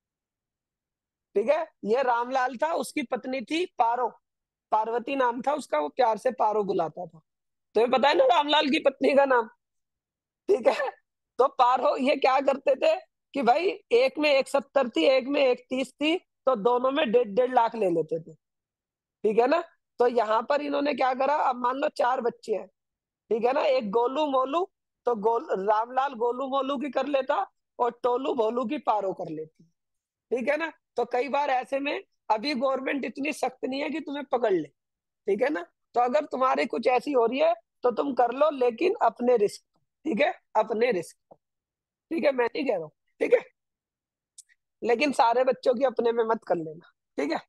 ठीक है, ये रामलाल था, उसकी पत्नी थी पारो, पार्वती नाम था उसका, वो प्यार से पारो बुलाता था। तुम्हें पता है ना रामलाल की पत्नी का नाम? ठीक है। तो पारो ये क्या करते थे कि भाई, एक में एक सत्तर थी, एक में एक तीस थी, तो दोनों में डेढ़ डेढ़ लाख ले लेते थे। ठीक है ना। तो यहाँ पर इन्होंने क्या करा, अब मान लो चार बच्चे हैं। ठीक है ना, एक गोलू मोलू, तो गोल रामलाल गोलू मोलू की कर लेता, और टोलू भोलू की पारो कर लेती। ठीक है ना। तो कई बार ऐसे में, अभी गवर्नमेंट इतनी सख्त नहीं है कि तुम्हें पकड़ ले। ठीक है ना। तो अगर तुम्हारी कुछ ऐसी हो रही है, तो तुम कर लो, लेकिन अपने रिस्क। ठीक है, अपने रिस्क। ठीक है, मैं नहीं कह रहा हूँ। ठीक है, लेकिन सारे बच्चों की अपने में मत कर लेना। ठीक है।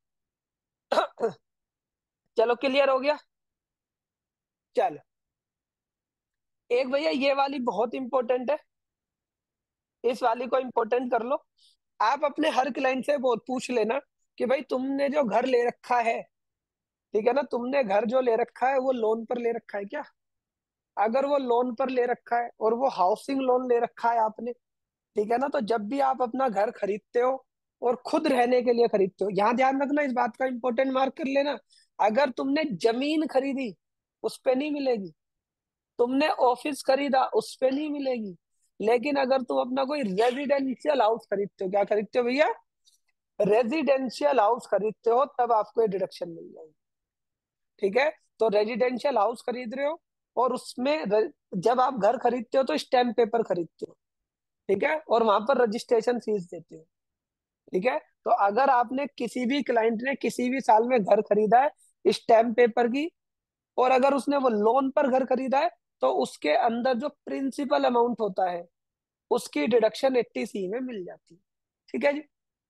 चलो, क्लियर हो गया। चलो, एक भैया ये वाली बहुत इंपॉर्टेंट है, इस वाली को इंपॉर्टेंट कर लो। आप अपने हर क्लाइंट से बहुत पूछ लेना कि भाई तुमने जो घर ले रखा है, ठीक है ना, तुमने घर जो ले रखा है वो लोन पर ले रखा है क्या? अगर वो लोन पर ले रखा है और वो हाउसिंग लोन ले रखा है आपने, ठीक है ना, तो जब भी आप अपना घर खरीदते हो और खुद रहने के लिए खरीदते हो, यहाँ ध्यान रखना, इस बात का इंपॉर्टेंट मार्क कर लेना। अगर तुमने जमीन खरीदी, उस पे नहीं मिलेगी। तुमने ऑफिस खरीदा, उस पे नहीं मिलेगी। लेकिन अगर तुम अपना कोई रेजिडेंशियल हाउस खरीदते हो, क्या खरीदते हो भैया? रेजिडेंशियल हाउस खरीदते हो, तब आपको ये डिडक्शन मिल जाएगी। ठीक है। तो रेजिडेंशियल हाउस खरीद रहे हो, और उसमें र- जब आप घर खरीदते हो तो स्टैम्प पेपर खरीदते हो। ठीक है, और वहां पर रजिस्ट्रेशन फीस देते हो। ठीक है। तो अगर आपने, किसी भी क्लाइंट ने किसी भी साल में घर खरीदा है स्टैम्प पेपर की, और अगर उसने वो लोन पर घर खरीदा है, तो उसके अंदर जो प्रिंसिपल अमाउंट होता है, उसकी डिडक्शन एट्टी सी में मिल जाती है। ठीक है जी।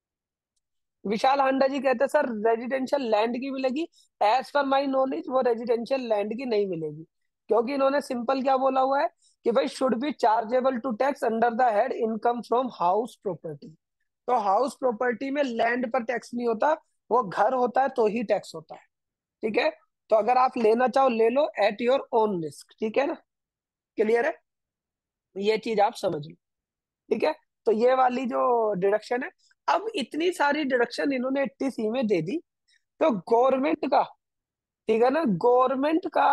विशाल हांडा जी कहते हैं सर रेजिडेंशियल लैंड की मिलेगी। एज पर माई नॉलेज वो रेजिडेंशियल लैंड की नहीं मिलेगी, क्योंकि इन्होंने सिंपल क्या बोला हुआ है कि भाई should be chargeable to tax under the head income from house property. तो हाउस प्रॉपर्टी में लैंड पर टैक्स नहीं होता, वो घर होता है तो ही टैक्स होता है। ठीक है। तो अगर आप लेना चाहो ले लो, एट योर ओन रिस्क। ठीक है ना, क्लियर है, ये चीज आप समझ लो। ठीक है। तो ये वाली जो डिडक्शन है, अब इतनी सारी डिडक्शन इन्होंने एट्टी सी में दे दी, तो गवर्नमेंट का, ठीक है ना, गवर्नमेंट का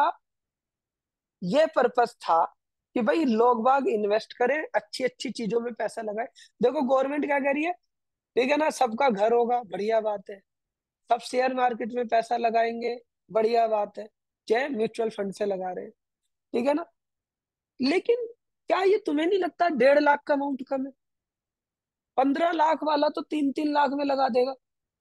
ये पर्पस था कि भाई लोग बाग इन्वेस्ट करें, अच्छी अच्छी चीजों में पैसा लगाए। देखो गवर्नमेंट क्या कह रही है, ठीक है ना, सबका घर होगा, बढ़िया बात है। सब शेयर मार्केट में पैसा लगाएंगे, बढ़िया बात है। चाहे म्यूचुअल फंड से लगा रहे हैं, ठीक है ना। लेकिन क्या ये तुम्हें नहीं लगता डेढ़ लाख का अमाउंट कम है? पंद्रह लाख वाला तो तीन तीन लाख में लगा देगा।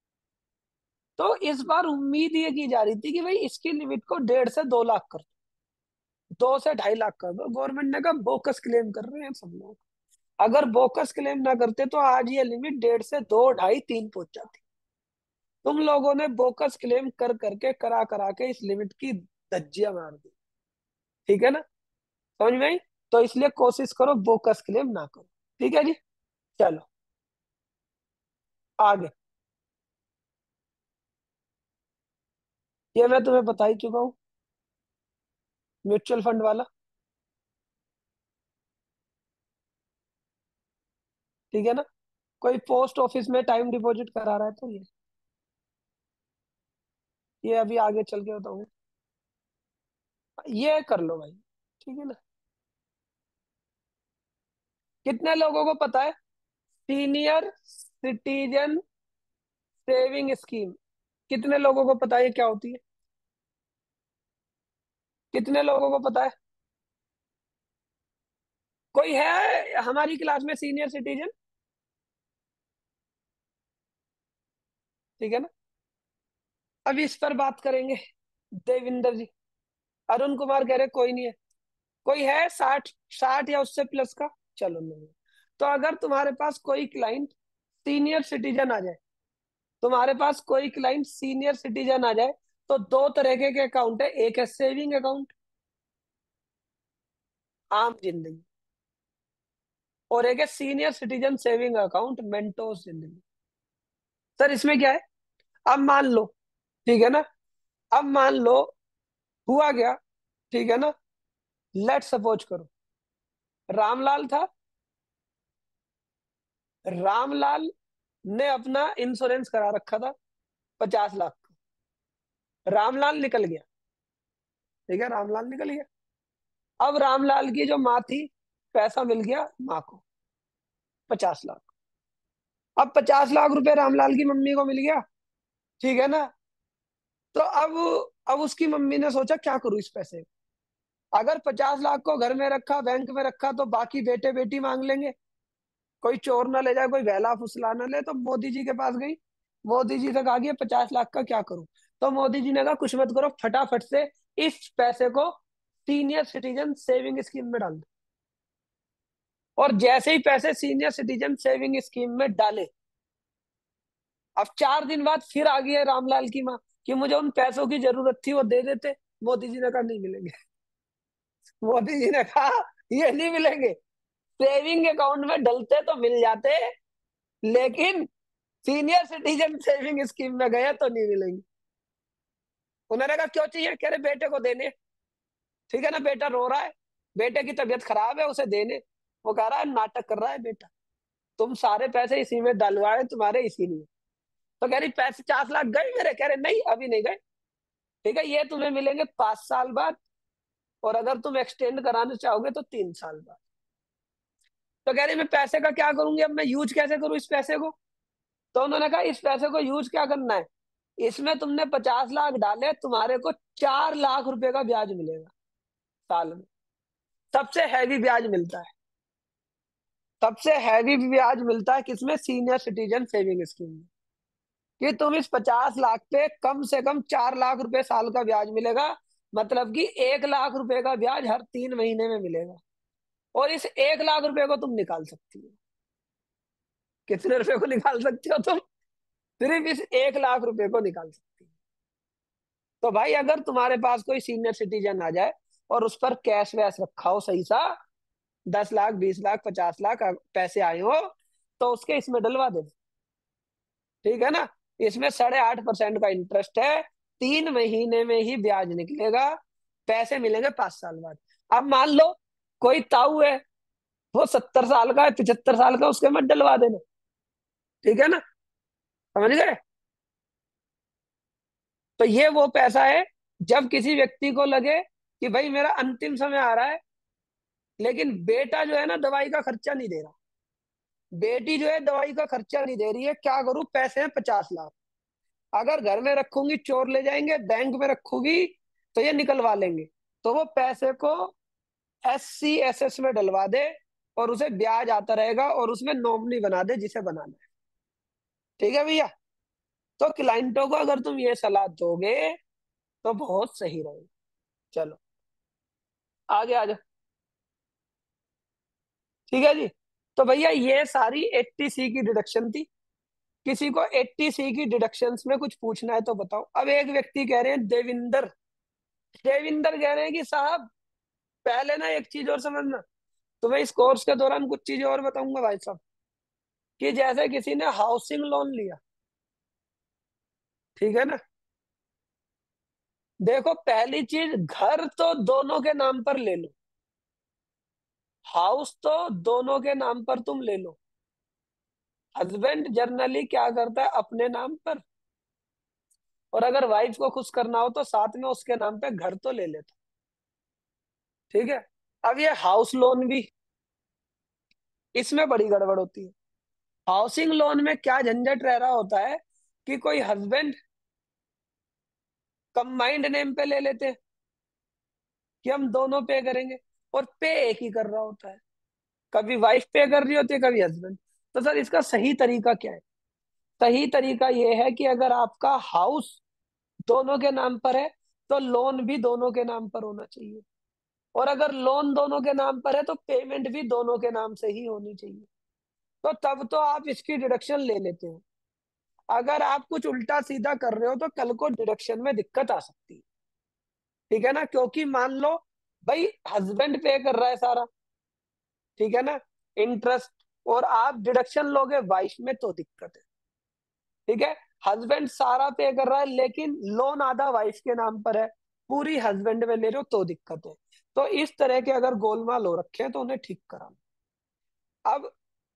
तो इस बार उम्मीद ये की जा रही थी कि भाई इसकी लिमिट को डेढ़ से दो लाख कर दो, दो से ढाई लाख कर दो। गवर्नमेंट ने कहा बोकस क्लेम कर रहे हैं सब लोग। अगर बोकस क्लेम ना करते तो आज ये लिमिट डेढ़ से दो ढाई तीन पहुंच जाती। तुम लोगों ने बोकस क्लेम कर करके, करा करा के इस लिमिट की धज्जियां मार दी। ठीक है ना, समझ में आई? तो इसलिए कोशिश करो बोकस क्लेम ना करो। ठीक है जी। चलो आगे, ये मैं तुम्हें बता ही चुका हूँ, म्यूचुअल फंड वाला। ठीक है ना, कोई पोस्ट ऑफिस में टाइम डिपॉजिट करा रहा है तो ये ये अभी आगे चल के बताऊंगा। ये कर लो भाई, ठीक है ना। कितने लोगों को पता है सीनियर सिटीजन सेविंग स्कीम? कितने लोगों को पता है ये क्या होती है? कितने लोगों को पता है? कोई है हमारी क्लास में सीनियर सिटीजन? ठीक है ना। अब इस पर बात करेंगे। देविंदर जी, अरुण कुमार कह रहे कोई नहीं है। कोई है साठ साठ या उससे प्लस का? चलो नहीं। तो अगर तुम्हारे पास कोई क्लाइंट सीनियर सिटीजन आ जाए, तुम्हारे पास कोई क्लाइंट सीनियर सिटीजन आ जाए, तो दो तरह के अकाउंट है। एक है सेविंग अकाउंट, आम जिंदगी, और एक है senior citizen saving account, Mentos जिंदगी। सर इसमें क्या है? अब मान लो, ठीक है ना, अब मान लो हुआ क्या, ठीक है ना, लेट सपोज करो रामलाल था। रामलाल ने अपना इंश्योरेंस करा रखा था पचास लाख। रामलाल निकल गया, ठीक है, रामलाल निकल गया। अब रामलाल की जो माँ थी, पैसा मिल गया माँ को, पचास लाख। अब पचास लाख रुपए रामलाल की मम्मी को मिल गया, ठीक है ना। तो अब अब उसकी मम्मी ने सोचा क्या करूं इस पैसे को? अगर पचास लाख को घर में रखा, बैंक में रखा, तो बाकी बेटे बेटी मांग लेंगे, कोई चोर ना ले जाए, कोई बहला फुसला ना ले। तो मोदी जी के पास गई, मोदी जी से कहा कि पचास लाख का क्या करूं? तो मोदी जी ने कहा कुछ मत करो, फटाफट से इस पैसे को सीनियर सिटीजन सेविंग स्कीम में डाल दो। और जैसे ही पैसे सीनियर सिटीजन सेविंग स्कीम में डाले, अब चार दिन बाद फिर आ गई है रामलाल की माँ कि मुझे उन पैसों की जरूरत थी, वो दे देते। मोदी जी ने कहा नहीं मिलेंगे। मोदी जी ने कहा ये नहीं मिलेंगे। सेविंग अकाउंट में डलते तो मिल जाते, लेकिन सीनियर सिटीजन सेविंग स्कीम में गए तो नहीं मिलेंगे। उन्होंने कहा क्यों चाहिए? कह रहे बेटे को देने, ठीक है ना, बेटा रो रहा है, बेटे की तबीयत खराब है, उसे देने। वो कह रहा है नाटक कर रहा है बेटा, तुम सारे पैसे इसी में डलवाए तुम्हारे, इसीलिए। तो कह रही पैसे पचास लाख गए मेरे? कह रहे नहीं अभी नहीं गए, ठीक है, ये तुम्हें मिलेंगे पांच साल बाद, और अगर तुम एक्सटेंड कराना चाहोगे तो तीन साल बाद। तो कह रही मैं पैसे का क्या करूंगी, अब मैं यूज कैसे करूं इस पैसे को? तो उन्होंने कहा इस पैसे को यूज क्या करना है, इसमें तुमने पचास लाख डाले, तुम्हारे को चार लाख रुपए का ब्याज मिलेगा साल में। सबसे हैवी ब्याज मिलता है, सबसे हैवी ब्याज मिलता है किसमें? सीनियर सिटीजन सेविंग स्कीम में। कि तुम इस पचास लाख पे कम से कम चार लाख रुपए साल का ब्याज मिलेगा। मतलब कि एक लाख रुपए का ब्याज हर तीन महीने में मिलेगा। और इस एक लाख रुपए को तुम निकाल सकती हो। कितने रुपए को निकाल सकती हो तुम? सिर्फ इस एक लाख रुपए को निकाल सकती हो। तो भाई अगर तुम्हारे पास कोई सीनियर सिटीजन आ जाए और उस पर कैश वैश रखा हो सही सा, दस लाख, बीस लाख, पचास लाख पैसे आए हो, तो उसके इसमें डलवा दे, ठीक है ना। इसमें साढ़े आठ परसेंट का इंटरेस्ट है, तीन महीने में ही ब्याज निकलेगा, पैसे मिलेंगे पांच साल बाद। अब मान लो कोई ताऊ है, वो सत्तर साल का है, पिछहत्तर साल का, उसके मत डलवा देना, ठीक है ना, समझ गए। तो ये वो पैसा है, जब किसी व्यक्ति को लगे कि भाई मेरा अंतिम समय आ रहा है, लेकिन बेटा जो है ना दवाई का खर्चा नहीं दे रहा, बेटी जो है दवाई का खर्चा नहीं दे रही है, क्या करूं? पैसे हैं पचास लाख, अगर घर में रखूंगी चोर ले जाएंगे, बैंक में रखूंगी तो ये निकलवा लेंगे। तो वो पैसे को एस सी एस एस में डलवा दे, और उसे ब्याज आता रहेगा, और उसमें नॉमिनी बना दे जिसे बनाना है, ठीक है भैया। तो क्लाइंटों को अगर तुम ये सलाह दोगे तो बहुत सही रहेगा। चलो आगे आ जाओ, ठीक है जी। तो भैया ये सारी एट्टी सी की डिडक्शन थी। किसी को एट्टी सी की डिडक्शंस में कुछ पूछना है तो बताओ। अब एक व्यक्ति कह रहे हैं देविंदर, देविंदर कह रहे हैं कि साहब पहले ना एक चीज और समझना, तुम्हें इस कोर्स के दौरान कुछ चीजें और बताऊंगा भाई साहब। कि जैसे किसी ने हाउसिंग लोन लिया, ठीक है ना, देखो पहली चीज, घर तो दोनों के नाम पर ले लो, हाउस तो दोनों के नाम पर तुम ले लो, हस्बैंड जनरली क्या करता है अपने नाम पर, और अगर वाइफ को खुश करना हो तो साथ में उसके नाम पे घर तो ले लेता। ठीक है। अब ये हाउस लोन भी, इसमें बड़ी गड़बड़ होती है। हाउसिंग लोन में क्या झंझट रह रहा होता है कि कोई हस्बैंड कंबाइंड नेम पे ले लेते हैं कि हम दोनों पे करेंगे, और पे एक ही कर रहा होता है। कभी वाइफ पे कर रही होती है, कभी हस्बैंड। तो सर इसका सही तरीका क्या है? सही तरीका ये है कि अगर आपका हाउस दोनों के नाम पर है तो लोन भी दोनों के नाम पर होना चाहिए, और अगर लोन दोनों के नाम पर है तो पेमेंट भी दोनों के नाम से ही होनी चाहिए। तो तब तो आप इसकी डिडक्शन ले लेते हो। अगर आप कुछ उल्टा सीधा कर रहे हो तो कल को डिडक्शन में दिक्कत आ सकती है। ठीक है ना, क्योंकि मान लो भाई हस्बैंड पे कर रहा है सारा, ठीक है ना, इंटरेस्ट, और आप डिडक्शन लोगे वाइफ में तो दिक्कत है। ठीक है। हस्बैंड सारा पे कर रहा है लेकिन लोन आधा वाइफ के नाम पर है, पूरी हस्बैंड में ले रहे हो तो दिक्कत है। तो इस तरह के अगर गोलमाल हो रखे हैं तो उन्हें ठीक कराना। अब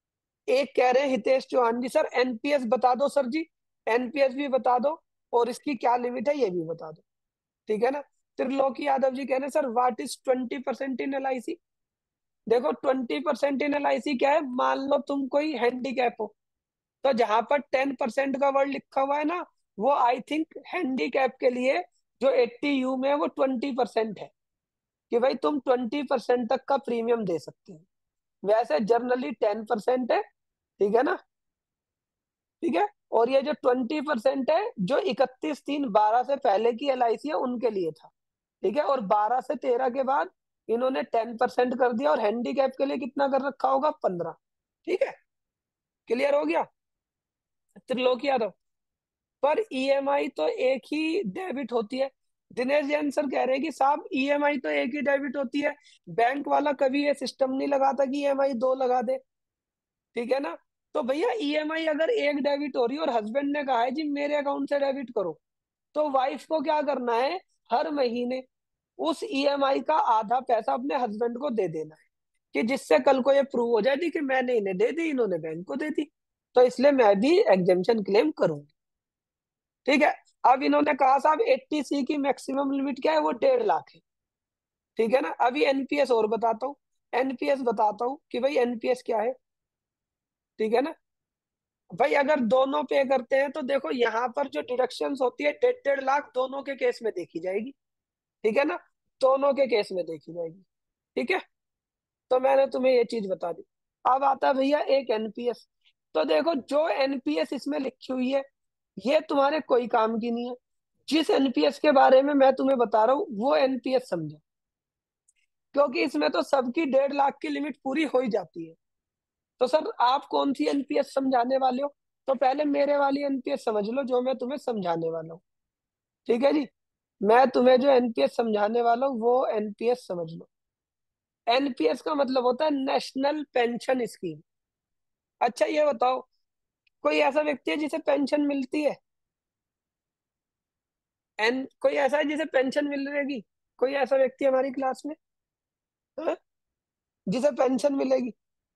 एक कह रहे हैं हितेश चौहान जी, सर एनपीएस बता दो सर जी, एनपीएस भी बता दो और इसकी क्या लिमिट है ये भी बता दो। ठीक है ना। त्रिलोकी यादव जी कह रहे हैं sir what is twenty percent in LIC. देखो ट्वेंटी परसेंट इन एलआईसी क्या है, मान लो तुम कोई हैंडीकैप हो, तो जहां पर टेन परसेंट का वर्ड लिखा हुआ है ना, वो आई थिंक हैंडीकैप के लिए जो एट्टी यू में है वो ट्वेंटी परसेंट है, कि भाई तुम ट्वेंटी परसेंट तक का प्रीमियम दे सकते हो। वैसे जनरली टेन परसेंट है। ठीक है ना। ठीक है। और ये जो ट्वेंटी परसेंट है जो इकतीस तीन बारह से पहले की एलआईसी है उनके लिए था। ठीक है। और बारह से तेरह के बाद इन्होंने टेन परसेंट कर दिया, और हैंडीकैप के लिए कितना कर रखा होगा, पंद्रह। ठीक है। क्लियर हो गया त्रिलोकी यादव। पर ईएमआई तो एक ही डेबिट होती है। दिनेश जैन सर कह रहे हैं कि साहब ईएमआई तो एक ही डेबिट होती है, बैंक वाला कभी ये सिस्टम नहीं लगाता कि ईएमआई दो लगा दे। ठीक है ना। तो भैया ईएमआई अगर एक डेबिट हो रही है और हस्बैंड ने कहा है जी मेरे अकाउंट से डेबिट करो, तो वाइफ को क्या करना है, हर महीने उस ईएमआई का आधा पैसा अपने हस्बैंड को दे देना है, कि जिससे कल को ये प्रूव हो जाए कि मैंने इन्हें दे दी, इन्होंने बैंक को दे दी, तो इसलिए मैं भी एग्जेम्पशन क्लेम करूंगी। ठीक है। अब इन्होंने कहा साहब एट्टी सी की मैक्सिमम लिमिट क्या है, वो डेढ़ लाख है। ठीक है ना। अभी एनपीएस और बताता हूँ, एनपीएस बताता हूँ कि भाई एनपीएस क्या है। ठीक है ना। भाई अगर दोनों पे करते हैं तो देखो यहाँ पर जो डिडक्शंस होती है डेढ़ डेढ़ लाख दोनों के केस में देखी जाएगी। ठीक है ना। दोनों के केस में देखी जाएगी। ठीक है। तो मैंने तुम्हें ये चीज बता दी। अब आता है भैया एक एनपीएस। तो देखो जो एनपीएस इसमें लिखी हुई है ये तुम्हारे कोई काम की नहीं है। जिस एनपीएस के बारे में मैं तुम्हें बता रहा हूँ वो एनपीएस समझो, क्योंकि इसमें तो सबकी डेढ़ लाख की लिमिट पूरी हो ही जाती है। तो सर आप कौन सी एनपीएस समझाने वाले हो? तो पहले मेरे वाली एनपीएस समझ लो जो मैं तुम्हें समझाने वाला हूँ। ठीक है जी। मैं तुम्हें जो एनपीएस समझाने वाला हूँ वो एनपीएस समझ लो। एनपीएस का मतलब होता है नेशनल पेंशन स्कीम। अच्छा ये बताओ, कोई ऐसा व्यक्ति है जिसे पेंशन मिलती है? एन कोई ऐसा है जिसे पेंशन मिल रहेगी? कोई ऐसा व्यक्ति हमारी क्लास में, हाँ? जिसे पेंशन मिलेगी?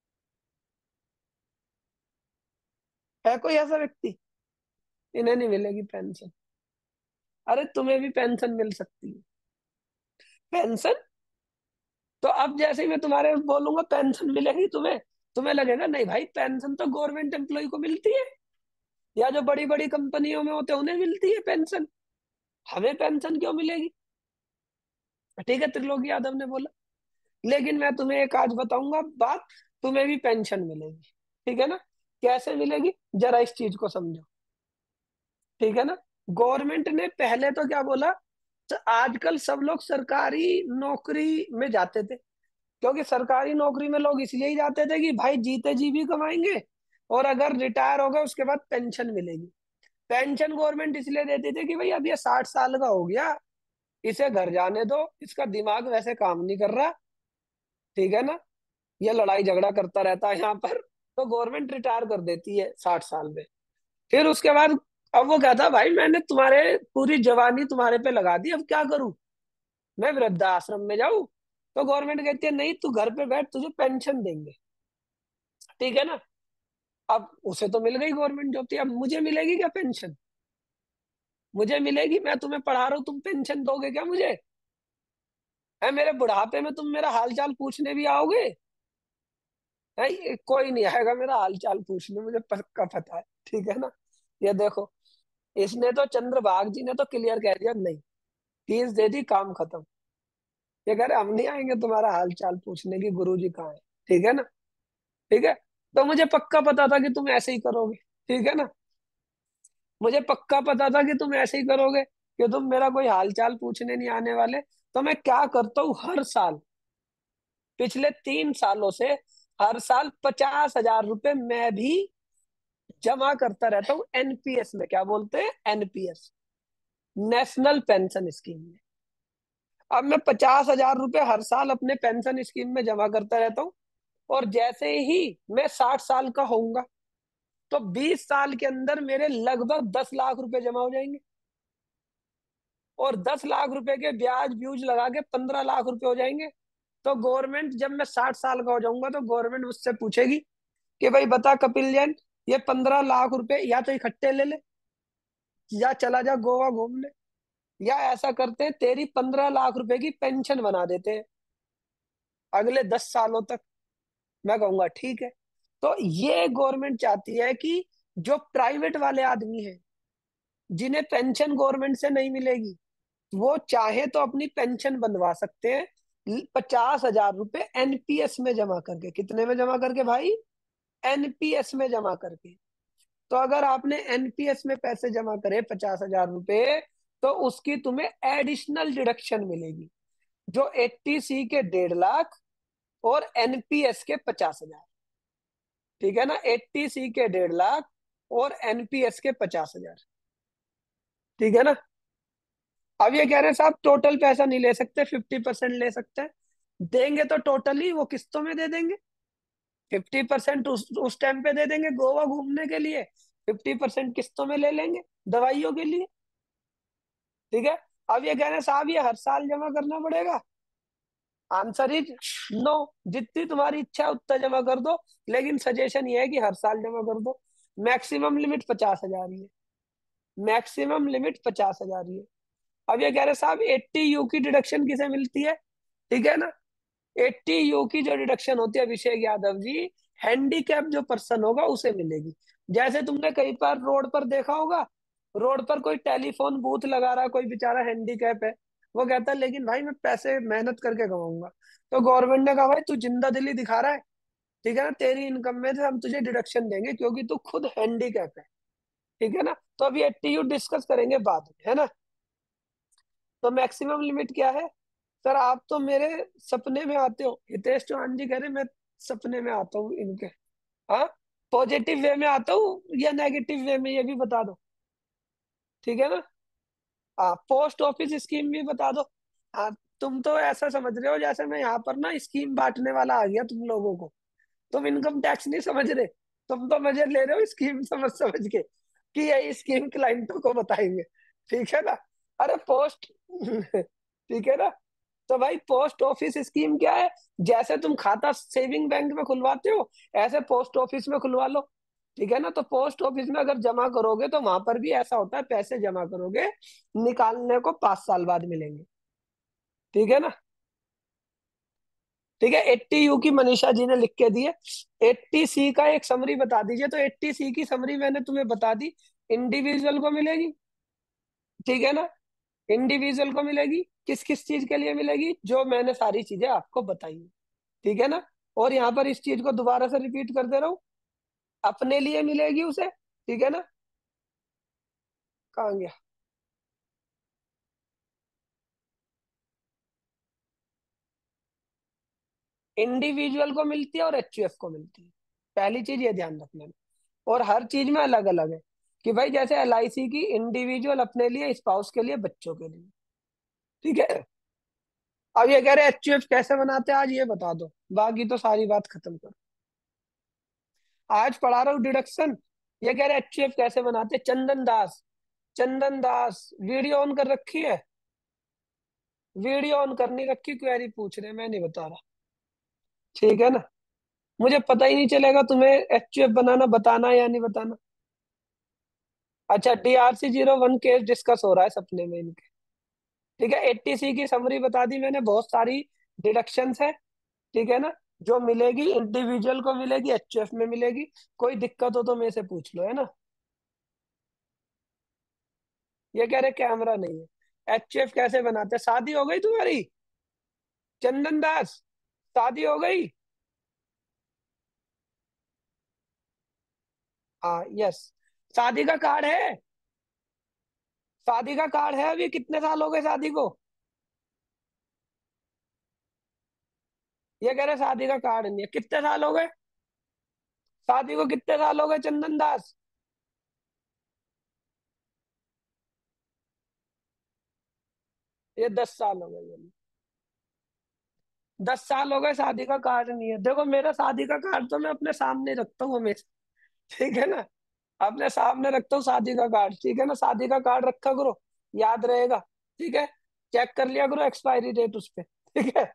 है कोई ऐसा व्यक्ति? इन्हें नहीं मिलेगी पेंशन। अरे तुम्हें भी पेंशन मिल सकती है। पेंशन, तो अब जैसे ही मैं तुम्हारे बोलूंगा पेंशन मिलेगी तुम्हें, तुम्हें लगेगा नहीं भाई पेंशन तो गवर्नमेंट एम्प्लॉय को मिलती है, या जो बड़ी बड़ी कंपनियों में होते हैं उन्हें मिलती है पेंशन, हमें पेंशन क्यों मिलेगी? ठीक है त्रिलोकी यादव ने बोला। लेकिन मैं तुम्हें एक आज बताऊंगा बात, तुम्हें भी पेंशन मिलेगी। ठीक है ना। कैसे मिलेगी जरा इस चीज को समझो। ठीक है ना। गवर्नमेंट ने पहले तो क्या बोला, तो आजकल सब लोग सरकारी नौकरी में जाते थे, क्योंकि सरकारी नौकरी में लोग इसलिए ही जाते थे कि भाई जीते जी भी कमाएंगे, और अगर रिटायर हो गए उसके बाद पेंशन मिलेगी। पेंशन गवर्नमेंट इसलिए देती थी कि भाई अब ये साठ साल का हो गया, इसे घर जाने दो, इसका दिमाग वैसे काम नहीं कर रहा। ठीक है ना। ये लड़ाई झगड़ा करता रहता है यहाँ पर, तो गवर्नमेंट रिटायर कर देती है साठ साल में। फिर उसके बाद अब वो कहता भाई मैंने तुम्हारे पूरी जवानी तुम्हारे पे लगा दी, अब क्या करूं, मैं वृद्धाश्रम में जाऊं? तो गवर्नमेंट कहती है नहीं तू घर पे बैठ, तुझे पेंशन देंगे। ठीक है ना। अब उसे तो मिल गई गवर्नमेंट जॉब थी, अब मुझे मिलेगी क्या पेंशन? मुझे मिलेगी? मैं तुम्हें पढ़ा रहा हूँ, तुम पेंशन दोगे क्या मुझे? है मेरे बुढ़ापे में तुम मेरा हाल चाल पूछने भी आओगे? है ये कोई नहीं आएगा मेरा हाल चाल पूछने, मुझे पक्का पता है। ठीक है ना? ये देखो, इसने तो चंद्रभाग जी ने तो क्लियर कह दिया, नहीं, फीस दे दी, काम खत्म। ये कह रहे हम नहीं आएंगे तुम्हारा हाल चाल पूछने की, गुरु जी कहाँ है। ठीक है ना? ठीक है। तो मुझे पक्का पता था कि तुम ऐसे ही करोगे। ठीक है ना? मुझे पक्का पता था कि तुम ऐसे ही करोगे, कि तुम मेरा कोई हाल चाल पूछने नहीं आने वाले। तो मैं क्या करता हूँ हर साल, पिछले तीन सालों से, हर साल पचास हजार रुपए मैं भी जमा करता रहता हूँ एनपीएस में। क्या बोलते हैं? एनपीएस, नेशनल पेंशन स्कीम में। अब मैं पचास हजार रुपये हर साल अपने पेंशन स्कीम में जमा करता रहता हूँ। और जैसे ही मैं साठ साल का होऊंगा, तो बीस साल के अंदर मेरे लगभग दस लाख रुपए जमा हो जाएंगे। और दस लाख रुपए के ब्याज ब्यूज लगा के पंद्रह लाख रुपए हो जाएंगे। तो गवर्नमेंट, जब मैं साठ साल का हो जाऊंगा, तो गवर्नमेंट मुझसे पूछेगी कि भाई बता कपिल जैन, ये पंद्रह लाख रुपए या तो इकट्ठे ले ले, या चला जा गोवा घूमने, या ऐसा करते हैं तेरी पंद्रह लाख रुपए की पेंशन बना देते हैं अगले दस सालों तक। मैं कहूंगा ठीक है। तो ये गवर्नमेंट चाहती है कि जो प्राइवेट वाले आदमी हैं, जिन्हें पेंशन गवर्नमेंट से नहीं मिलेगी, वो चाहे तो अपनी पेंशन बनवा सकते हैं पचास हजार रुपए एनपीएस में जमा करके। कितने में जमा करके भाई? एनपीएस में जमा करके। तो अगर आपने एनपीएस में पैसे जमा करे पचास हजार रुपए, तो उसकी तुम्हें एडिशनल डिडक्शन मिलेगी, जो एट्टी सी के डेढ़ लाख, और एनपीएस के पचास हजार। ठीक है ना? एट्टी सी के डेढ़ लाख, और एनपीएस के पचास हजार। ठीक है ना? अब ये कह रहे हैं साहब टोटल पैसा नहीं ले सकते, फिफ्टी परसेंट ले सकते हैं। देंगे तो टोटली वो किस्तों में दे देंगे। फिफ्टी परसेंट उस उस टाइम पे दे देंगे गोवा घूमने के लिए, फिफ्टी परसेंट किस्तों में ले लेंगे दवाइयों के लिए। ठीक है। अब ये कह रहे हैं साहब ये हर साल जमा करना पड़ेगा। Answer is no. जितनी तुम्हारी इच्छा है उतना जमा कर दो, लेकिन सजेशन ये है कि हर साल जमा कर दो। मैक्सिमम लिमिट पचास हजार ही है। मैक्सिमम लिमिट पचास हजार ही है। अब ये कह रहे साहब एट्टी यू की डिडक्शन किसे मिलती है? ठीक है ना? एट्टी यू की जो डिडक्शन होती है अभिषेक यादव जी, हैंडीकैप जो पर्सन होगा उसे मिलेगी। जैसे तुमने कई बार रोड पर देखा होगा, रोड पर कोई टेलीफोन बूथ लगा रहा है, कोई बेचारा हैंडीकैप है, वो कहता है लेकिन भाई मैं पैसे मेहनत करके कमाऊंगा। तो गवर्नमेंट ने कहा भाई तू जिंदा दिली दिखा रहा है, ठीक है ना, तेरी इनकम में से हम तुझे डिडक्शन देंगे क्योंकि तू खुद हैंडीकैप है। ठीक है ना? तो अभी एट्टी यू डिस्कस करेंगे बाद में, है ना? तो मैक्सिमम लिमिट क्या है? सर आप तो मेरे सपने में आते हो, हितेश चौहान जी कह रहे मैं सपने में आता हूँ इनके। हाँ, पॉजिटिव वे में आता हूँ या नेगेटिव वे में, ये भी बता दो। ठीक है ना? हाँ, पोस्ट ऑफिस स्कीम भी बता दो। हाँ, तुम तो ऐसा समझ रहे हो जैसे मैं यहाँ पर ना स्कीम बांटने वाला आ गया तुम लोगों को। तुम इनकम टैक्स नहीं समझ रहे, तुम तो मजे ले रहे हो स्कीम समझ समझ के, कि ये स्कीम क्लाइंटों को बताएंगे। ठीक है ना? अरे पोस्ट ठीक है ना? तो भाई पोस्ट ऑफिस स्कीम क्या है? जैसे तुम खाता सेविंग बैंक में खुलवाते हो, ऐसे पोस्ट ऑफिस में खुलवा लो। ठीक है ना? तो पोस्ट ऑफिस में अगर जमा करोगे तो वहां पर भी ऐसा होता है, पैसे जमा करोगे, निकालने को पांच साल बाद मिलेंगे। ठीक है ना? ठीक है। एट्टी यू की मनीषा जी ने लिख के दी है। एट्टी सी का एक समरी बता दीजिए। तो एट्टी सी की समरी मैंने तुम्हें बता दी। इंडिविजुअल को मिलेगी, ठीक है ना? इंडिविजुअल को मिलेगी, किस किस चीज के लिए मिलेगी? जो मैंने सारी चीजें आपको बताई हैं। ठीक है ना? और यहाँ पर इस चीज को दोबारा से रिपीट कर दे रहा हूँ, अपने लिए मिलेगी उसे। ठीक है ना? कहाँ गया? इंडिविजुअल को मिलती है और एचयूएफ को मिलती है। पहली चीज ये ध्यान रखना है। और हर चीज में अलग अलग है, कि भाई जैसे एल आई सी की इंडिविजुअल अपने लिए, स्पाउस के लिए, बच्चों के लिए। ठीक है। अब ये कह रहे एचयूएफ कैसे बनाते हैं आज ये बता दो, बाकी तो सारी बात खत्म करो। आज पढ़ा रहा हूँ डिडक्शन। ये कह रहे एचयूएफ कैसे बनाते हैं। चंदन दास, चंदन दास वीडियो ऑन कर रखी है? वीडियो ऑन करनी रखी, क्वेरी पूछ रहे हैं, मैं नहीं बता रहा। ठीक है ना? मुझे पता ही नहीं चलेगा तुम्हें एचयूएफ बनाना बताना या नहीं बताना। अच्छा, DRC zero one case discuss हो रहा है सपने में इनके। ठीक है, एटीसी की समरी बता दी मैंने, बहुत सारी डिडक्शंस है। ठीक है ना, जो मिलेगी इंडिविजुअल को मिलेगी, एचयूएफ में मिलेगी। कोई दिक्कत हो तो मेरे से पूछ लो, है ना। ये कह रहे कैमरा नहीं है, एचयूएफ कैसे बनाते हैं? शादी हो गई तुम्हारी चंदन दास? शादी हो गई? हाँ, यस। शादी का कार्ड है? शादी का कार्ड है? अभी कितने साल हो गए शादी को? ये कह रहे शादी का कार्ड नहीं है, कितने साल हो गए शादी को? कितने साल हो गए चंदन दास? ये दस साल हो गए ये। दस साल हो गए, शादी का कार्ड नहीं है। देखो, मेरा शादी का कार्ड तो मैं अपने सामने रखता हूँ हमेशा। ठीक है ना, अपने सामने रखता हूँ शादी का कार्ड। ठीक है ना, शादी का कार्ड रखा करो, याद रहेगा। ठीक है, चेक कर लिया करो एक्सपायरी डेट उस पे। ठीक है।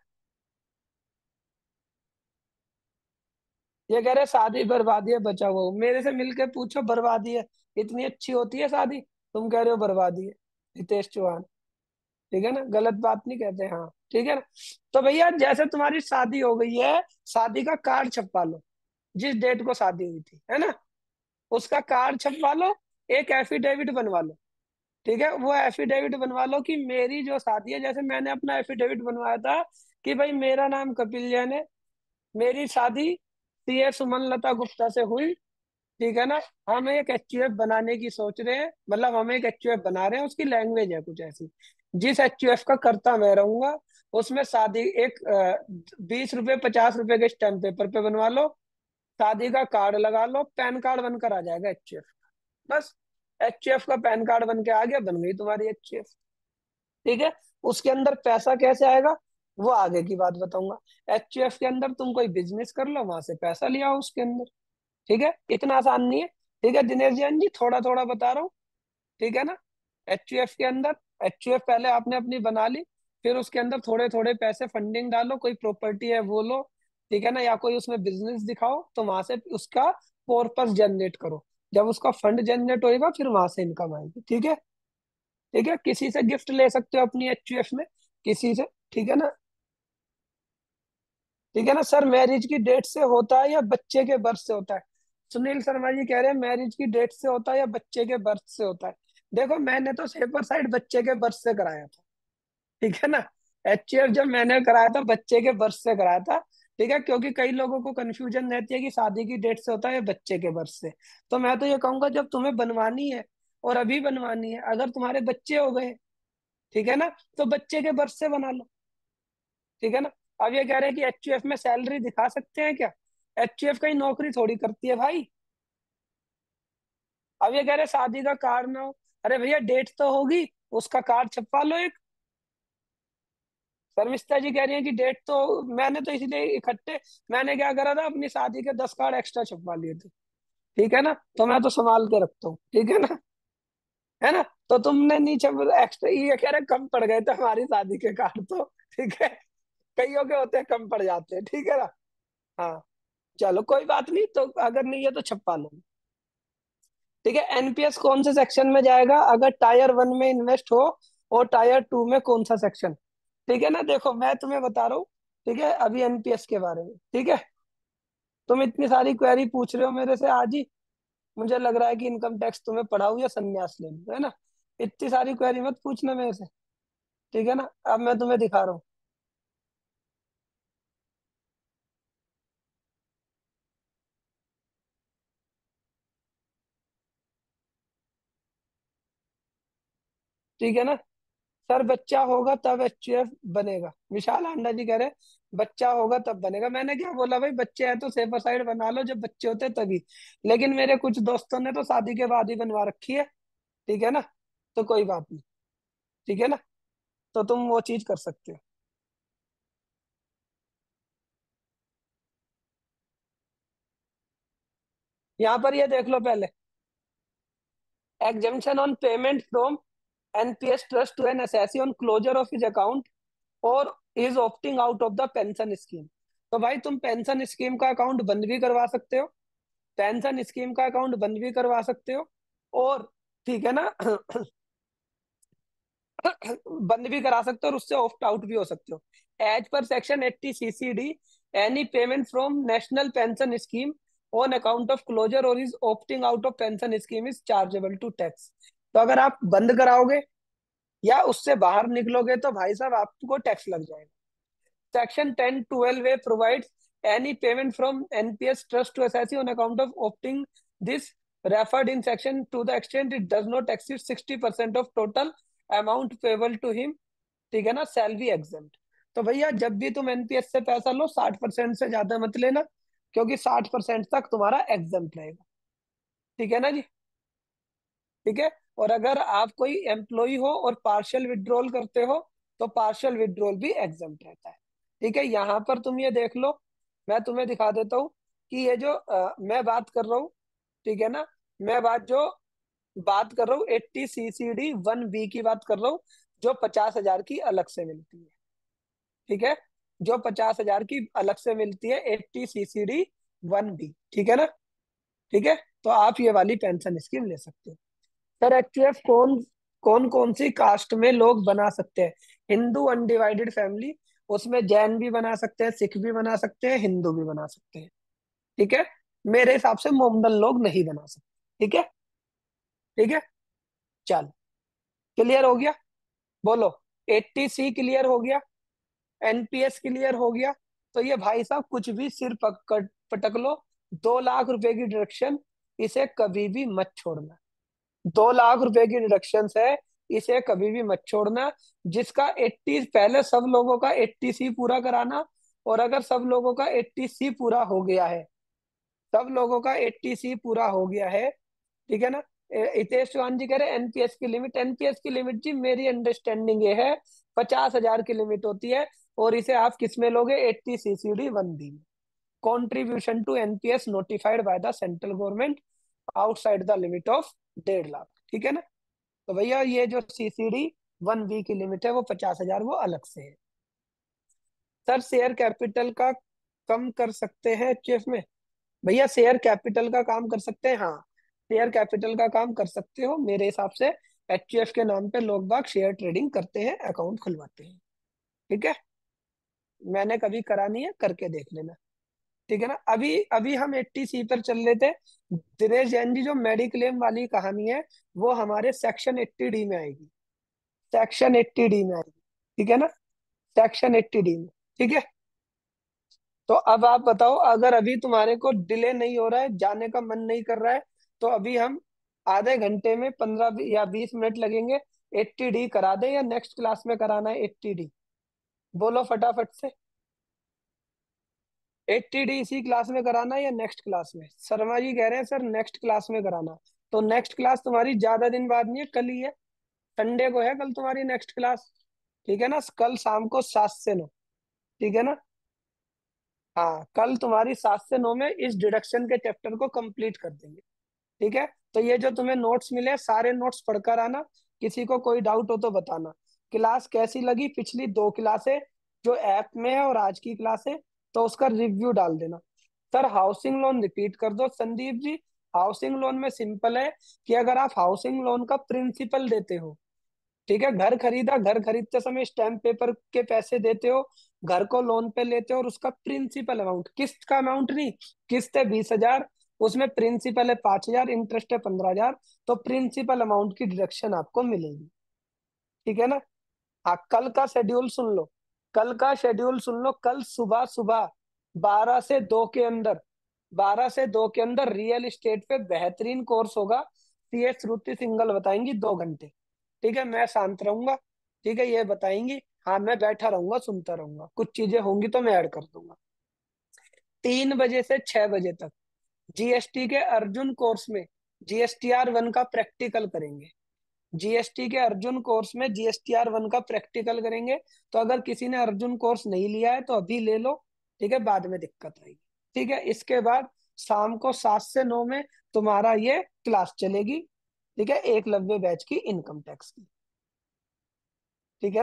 ये कह रहे शादी बर्बादी है, बचा हुआ हूँ। मेरे से मिलके पूछो, बर्बादी है? इतनी अच्छी होती है शादी? तुम कह रहे हो बर्बादी है। हितेश चौहान। ठीक है ना, गलत बात नहीं कहते, हाँ। ठीक है ना। तो भैया, जैसे तुम्हारी शादी हो गई है, शादी का कार्ड छपवा लो, जिस डेट को शादी हुई थी, है ना, उसका कार्ड छपवा लो। एक एफिडेविट बनवा लो। ठीक है, वो एफिडेविट बनवा लो कि मेरी जो शादी है, जैसे मैंने अपना एफिडेविट बनवाया था कि भाई मेरा नाम कपिल जैन है, मेरी शादी सी ए सुमन लता गुप्ता से हुई। ठीक है ना, हम एक एचयूएफ बनाने की सोच रहे हैं, मतलब हम एक एचयूएफ बना रहे हैं, उसकी लैंग्वेज है कुछ ऐसी। जिस एचयूएफ का करता मैं रहूंगा, उसमें शादी एक बीस रुपए पचास रुपए के स्टैम्प पेपर पे बनवा लो, शादी का कार्ड लगा लो, पैन कार्ड बनकर आ जाएगा एचयूएफ। बस, एचयूएफ का पैन कार्ड बन के आ गया, बन गई तुम्हारी एचयूएफ। ठीक है। उसके अंदर पैसा कैसे आएगा, वो आगे की बात बताऊंगा। एचयूएफ के अंदर तुम कोई बिजनेस कर लो, वहां से पैसा लिया आओ उसके अंदर। ठीक है, इतना आसान नहीं है। ठीक है दिनेश जैन जी, थोड़ा थोड़ा बता रहा हूँ। ठीक है ना, एचयूएफ के अंदर, एचयूएफ पहले आपने अपनी बना ली, फिर उसके अंदर थोड़े थोड़े पैसे फंडिंग डालो, कोई प्रॉपर्टी है वो लो। ठीक है ना, या कोई उसमें बिजनेस दिखाओ, तो वहां से उसका कॉर्पस जनरेट करो। जब उसका फंड जनरेट होएगा, फिर वहां से इनकम आएगी। ठीक है। ठीक है, किसी से गिफ्ट ले सकते हो अपनी एचयूएफ में, किसी से। ठीक है ना। ठीक है ना सर, मैरिज की डेट से होता है या बच्चे के बर्थ से होता है? सुनील शर्मा जी कह रहे हैं मैरिज की डेट से होता है या बच्चे के बर्थ से होता है? देखो, मैंने तो सेपर साइड बच्चे के बर्थ से कराया था। ठीक है ना, एचएफ जब मैंने कराया था, बच्चे के बर्थ से कराया था। ठीक है, क्योंकि कई लोगों को कंफ्यूजन रहती है कि शादी की डेट से होता है या बच्चे के बर्थ से। तो मैं तो ये कहूंगा, जब तुम्हें बनवानी है और अभी बनवानी है, अगर तुम्हारे बच्चे हो गए, ठीक है ना, तो बच्चे के बर्थ से बना लो। ठीक है ना। अब ये कह रहे हैं कि एचयूएफ में सैलरी दिखा सकते हैं क्या? एचयूएफ कहीं नौकरी थोड़ी करती है भाई। अब ये कह रहे हैं शादी का कार्ड ना हो। अरे भैया, डेट तो होगी, उसका कार्ड छपवा लो एक। शर्मिष्ठा जी कह रही है कि डेट तो, मैंने तो इसलिए इकट्ठे, मैंने क्या करा था, अपनी शादी के दस कार्ड एक्स्ट्रा छपवा लिए थे। ठीक है ना, तो मैं तो संभाल के रखता हूँ। ठीक है ना, है ना। तो तुमने नीचे एक्स्ट्रा, ये कह रहे कम पड़ गए थे हमारी शादी के कार्ड तो। ठीक है, कईयों के होते हैं कम पड़ जाते हैं। ठीक है ना। हाँ, चलो कोई बात नहीं, तो अगर नहीं है तो छपा लो। ठीक है, एनपीएस कौन से सेक्शन में जाएगा अगर टायर वन में इन्वेस्ट हो, और टायर टू में कौन सा सेक्शन? ठीक है ना, देखो मैं तुम्हें बता रहा हूँ। ठीक है, अभी एनपीएस के बारे में। ठीक है, तुम इतनी सारी क्वेरी पूछ रहे हो मेरे से आज ही, मुझे लग रहा है कि इनकम टैक्स तुम्हें पढ़ाऊँ या संन्यास ले लूं, है ना। इतनी सारी क्वेरी मत पूछना मेरे से। ठीक है ना, अब मैं तुम्हें दिखा रहा हूँ। ठीक है ना, सर बच्चा होगा तब एचयूएफ बनेगा, विशाल आंडा जी कह रहे हैं बच्चा होगा तब बनेगा। मैंने क्या बोला भाई, बच्चे हैं तो सेफर साइड बना लो, जब बच्चे होते तभी। लेकिन मेरे कुछ दोस्तों ने तो शादी के बाद ही बनवा रखी है। ठीक है ना, तो कोई बात नहीं। ठीक है ना, तो तुम वो चीज कर सकते हो। यहाँ पर ये देख लो पहले, exemption on payment from NPS trust to an SSC on closure of his account or is opting out of the pension scheme. तो भाई तुम पेंशन स्कीम का अकाउंट बंद भी करवा सकते हो, पेंशन स्कीम का अकाउंट बंद भी करवा सकते हो, और ठीक है ना बंद भी करा सकते हो और उससे ऑप्ट आउट भी हो सकते हो। As per section eighty C C D, any payment from national pension scheme on account of closure or is opting out of pension scheme is chargeable to tax. तो अगर आप बंद कराओगे या उससे बाहर निकलोगे तो भाई साहब आपको टैक्स लग जाएगा। Section ten twelve A provides any payment from NPS trust to SSC on account of opting this referred in section to the extent it does not exceed sixty percent of total amount payable to him, ठीक है ना, salary exempt. तो भैया जब भी तुम NPS से पैसा लो साठ परसेंट से ज्यादा मत लेना, क्योंकि साठ परसेंट तक तुम्हारा एग्जेम्प्ट रहेगा, ठीक है ना जी। ठीक है, और अगर आप कोई एम्प्लॉय हो और पार्शियल विड्रॉल करते हो तो पार्शियल विड्रॉल भी एग्जेम्प्ट रहता है। ठीक है, यहाँ पर तुम ये देख लो, मैं तुम्हें दिखा देता हूँ कि ये जो अ, मैं बात कर रहा हूँ, ठीक है ना, मैं बात जो बात कर रहा हूँ eighty C C D one B की बात कर रहा हूँ, जो पचास हजार की अलग से मिलती है। ठीक है, जो पचास हजार की अलग से मिलती है eighty C C D one B, ठीक है ना। ठीक है, तो आप ये वाली पेंशन स्कीम ले सकते हो। सर एचयूएफ कौन कौन कौन सी कास्ट में लोग बना सकते हैं? हिंदू अनडिवाइडेड फैमिली, उसमें जैन भी बना सकते हैं, सिख भी बना सकते हैं, हिंदू भी बना सकते हैं। ठीक है, मेरे हिसाब से मोमडन लोग नहीं बना सकते। ठीक है, ठीक है, चल, क्लियर हो गया? बोलो, एट्टी सी क्लियर हो गया, एनपीएस क्लियर हो गया। तो ये भाई साहब कुछ भी सिर पकड़ पटक लो, दो लाख रुपए की डिडक्शन, इसे कभी भी मत छोड़ना। दो लाख रुपए की डिडक्शन है, इसे कभी भी मत छोड़ना। जिसका एट्टी, पहले सब लोगों का एट्टी सी पूरा कराना, और अगर सब लोगों का एट्टी सी पूरा हो गया है, सब लोगों का एट्टी सी पूरा हो गया है, ठीक है ना। ए- हितेश चौहान जी कह रहे हैं एनपीएस की लिमिट, एनपीएस की लिमिट जी मेरी अंडरस्टैंडिंग ये है पचास हजार की लिमिट होती है, और इसे आप किस में लोगे? एट्टी सीसीडी वन बी में। Contribution to NPS notified by the central government outside the limit of डेढ़ लाख, ठीक है ना। तो भैया ये जो सीसीडी वन बी की लिमिट है वो पचास हजार वो अलग से है। सर शेयर कैपिटल का कम कर सकते हैं एचयूएफ में? भैया शेयर कैपिटल का काम कर सकते हैं, हाँ, शेयर कैपिटल का काम कर सकते हो मेरे हिसाब से। एचयूएफ के नाम पे लोग बाग शेयर ट्रेडिंग करते हैं, अकाउंट खुलवाते हैं। ठीक है, मैंने कभी करा नहीं है, करके देख लेना। ठीक है ना, अभी अभी हम एट्टी सी पर चल रहे थे। दिनेश जैन जी, जो मेडिक्लेम वाली कहानी है वो हमारे सेक्शन एट्टी डी में आएगी, सेक्शन एट्टी डी में आएगी, ठीक है ना, सेक्शन एट्टी डी में। ठीक है, तो अब आप बताओ, अगर अभी तुम्हारे को डिले नहीं हो रहा है, जाने का मन नहीं कर रहा है, तो अभी हम आधे घंटे में पंद्रह या बीस मिनट लगेंगे, एट्टी डी करा दें या नेक्स्ट क्लास में कराना है एट्टी डी? बोलो फटाफट से, एट्टी डी इसी क्लास में कराना है या नेक्स्ट क्लास में? शर्मा जी कह रहे हैं सर नेक्स्ट क्लास में कराना। तो नेक्स्ट क्लास तुम्हारी ज्यादा दिन बाद नहीं है, कल ही है, संडे को है कल तुम्हारी नेक्स्ट क्लास। ठीक है ना, कल शाम को सात से नौ, ठीक है ना। हाँ, कल तुम्हारी सात से नौ में इस डिडक्शन के चैप्टर को कंप्लीट कर देंगे। ठीक है, तो ये जो तुम्हें नोट्स मिले सारे नोट्स पढ़कर आना, किसी को कोई डाउट हो तो बताना। क्लास कैसी लगी पिछली दो क्लासें जो ऐप में है और आज की क्लास है, तो उसका रिव्यू डाल देना। सर हाउसिंग लोन रिपीट कर दो संदीप जी। हाउसिंग लोन में सिंपल है कि अगर आप हाउसिंग लोन का प्रिंसिपल देते हो, ठीक है, घर खरीदा, घर खरीदते समय स्टैम्प पेपर के पैसे देते हो, घर को लोन पे लेते हो, और उसका प्रिंसिपल अमाउंट, किस्त का अमाउंट नहीं, किस्त है बीस हजार, उसमें प्रिंसिपल है पांच हजार, इंटरेस्ट है पंद्रह हजार, तो प्रिंसिपल अमाउंट की डिडक्शन आपको मिलेगी। ठीक है ना। हाँ, कल का शेड्यूल सुन लो, कल का शेड्यूल सुन लो, कल सुबह सुबह बारह से दो के अंदर, बारह से दो के अंदर रियल एस्टेट पे बेहतरीन कोर्स होगा, सी एस श्रुति सिंगल बताएंगी दो घंटे। ठीक है, मैं शांत रहूंगा, ठीक है, ये बताएंगी, हाँ मैं बैठा रहूंगा सुनता रहूंगा, कुछ चीजें होंगी तो मैं ऐड कर दूंगा। तीन बजे से छह बजे तक जीएसटी के अर्जुन कोर्स में जीएसटीआर वन का प्रैक्टिकल करेंगे। जीएसटी के अर्जुन कोर्स में जीएसटीआर वन का प्रैक्टिकल करेंगे। तो अगर किसी ने अर्जुन कोर्स नहीं लिया है तो अभी ले लो, ठीक है, बाद में दिक्कत आएगी। ठीक है, इसके बाद शाम को सात से नौ में तुम्हारा ये क्लास चलेगी, ठीक है, एकलव्य बैच की इनकम टैक्स की। ठीक है ना,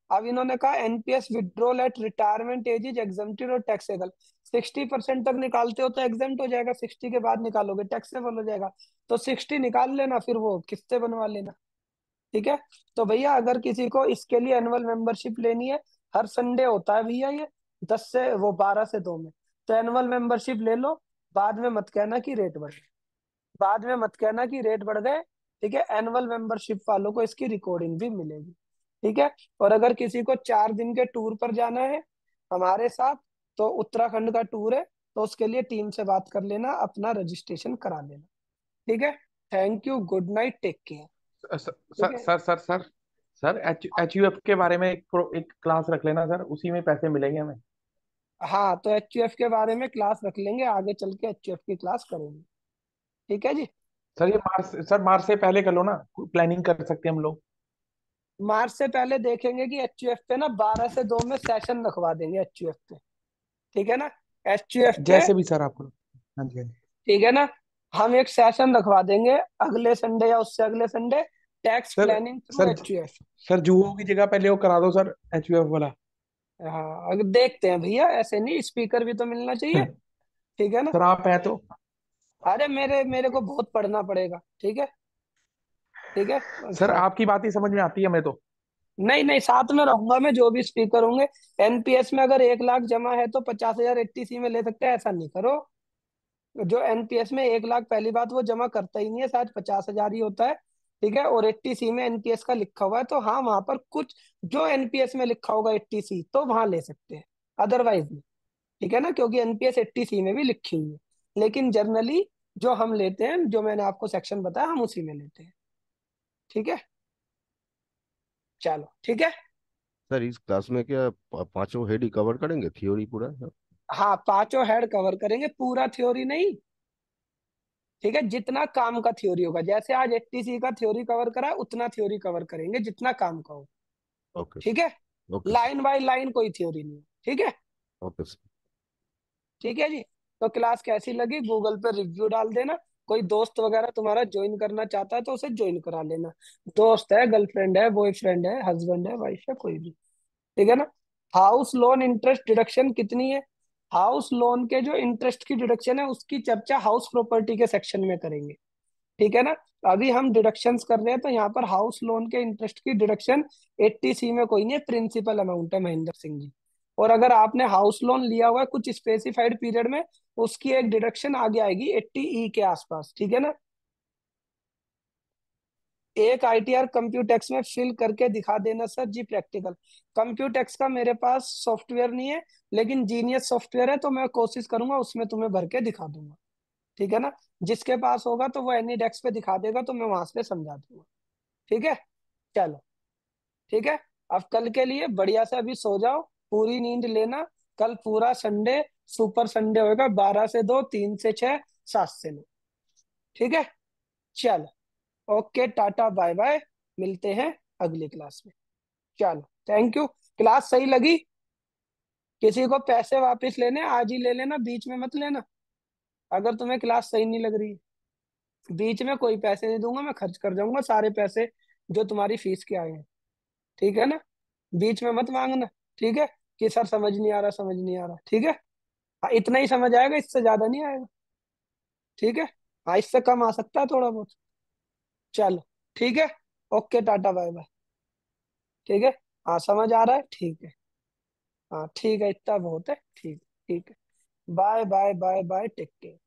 अब इन्होंने कहा NPS withdrawal at retirement age is exempted और टैक्सेबल। सिक्सटी परसेंट तक निकालते हो तो एग्जम्प्ट हो जाएगा, सिक्सटी के बाद निकालोगे टैक्सेबल हो जाएगा। तो सिक्सटी निकाल लेना, फिर वो किस्तें बनवा लेना। ठीक है। तो भैया अगर किसी को इसके लिए एनुअल मेंबरशिप लेनी है, हर संडे होता है भैया ये, दस से वो बारह से दो में, तो एनुअल मेंबरशिप ले लो। बाद में मत कहना कि रेट बढ़ गए, बाद में मत कहना कि रेट बढ़ गए। ठीक है, एनुअल मेंबरशिप वालों को इसकी रिकॉर्डिंग भी मिलेगी। ठीक है। और अगर किसी को चार दिन के टूर पर जाना है हमारे साथ, तो उत्तराखंड का टूर है, तो उसके लिए टीम से बात कर लेना, अपना रजिस्ट्रेशन करा लेना। ठीक है। Thank you, good night, take care. Sir ठीक सर है। Sir sir sir sir H H U F के बारे में एक प्रो- एक क्लास रख लेना सर, उसी में पैसे मिलेंगे हमें। हाँ, तो एच यू एफ के बारे में क्लास रख लेंगे, आगे चल के एच यू एफ की क्लास करेंगे। ठीक है जी। सर ये मार्च सर मार्च से पहले कर लो ना, प्लानिंग कर सकते हैं हम लोग। मार्च से पहले देखेंगे कि एच यू एफ पे ना बारह से दो में सेशन रखवा देंगे एच यू एफ पे। ठीक है ना। एच यू एफ पे। जैसे भी सर आपको। हाँ जी हाँ जी। ठीक है ना। हम एक सेशन रखवा देंगे अगले संडे या उससे अगले Sunday, tax sir planning through sir H U F. Sir जुओ की जगह पहले वो करा दो सर, एच यू एफ वाला। हाँ, अगर देखते हैं भैया, ऐसे नहीं, स्पीकर भी तो मिलना चाहिए। ठीक है ना। सर आप हैं तो। अरे मेरे मेरे को बहुत पढ़ना पड़ेगा। ठीक है। ठीक है। सर हाँ। आपकी बात ही समझ में आती है हमें तो। नहीं नहीं, साथ में रहूंगा मैं, जो भी स्पीकर होंगे। एनपीएस में अगर एक लाख जमा है तो पचास हजार एटीसी में ले सकते हैं, ऐसा नहीं करो। जो एनपीएस में एक लाख, पहली बात वो जमा करता ही नहीं है, शायद पचास हजार ही होता है। ठीक है। और एट्टी सी में एनपीएस का लिखा हुआ है, तो हाँ वहां पर कुछ जो एनपीएस में लिखा होगा एट्टी सी, तो वहां ले सकते हैं, अदरवाइज नहीं। ठीक है ना, क्योंकि एनपीएस एट्टी सी में भी लिखी हुई है। लेकिन जनरली जो हम लेते हैं, जो मैंने आपको सेक्शन बताया, हम उसी में लेते हैं। ठीक है। चलो ठीक है। सर इस क्लास में क्या पा- पांचों हेड ही कवर करेंगे, थ्योरी पूरा सर? हाँ, पांचों हेड कवर करेंगे, पूरा थ्योरी नहीं। ठीक है, जितना काम का थ्योरी होगा, जैसे आज एटीसी का थ्योरी कवर करा है, उतना थ्योरी कवर करेंगे जितना काम का हो। ओके ठीक है। Sir. Okay sir. Line by line कोई थ्योरी नहीं है। ठीक है। Okay sir. ठीक है जी। तो क्लास कैसी लगी, गूगल पे रिव्यू डाल देना। कोई दोस्त वगैरह तुम्हारा ज्वाइन करना चाहता है तो उसे ज्वाइन करा लेना। दोस्त है, गर्लफ्रेंड है, बॉयफ्रेंड है, हस्बैंड है, वाइफ है, कोई भी। ठीक है ना। हाउस लोन इंटरेस्ट डिडक्शन कितनी है, हाउस लोन के जो इंटरेस्ट की डिडक्शन है उसकी चर्चा हाउस प्रॉपर्टी के सेक्शन में करेंगे। ठीक है ना। अभी हम डिडक्शंस कर रहे हैं, तो यहाँ पर हाउस लोन के इंटरेस्ट की डिडक्शन एट्टी सी में कोई नहीं है, प्रिंसिपल अमाउंट है महेंद्र सिंह जी। और अगर आपने हाउस लोन लिया हुआ है कुछ स्पेसिफाइड पीरियड में, उसकी एक डिडक्शन आगे आएगी एट्टी ई के आसपास। ठीक है ना। एक आईटीआर कंप्यूटेक्स में फिल करके दिखा देना सर जी, प्रैक्टिकल। कंप्यूटेक्स का मेरे पास सॉफ्टवेयर नहीं है, लेकिन जीनियस सॉफ्टवेयर है, तो मैं कोशिश करूंगा उसमें तुम्हें भर के दिखा दूंगा। ठीक है ना। जिसके पास होगा तो वो एनी डेस्क पे दिखा देगा, तो मैं वहां से समझा दूंगा। ठीक है। चलो ठीक है। अब कल के लिए बढ़िया से अभी सो जाओ, पूरी नींद लेना। कल पूरा संडे सुपर संडे होगा, बारह से दो, तीन से छह, सात से नौ। ठीक है। चलो, ओके, टाटा बाय बाय, मिलते हैं अगली क्लास में। चलो, थैंक यू। क्लास सही लगी? किसी को पैसे वापस लेने आज ही ले लेना, बीच में मत लेना। अगर तुम्हें क्लास सही नहीं लग रही है, बीच में कोई पैसे नहीं दूंगा, मैं खर्च कर जाऊंगा सारे पैसे जो तुम्हारी फीस के आए हैं। ठीक है ना। बीच में मत मांगना। ठीक है। कि सर समझ नहीं आ रहा, समझ नहीं आ रहा। ठीक है। हाँ, इतना ही समझ आएगा, इससे ज्यादा नहीं आएगा। ठीक है। हाँ, इससे कम आ सकता है थोड़ा बहुत। चलो ठीक है। Okay, tata bye bye. ठीक है। हाँ, समझ आ रहा है, ठीक है। हाँ ठीक है, इतना बहुत है, ठीक। ठीक है। Bye bye bye bye, take care.